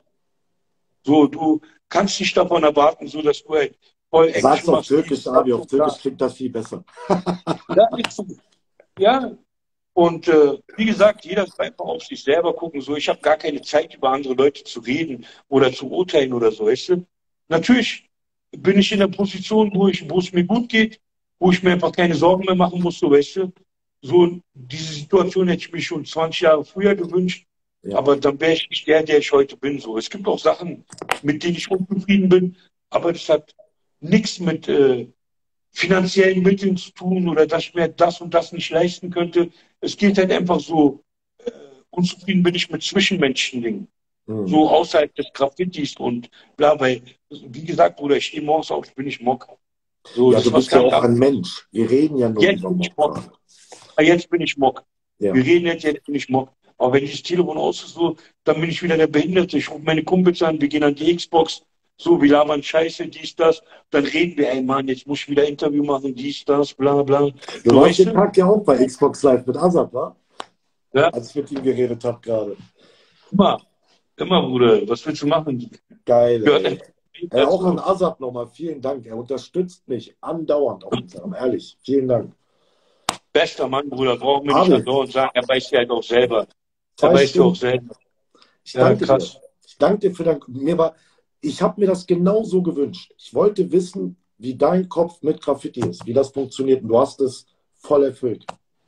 So, du kannst nicht davon erwarten, so, dass du halt voll Action Sag's auf machst. Türkisch, Abi, auf Türkisch klingt das viel besser. Ja, ist so. Ja. Und äh, wie gesagt, jeder soll einfach auf sich selber gucken. So, ich habe gar keine Zeit, über andere Leute zu reden oder zu urteilen oder so, weißt du? Natürlich bin ich in der Position, wo ich, wo es mir gut geht. wo ich mir einfach keine Sorgen mehr machen muss, so weißt du. So, diese Situation hätte ich mir schon zwanzig Jahre früher gewünscht, Ja. aber dann wäre ich nicht der, der ich heute bin. So. Es gibt auch Sachen, mit denen ich unzufrieden bin, aber das hat nichts mit äh, finanziellen Mitteln zu tun oder dass ich mir das und das nicht leisten könnte. Es geht halt einfach so, äh, unzufrieden bin ich mit zwischenmenschlichen Dingen. Mhm. So außerhalb des Graffitis und bla, weil, wie gesagt, Bruder, ich stehe morgens auf, ich bin nicht Mock. So, Ja, das du ist was bist ja ganz auch ein anderes. Mensch. Wir reden ja nur Jetzt über bin ich Mock. Mock. Ah, Jetzt bin ich Mock. Ja. Wir reden jetzt, jetzt bin ich Mock. Aber wenn ich das Telefon aus ist, so, dann bin ich wieder der Behinderte. Ich rufe meine Kumpels an, wir gehen an die Xbox, so, wir labern Scheiße, dies, das. Dann reden wir, ey Mann, jetzt muss ich wieder Interview machen, dies, das, bla, bla. Du So, warst weißt den du? Tag ja auch bei Xbox Live mit Azad, wa? Ja, Als ich mit ihm geredet habe gerade. immer, immer, Bruder. Was willst du machen? Geil, Gehört ey. einfach Ey, auch an dazu. Azad nochmal, vielen Dank. Er unterstützt mich andauernd auf Instagram, ehrlich. Vielen Dank. Bester Mann, Bruder, brauchen wir nicht Adel, andauernd sagen, er weiß ja halt auch selber. Er zwei weiß ja auch Stunden. selber. Ich Ja, danke dir. krass. Ich danke dir für dein. Mir war, ich habe mir das genau so gewünscht. Ich wollte wissen, wie dein Kopf mit Graffiti ist, wie das funktioniert. Und du hast es voll erfüllt.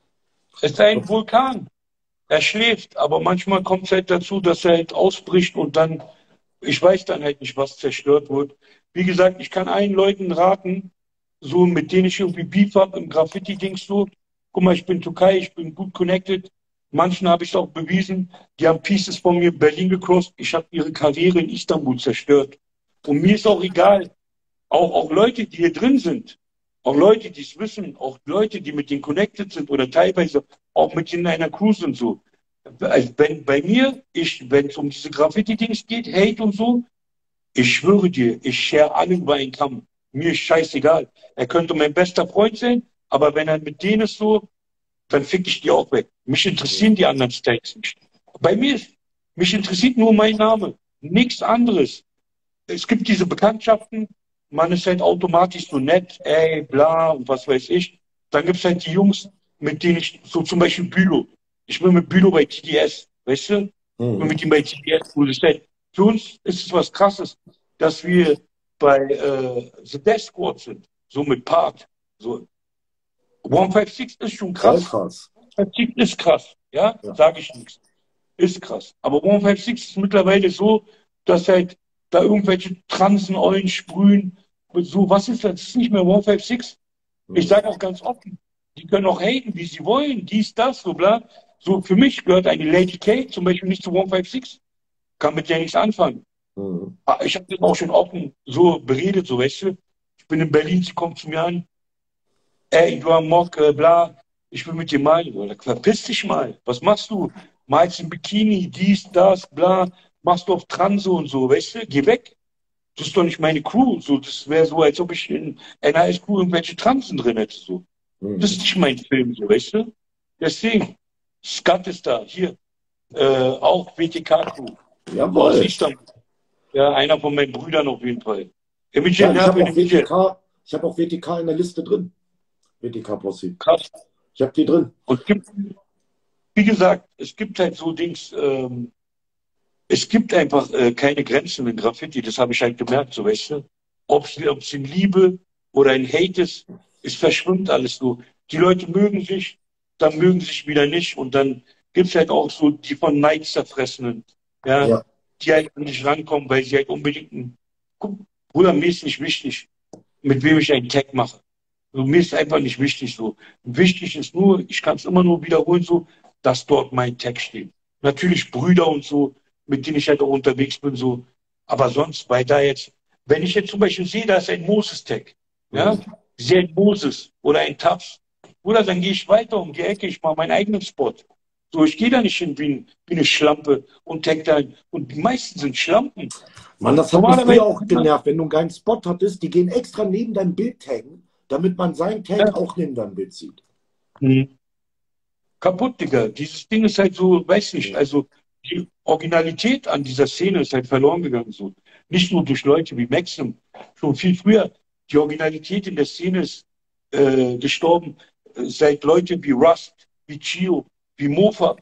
Es ist ein Vulkan. Er schläft, aber manchmal kommt es halt dazu, dass er halt ausbricht und dann, ich weiß dann halt nicht, was zerstört wird. Wie gesagt, ich kann allen Leuten raten, so mit denen ich irgendwie Beef habe im Graffiti-Dings so. Guck mal, ich bin Türkei, ich bin gut connected. Manchen habe ich es auch bewiesen. Die haben Pieces von mir in Berlin gecrossed. Ich habe ihre Karriere in Istanbul zerstört. Und mir ist auch egal, auch, auch Leute, die hier drin sind, auch Leute, die es wissen, auch Leute, die mit denen connected sind oder teilweise auch mit denen in einer Crew sind so. Also wenn bei mir, ich, wenn es um diese Graffiti-Dings geht, Hate und so, ich schwöre dir, ich schere alle über einen Kamm. Mir ist scheißegal. Er könnte mein bester Freund sein, aber wenn er mit denen ist so, dann fick ich die auch weg. Mich interessieren die anderen Stakes nicht. Bei mir ist, mich interessiert nur mein Name, nichts anderes. Es gibt diese Bekanntschaften, man ist halt automatisch so nett, ey, bla und was weiß ich. Dann gibt es halt die Jungs, mit denen ich, so zum Beispiel Bülow. Ich bin mit Bülow bei T D S, weißt du? Ich bin Mhm. mit ihm bei T D S. Wo das halt, für uns ist es was Krasses, dass wir bei äh, The Death Squad sind, so mit Part. So. hundertsechzig ist schon Voll krass. krass. hundertfünfzig ist krass, ja, Ja. sage ich nichts. Ist krass. Aber hundertfünfzig ist mittlerweile so, dass halt da irgendwelche Transen, Eulen sprühen. So, was ist das? Das ist nicht mehr hundertfünfzig. Ich Mhm. sage auch ganz offen, die können auch haten, wie sie wollen, dies, das, so bla. So, für mich gehört eine Lady K zum Beispiel nicht zu hundertfünfzig. Kann mit der nichts anfangen. Mhm. Aber ich habe das auch schon offen so beredet, so weißt du. Ich bin in Berlin, sie kommt zu mir an, ey, du am Mock, äh, bla, ich will mit dir malen. Oder, verpiss dich mal. Was machst du? Malst im Bikini, dies, das, bla, machst du auf Transe und so, weißt du? Geh weg. Das ist doch nicht meine Crew. So, das wäre so, als ob ich in N A S-Crew irgendwelche Transen drin hätte. So. Das ist Mhm. nicht mein Film, so, weißt du? Deswegen, Skat ist da, hier. Äh, auch W T K-Crew aus Jawohl. Istanbul. Ja, einer von meinen Brüdern auf jeden Fall. Ja, Emice, ich ne, habe bin auch Emice. WTK, ich habe auch W T K in der Liste drin. W T K-Posse. Krass. Ich habe die drin. Und gibt, wie gesagt, es gibt halt so Dings, ähm, es gibt einfach äh, keine Grenzen in Graffiti, das habe ich halt gemerkt, so weißt du. Ob es in Liebe oder in Hate ist, es verschwimmt alles so. Die Leute mögen sich, dann mögen sich wieder nicht und dann gibt es halt auch so die von Neid zerfressenen, ja, Ja. die halt nicht rankommen, weil sie halt unbedingt ein, guck, Bruder, mir ist nicht wichtig, mit wem ich einen Tag mache. So, mir ist einfach nicht wichtig so. Wichtig ist nur, ich kann es immer nur wiederholen, so, dass dort mein Tag steht. Natürlich Brüder und so, mit denen ich halt auch unterwegs bin, so. Aber sonst, weil da jetzt, wenn ich jetzt zum Beispiel sehe, da ist ein Moses-Tag, ja, Mhm. sehe ein Moses oder ein Tafs, oder dann gehe ich weiter um die Ecke, ich mache meinen eigenen Spot. So, ich gehe da nicht hin wie, ein, wie eine Schlampe und tag da hin. Und die meisten sind Schlampen. Mann, das hat mich früher Normalerweise, auch genervt, wenn du einen geilen Spot hattest, die gehen extra neben dein Bild taggen, damit man seinen Tag ja. auch neben deinem Bild sieht. Mhm. Kaputt, Digga. Dieses Ding ist halt so, weiß nicht, also die Originalität an dieser Szene ist halt verloren gegangen. So. Nicht nur durch Leute wie Maxim, schon viel früher. Die Originalität in der Szene ist äh, gestorben, äh, seit Leute wie Rust, wie Chio, wie Mofa.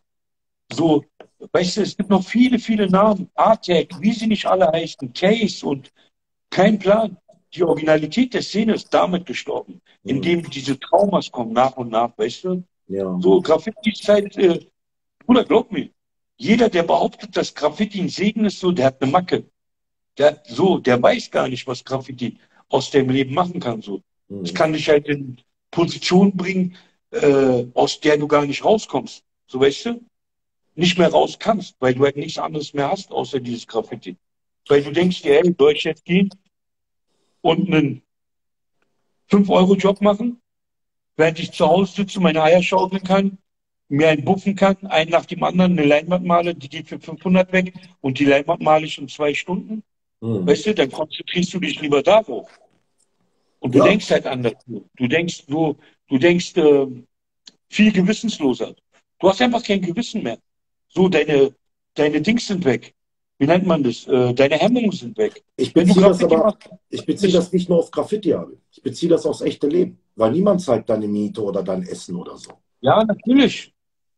So, weißt du, es gibt noch viele, viele Namen. Artec, wie sie nicht alle heißen, Case und kein Plan. Die Originalität der Szene ist damit gestorben. in Mhm. dem diese Traumas kommen, nach und nach, weißt du? Ja. So, Graffiti ist halt, äh, Bruder, glaub mir, jeder, der behauptet, dass Graffiti ein Segen ist, so, der hat eine Macke. Der hat so, der weiß gar nicht, was Graffiti aus dem Leben machen kann, so. Es Mhm. kann dich halt in Position bringen, äh, aus der du gar nicht rauskommst. So, weißt du? Nicht mehr raus kannst, weil du halt nichts anderes mehr hast, außer dieses Graffiti. Weil du denkst dir, ey, soll ich jetzt gehen und einen fünf Euro Job machen, während ich zu Hause sitze, meine Eier schaukeln kann, mir einen buffen kann, einen nach dem anderen, eine Leinwand male, die geht für fünfhundert weg und die Leinwand male ich in zwei Stunden. Mhm. Weißt du, dann konzentrierst du dich lieber darauf. Und du Ja, denkst halt anders. Du denkst so, du denkst äh, viel gewissensloser. Du hast einfach kein Gewissen mehr. So, deine, deine Dings sind weg. Wie nennt man das? Äh, deine Hemmungen sind weg. ich Wenn du beziehe das Graffiti aber, machst, ich beziehe bist, das nicht nur auf Graffiti, Abi. Ich beziehe das aufs echte Leben. Weil niemand zeigt deine Miete oder dein Essen oder so. ja, natürlich.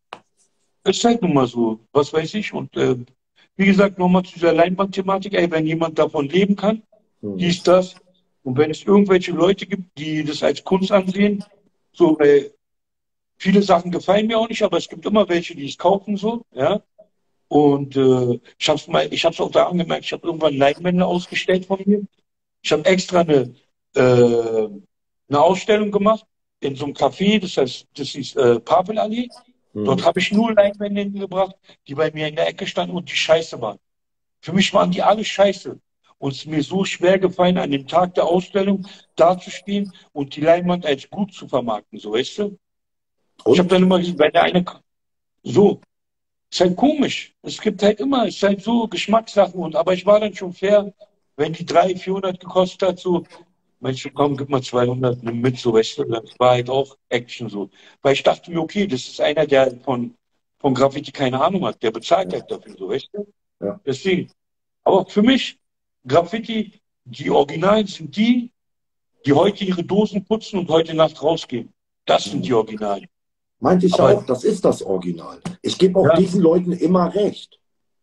Ist halt nun mal so. Was weiß ich. Und äh, wie gesagt, nochmal zu dieser Leinwand-Thematik. Ey, wenn jemand davon leben kann, Mhm. dies, das. Und wenn es irgendwelche Leute gibt, die das als Kunst ansehen, so, weil viele Sachen gefallen mir auch nicht, aber es gibt immer welche, die es kaufen, so, ja. Und äh, ich habe es mal, ich habe es auch da angemerkt, ich habe irgendwann Leinwände ausgestellt von mir. Ich habe extra eine, äh, eine Ausstellung gemacht in so einem Café, das heißt, das ist äh, Papelallee. Dort Mhm. habe ich nur Leinwände hingebracht, die bei mir in der Ecke standen und die scheiße waren. Für mich waren die alle scheiße. Und es ist mir so schwer gefallen, an dem Tag der Ausstellung dazustehen und die Leinwand als gut zu vermarkten, so weißt du? Ich habe Und? dann immer gesagt, wenn der eine so, ist halt komisch. Es gibt halt immer, es ist halt so Geschmackssachen. Und, aber ich war dann schon fair, wenn die dreihundert, vierhundert gekostet hat, so, meinst du, komm, gib mal zweihundert, nimm mit, so, weißt du, das war halt auch Action so. Weil ich dachte mir, okay, das ist einer, der von, von Graffiti keine Ahnung hat, der bezahlt Ja. halt dafür, so, weißt du? Ja. Deswegen. Aber für mich, Graffiti, die Originalen sind die, die heute ihre Dosen putzen und heute Nacht rausgehen. Das sind die Mhm. Originalen. Meinte ich ja Aber, auch, das ist das Original. Ich gebe auch ja, diesen Leuten immer recht.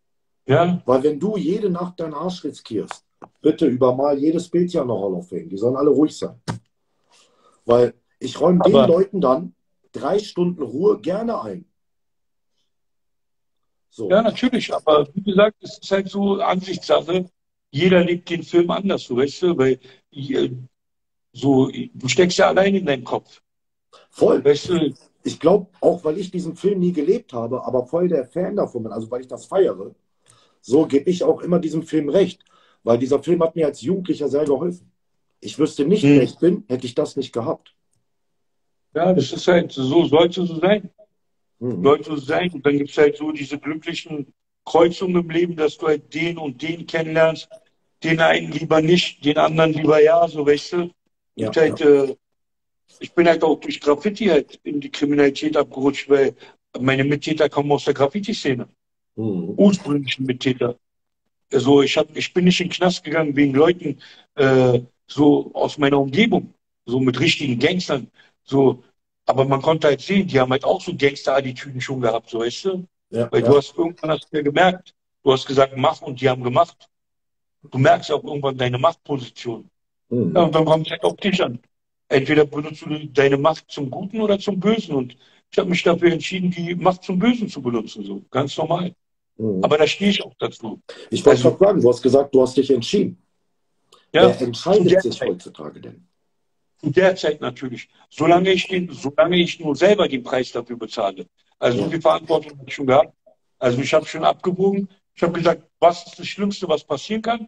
ja, Weil wenn du jede Nacht deinen Arsch riskierst, bitte übermal jedes Bild ja noch Hall of Fame. Die sollen alle ruhig sein. Weil ich räume den aber, Leuten dann drei Stunden Ruhe gerne ein. ja, So. natürlich. Aber wie gesagt, es ist halt so Ansichtssache. Jeder lebt den Film anders, so, weißt du, weil, äh, so, du steckst ja allein in deinem Kopf. Voll. Weißt du, Ich glaube, auch weil ich diesen Film nie gelebt habe, aber voll der Fan davon bin, also weil ich das feiere, so gebe ich auch immer diesem Film recht. Weil dieser Film hat mir als Jugendlicher sehr geholfen. Ich wüsste nicht, wer hm, ich bin, hätte ich das nicht gehabt. ja, das ist halt so, sollte so sein. Mhm. Sollte so sein. Und dann gibt es halt so diese glücklichen Kreuzungen im Leben, dass du halt den und den kennenlernst, den einen lieber nicht, den anderen lieber ja, so weißt du. Ja, Gibt halt, ja. äh, ich bin halt auch durch Graffiti halt in die Kriminalität abgerutscht, weil meine Mittäter kommen aus der Graffiti-Szene. Mhm. Ursprünglichen Mittäter. Also ich hab, ich bin nicht in den Knast gegangen wegen Leuten äh, so aus meiner Umgebung, so mit richtigen Gangstern. So, aber man konnte halt sehen, die haben halt auch so Gangster-Attitüden schon gehabt, so weißt du? Ja, Weil du ja. hast irgendwann hast du ja gemerkt, du hast gesagt, mach und die haben gemacht. Du merkst auch irgendwann deine Machtposition. Ja, Mhm. und dann kommt es halt auf dich an. Entweder benutzt du deine Macht zum Guten oder zum Bösen. Und ich habe mich dafür entschieden, die Macht zum Bösen zu benutzen, so ganz normal. Mhm. Aber da stehe ich auch dazu. Ich wollte gerade Also, sagen, du hast gesagt, du hast dich entschieden. Wer ja, zu entscheidet der sich Zeit. heutzutage denn? Zu der Zeit natürlich. Solange ich den, solange ich nur selber den Preis dafür bezahle. Also so Ja. viel Verantwortung habe ich schon gehabt. Also ich habe schon abgewogen. Ich habe gesagt, was ist das Schlimmste, was passieren kann?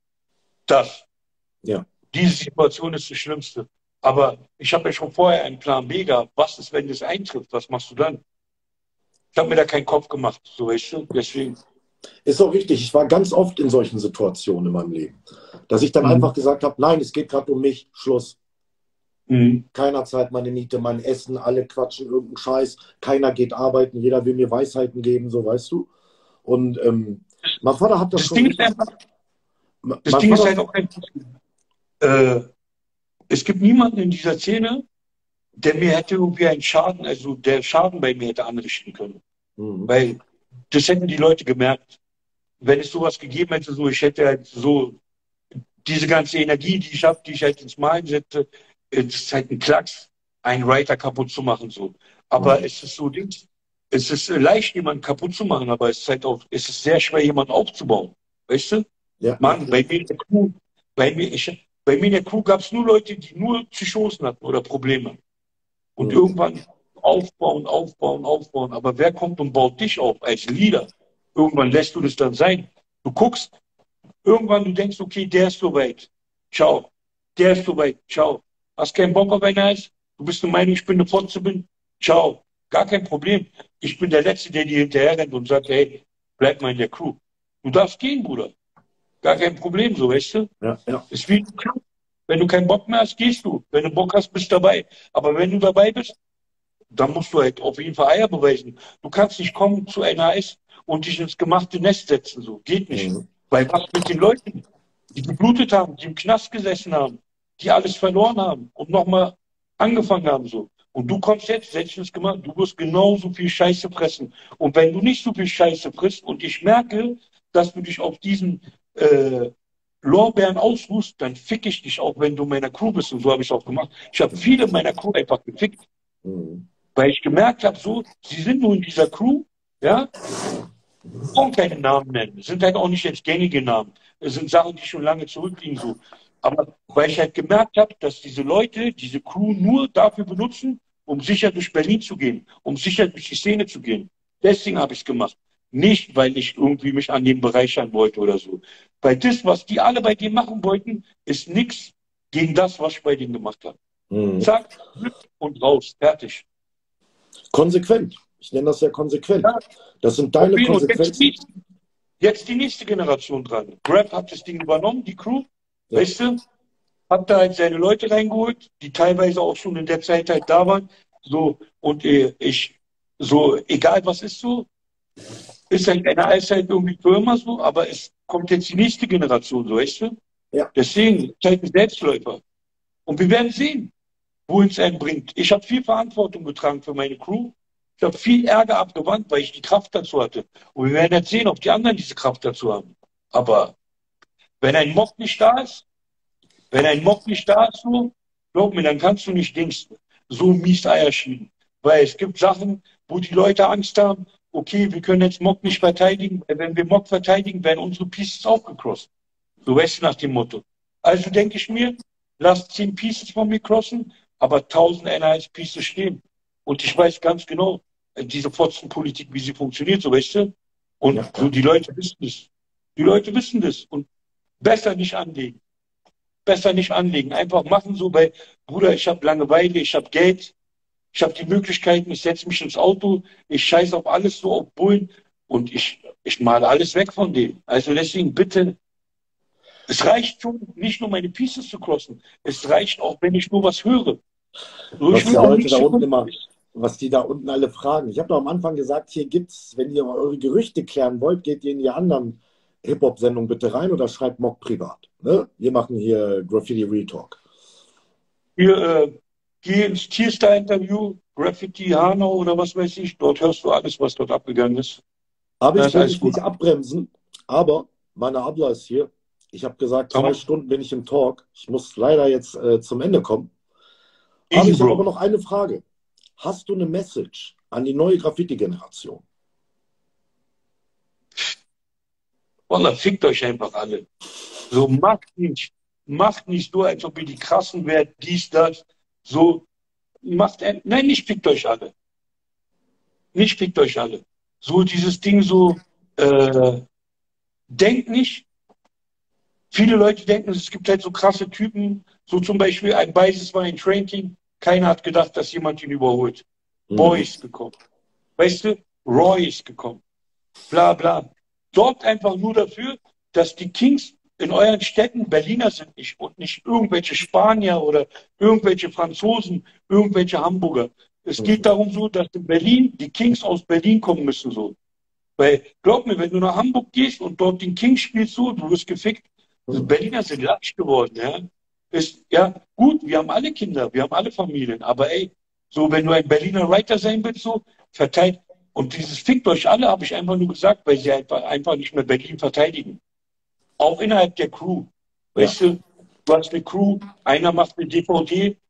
Das. Ja. Diese Situation ist das Schlimmste. Aber ich habe ja schon vorher einen Plan B gehabt. Was ist, wenn das eintrifft? Was machst du dann? Ich habe mir da keinen Kopf gemacht, so weißt du. Deswegen. Ist auch richtig. Ich war ganz oft in solchen Situationen in meinem Leben, dass ich dann einfach Mhm. gesagt habe, nein, es geht gerade um mich, Schluss. Mhm. Keiner zahlt meine Miete, mein Essen, alle quatschen irgendeinen Scheiß, keiner geht arbeiten, jeder will mir Weisheiten geben, so weißt du. Und ähm, mein Vater hat das Das schon Ding ist richtig. einfach, das Mein Ding ist Vater, halt auch einfach, äh, es gibt niemanden in dieser Szene, der mir hätte irgendwie einen Schaden, also der Schaden bei mir hätte anrichten können. mhm. Weil das hätten die Leute gemerkt. Wenn es sowas gegeben hätte, so ich hätte halt so diese ganze Energie, die ich habe, die ich halt ins Malen setze, es ist halt ein Klacks, einen Writer kaputt zu machen, so. Aber es ist so, Dings, es ist äh, leicht, jemanden kaputt zu machen, aber es ist halt auch, es ist sehr schwer, jemanden aufzubauen. Weißt du? Ja, Mann, ja. bei mir in der Crew, bei mir, ich, bei mir in der Crew gab es nur Leute, die nur Psychosen hatten oder Probleme. Und Mhm. irgendwann aufbauen, aufbauen, aufbauen. Aber wer kommt und baut dich auf als Leader? Irgendwann lässt du das dann sein. Du guckst, irgendwann du denkst, okay, der ist so weit. Ciao. Der ist so weit. Ciao. Hast keinen Bock auf ein Eis? Du bist der Meinung, ich bin eine Fotze bin? Ciao. Gar kein Problem. Ich bin der Letzte, der dir hinterher rennt und sagt, hey, bleib mal in der Crew. Du darfst gehen, Bruder. Gar kein Problem, so, weißt du? Ja, ja. Ist wie ein Club. Wenn du keinen Bock mehr hast, gehst du. Wenn du Bock hast, bist du dabei. Aber wenn du dabei bist, dann musst du halt auf jeden Fall Eier beweisen. Du kannst nicht kommen zu N H S und dich ins gemachte Nest setzen, so. Geht nicht. Mhm. Weil was mit den Leuten, die geblutet haben, die im Knast gesessen haben, die alles verloren haben und nochmal angefangen haben, so. Und du kommst jetzt, setzt ins gemacht, du wirst genauso viel Scheiße fressen. Und wenn du nicht so viel Scheiße frisst und ich merke, dass du dich auf diesen äh, Lorbeeren ausruhst, dann fick ich dich auch, wenn du in meiner Crew bist. Und so habe ich es auch gemacht. Ich habe viele meiner Crew einfach gefickt. Mhm. Weil ich gemerkt habe, so, sie sind nur in dieser Crew, ja, brauchen keine Namen nennen. Es sind halt auch nicht jetzt gängige Namen. Es sind Sachen, die schon lange zurückliegen, so. Aber weil ich halt gemerkt habe, dass diese Leute diese Crew nur dafür benutzen, um sicher durch Berlin zu gehen, um sicher durch die Szene zu gehen. Deswegen habe ich es gemacht. Nicht, weil ich irgendwie mich an dem bereichern wollte oder so. Weil das, was die alle bei dir machen wollten, ist nichts gegen das, was ich bei denen gemacht habe. Mhm. Zack, und raus, fertig. Konsequent. Ich nenne das ja konsequent. Ja. Das sind deine Und jetzt Konsequenzen. die, jetzt die nächste Generation dran. Grab hat das Ding übernommen, die Crew, Ja. weißt du, hat da halt seine Leute reingeholt, die teilweise auch schon in der Zeit halt da waren. So, und äh, ich, so, egal was ist so, ist halt eine Eiszeit irgendwie für immer so, aber es kommt jetzt die nächste Generation, so, weißt du? Ja. Deswegen, ist halt ein Selbstläufer. Und wir werden sehen, wohin es einen bringt. Ich habe viel Verantwortung getragen für meine Crew. Ich habe viel Ärger abgewandt, weil ich die Kraft dazu hatte. Und wir werden jetzt sehen, ob die anderen diese Kraft dazu haben. Aber wenn ein Mob nicht da ist, wenn ein Mob nicht da ist, so, glaub mir, dann kannst du nicht Dings so mies Eier schieben. Weil es gibt Sachen, wo die Leute Angst haben, okay, wir können jetzt Mob nicht verteidigen, weil wenn wir Mob verteidigen, werden unsere Pieces auch gecrossed. So weißt du nach dem Motto. Also denke ich mir, lass zehn Pieces von mir crossen, aber tausend N H S-Pieces stehen. Und ich weiß ganz genau, diese Fotzenpolitik, wie sie funktioniert, so weißt du. Und Ja. so die Leute wissen das. Die Leute wissen das. Und besser nicht anlegen. Besser nicht anlegen. Einfach machen so, weil, Bruder, ich habe Langeweile, ich habe Geld, ich habe die Möglichkeiten, ich setze mich ins Auto, ich scheiße auf alles so, auf Bullen und ich, ich male alles weg von denen. Also deswegen bitte, es reicht schon, nicht nur meine Pieces zu crossen. Es reicht auch, wenn ich nur was höre. So, Was ich die will auch Leute nicht da so- unten immer, was die da unten alle fragen. Ich habe doch am Anfang gesagt, hier gibt's, wenn ihr eure Gerüchte klären wollt, geht ihr in die anderen Hip-Hop-Sendungen bitte rein oder schreibt Mock privat. Ne? Wir machen hier Graffiti Real Talk. Hier, äh, geh ins Tierstar-Interview, Graffiti Hanau oder was weiß ich, dort hörst du alles, was dort abgegangen ist. Aber Ja, ich ist will alles dich gut. nicht abbremsen, aber meine Abla ist hier. Ich habe gesagt, zwei Komm. Stunden bin ich im Talk. Ich muss leider jetzt äh, zum Ende kommen. Easy, Aber ich habe Bro. aber noch eine Frage. Hast du eine Message an die neue Graffiti-Generation? Wallah, fickt euch einfach alle. So, macht nicht, macht nicht so, als ob ihr die Krassen wärt, dies, das. So, macht, ein- nein, nicht fickt euch alle. Nicht fickt euch alle. So, dieses Ding so, äh, denkt nicht. Viele Leute denken, es gibt halt so krasse Typen, so zum Beispiel ein Beises war in Training. Keiner hat gedacht, dass jemand ihn überholt. Mhm. Boy ist gekommen. Weißt du, Roy ist gekommen. Bla bla. Sorgt einfach nur dafür, dass die Kings in euren Städten Berliner sind nicht und nicht irgendwelche Spanier oder irgendwelche Franzosen, irgendwelche Hamburger. Es geht darum so, dass in Berlin die Kings aus Berlin kommen müssen so. Weil, glaub mir, wenn du nach Hamburg gehst und dort den King spielst so, du wirst gefickt. Die Mhm. Berliner sind latsch geworden, ja. Ist, ja, gut, wir haben alle Kinder, wir haben alle Familien, aber ey, so, wenn du ein Berliner Writer sein willst, so, verteilt. Und dieses fickt euch alle, habe ich einfach nur gesagt, weil sie einfach, einfach nicht mehr Berlin verteidigen. Auch innerhalb der Crew. Ja. Weißt du, du hast eine Crew, einer macht eine D V D,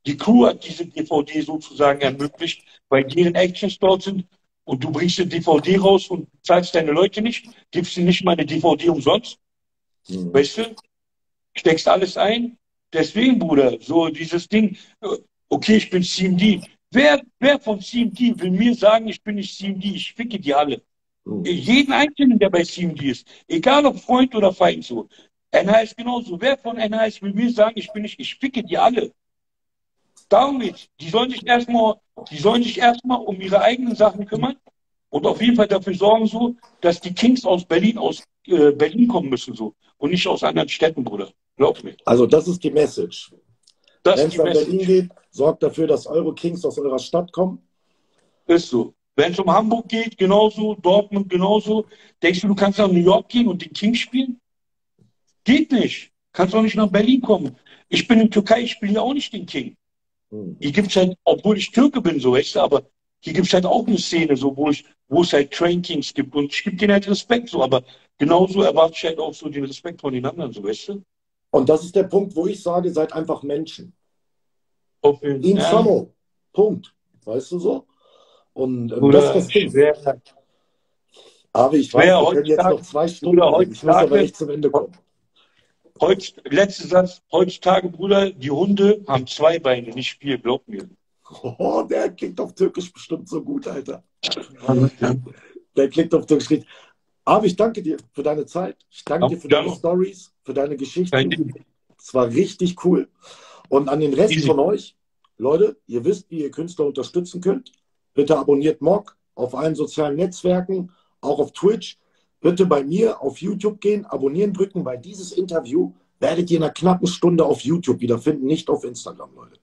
Die Crew hat diese D V D sozusagen ermöglicht, weil deren Actions dort sind und du bringst eine D V D raus und zahlst deine Leute nicht, gibst ihnen nicht mal eine D V D umsonst. Mhm. Weißt du? Steckst alles ein. Deswegen, Bruder, so dieses Ding, äh, okay, ich bin C M D. Wer, wer von C M D will mir sagen, ich bin nicht C M D? Ich ficke die alle. Mhm. Jeden Einzelnen, der bei C M D ist. Egal ob Freund oder Feind so. N H S genauso. Wer von N H S will mir sagen, ich bin nicht, ich ficke die alle. Darum geht's. Die sollen sich erstmal, die sollen sich erstmal um ihre eigenen Sachen kümmern und auf jeden Fall dafür sorgen, so, dass die Kings aus Berlin, aus äh, Berlin kommen müssen, so. Und nicht aus anderen Städten, Bruder. Glaub mir. Also das ist die Message. Das Wenn ist es die nach Berlin Message. geht, sorgt dafür, dass eure Kings aus eurer Stadt kommen. Ist so. Wenn es um Hamburg geht, genauso, Dortmund genauso. Denkst du, du kannst nach New York gehen und den King spielen? Geht nicht. Kannst auch nicht nach Berlin kommen. Ich bin in Türkei, ich spiele ja auch nicht den King. Mhm. Hier gibt es halt, obwohl ich Türke bin, so, weißt du, aber hier gibt es halt auch eine Szene, so, wo, ich, wo es halt Train Kings gibt und ich gebe denen halt Respekt, so, aber genauso erwarte ich halt auch so den Respekt von den anderen, so, weißt du? Und das ist der Punkt, wo ich sage, seid einfach Menschen. Auf jeden In ja. Famo. Punkt. Weißt du so? Und ähm, Oder das ist das Ding. schwer, Aber ich weiß, schwer wir können jetzt noch heutzutage, zwei Stunden oder reden. Ich muss aber heutzutage, echt zum Ende kommen. heutz, letzter Satz, heutzutage, Bruder, die Hunde haben zwei Beine, nicht vier, glaub mir. Oh, der klingt auf Türkisch bestimmt so gut, Alter. Ja. Der klingt auf Türkisch richtig. Aber ich danke dir für deine Zeit. Ich danke Auch dir für deine gerne. Stories, für deine Kein Geschichten. Ding. Es war richtig cool. Und an den Rest Easy. von euch, Leute, ihr wisst, wie ihr Künstler unterstützen könnt. Bitte abonniert Mock auf allen sozialen Netzwerken, auch auf Twitch. Bitte bei mir auf YouTube gehen, abonnieren drücken, weil dieses Interview werdet ihr in einer knappen Stunde auf YouTube wiederfinden, nicht auf Instagram, Leute.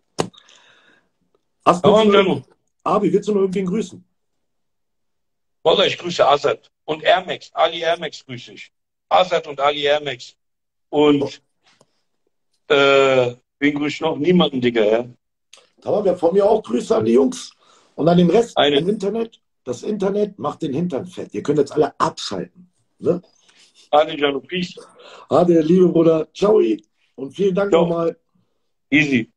Hast du Aber noch Janu, Abi, willst du noch irgendwen grüßen? Wallah, ich grüße Azad und Air Max, Ali Air Max grüße ich. Azad und Ali Air Max. Und äh, wen grüße ich noch? Niemanden, Digga, ja. Da haben wir von mir auch Grüße an die Jungs. Und an den Rest Eine. im Internet. Das Internet macht den Hintern fett. Ihr könnt jetzt alle abschalten. Ne? Ali Janu, peace. Ade, liebe Bruder. Ciao. Und vielen Dank Ciao. nochmal. Easy.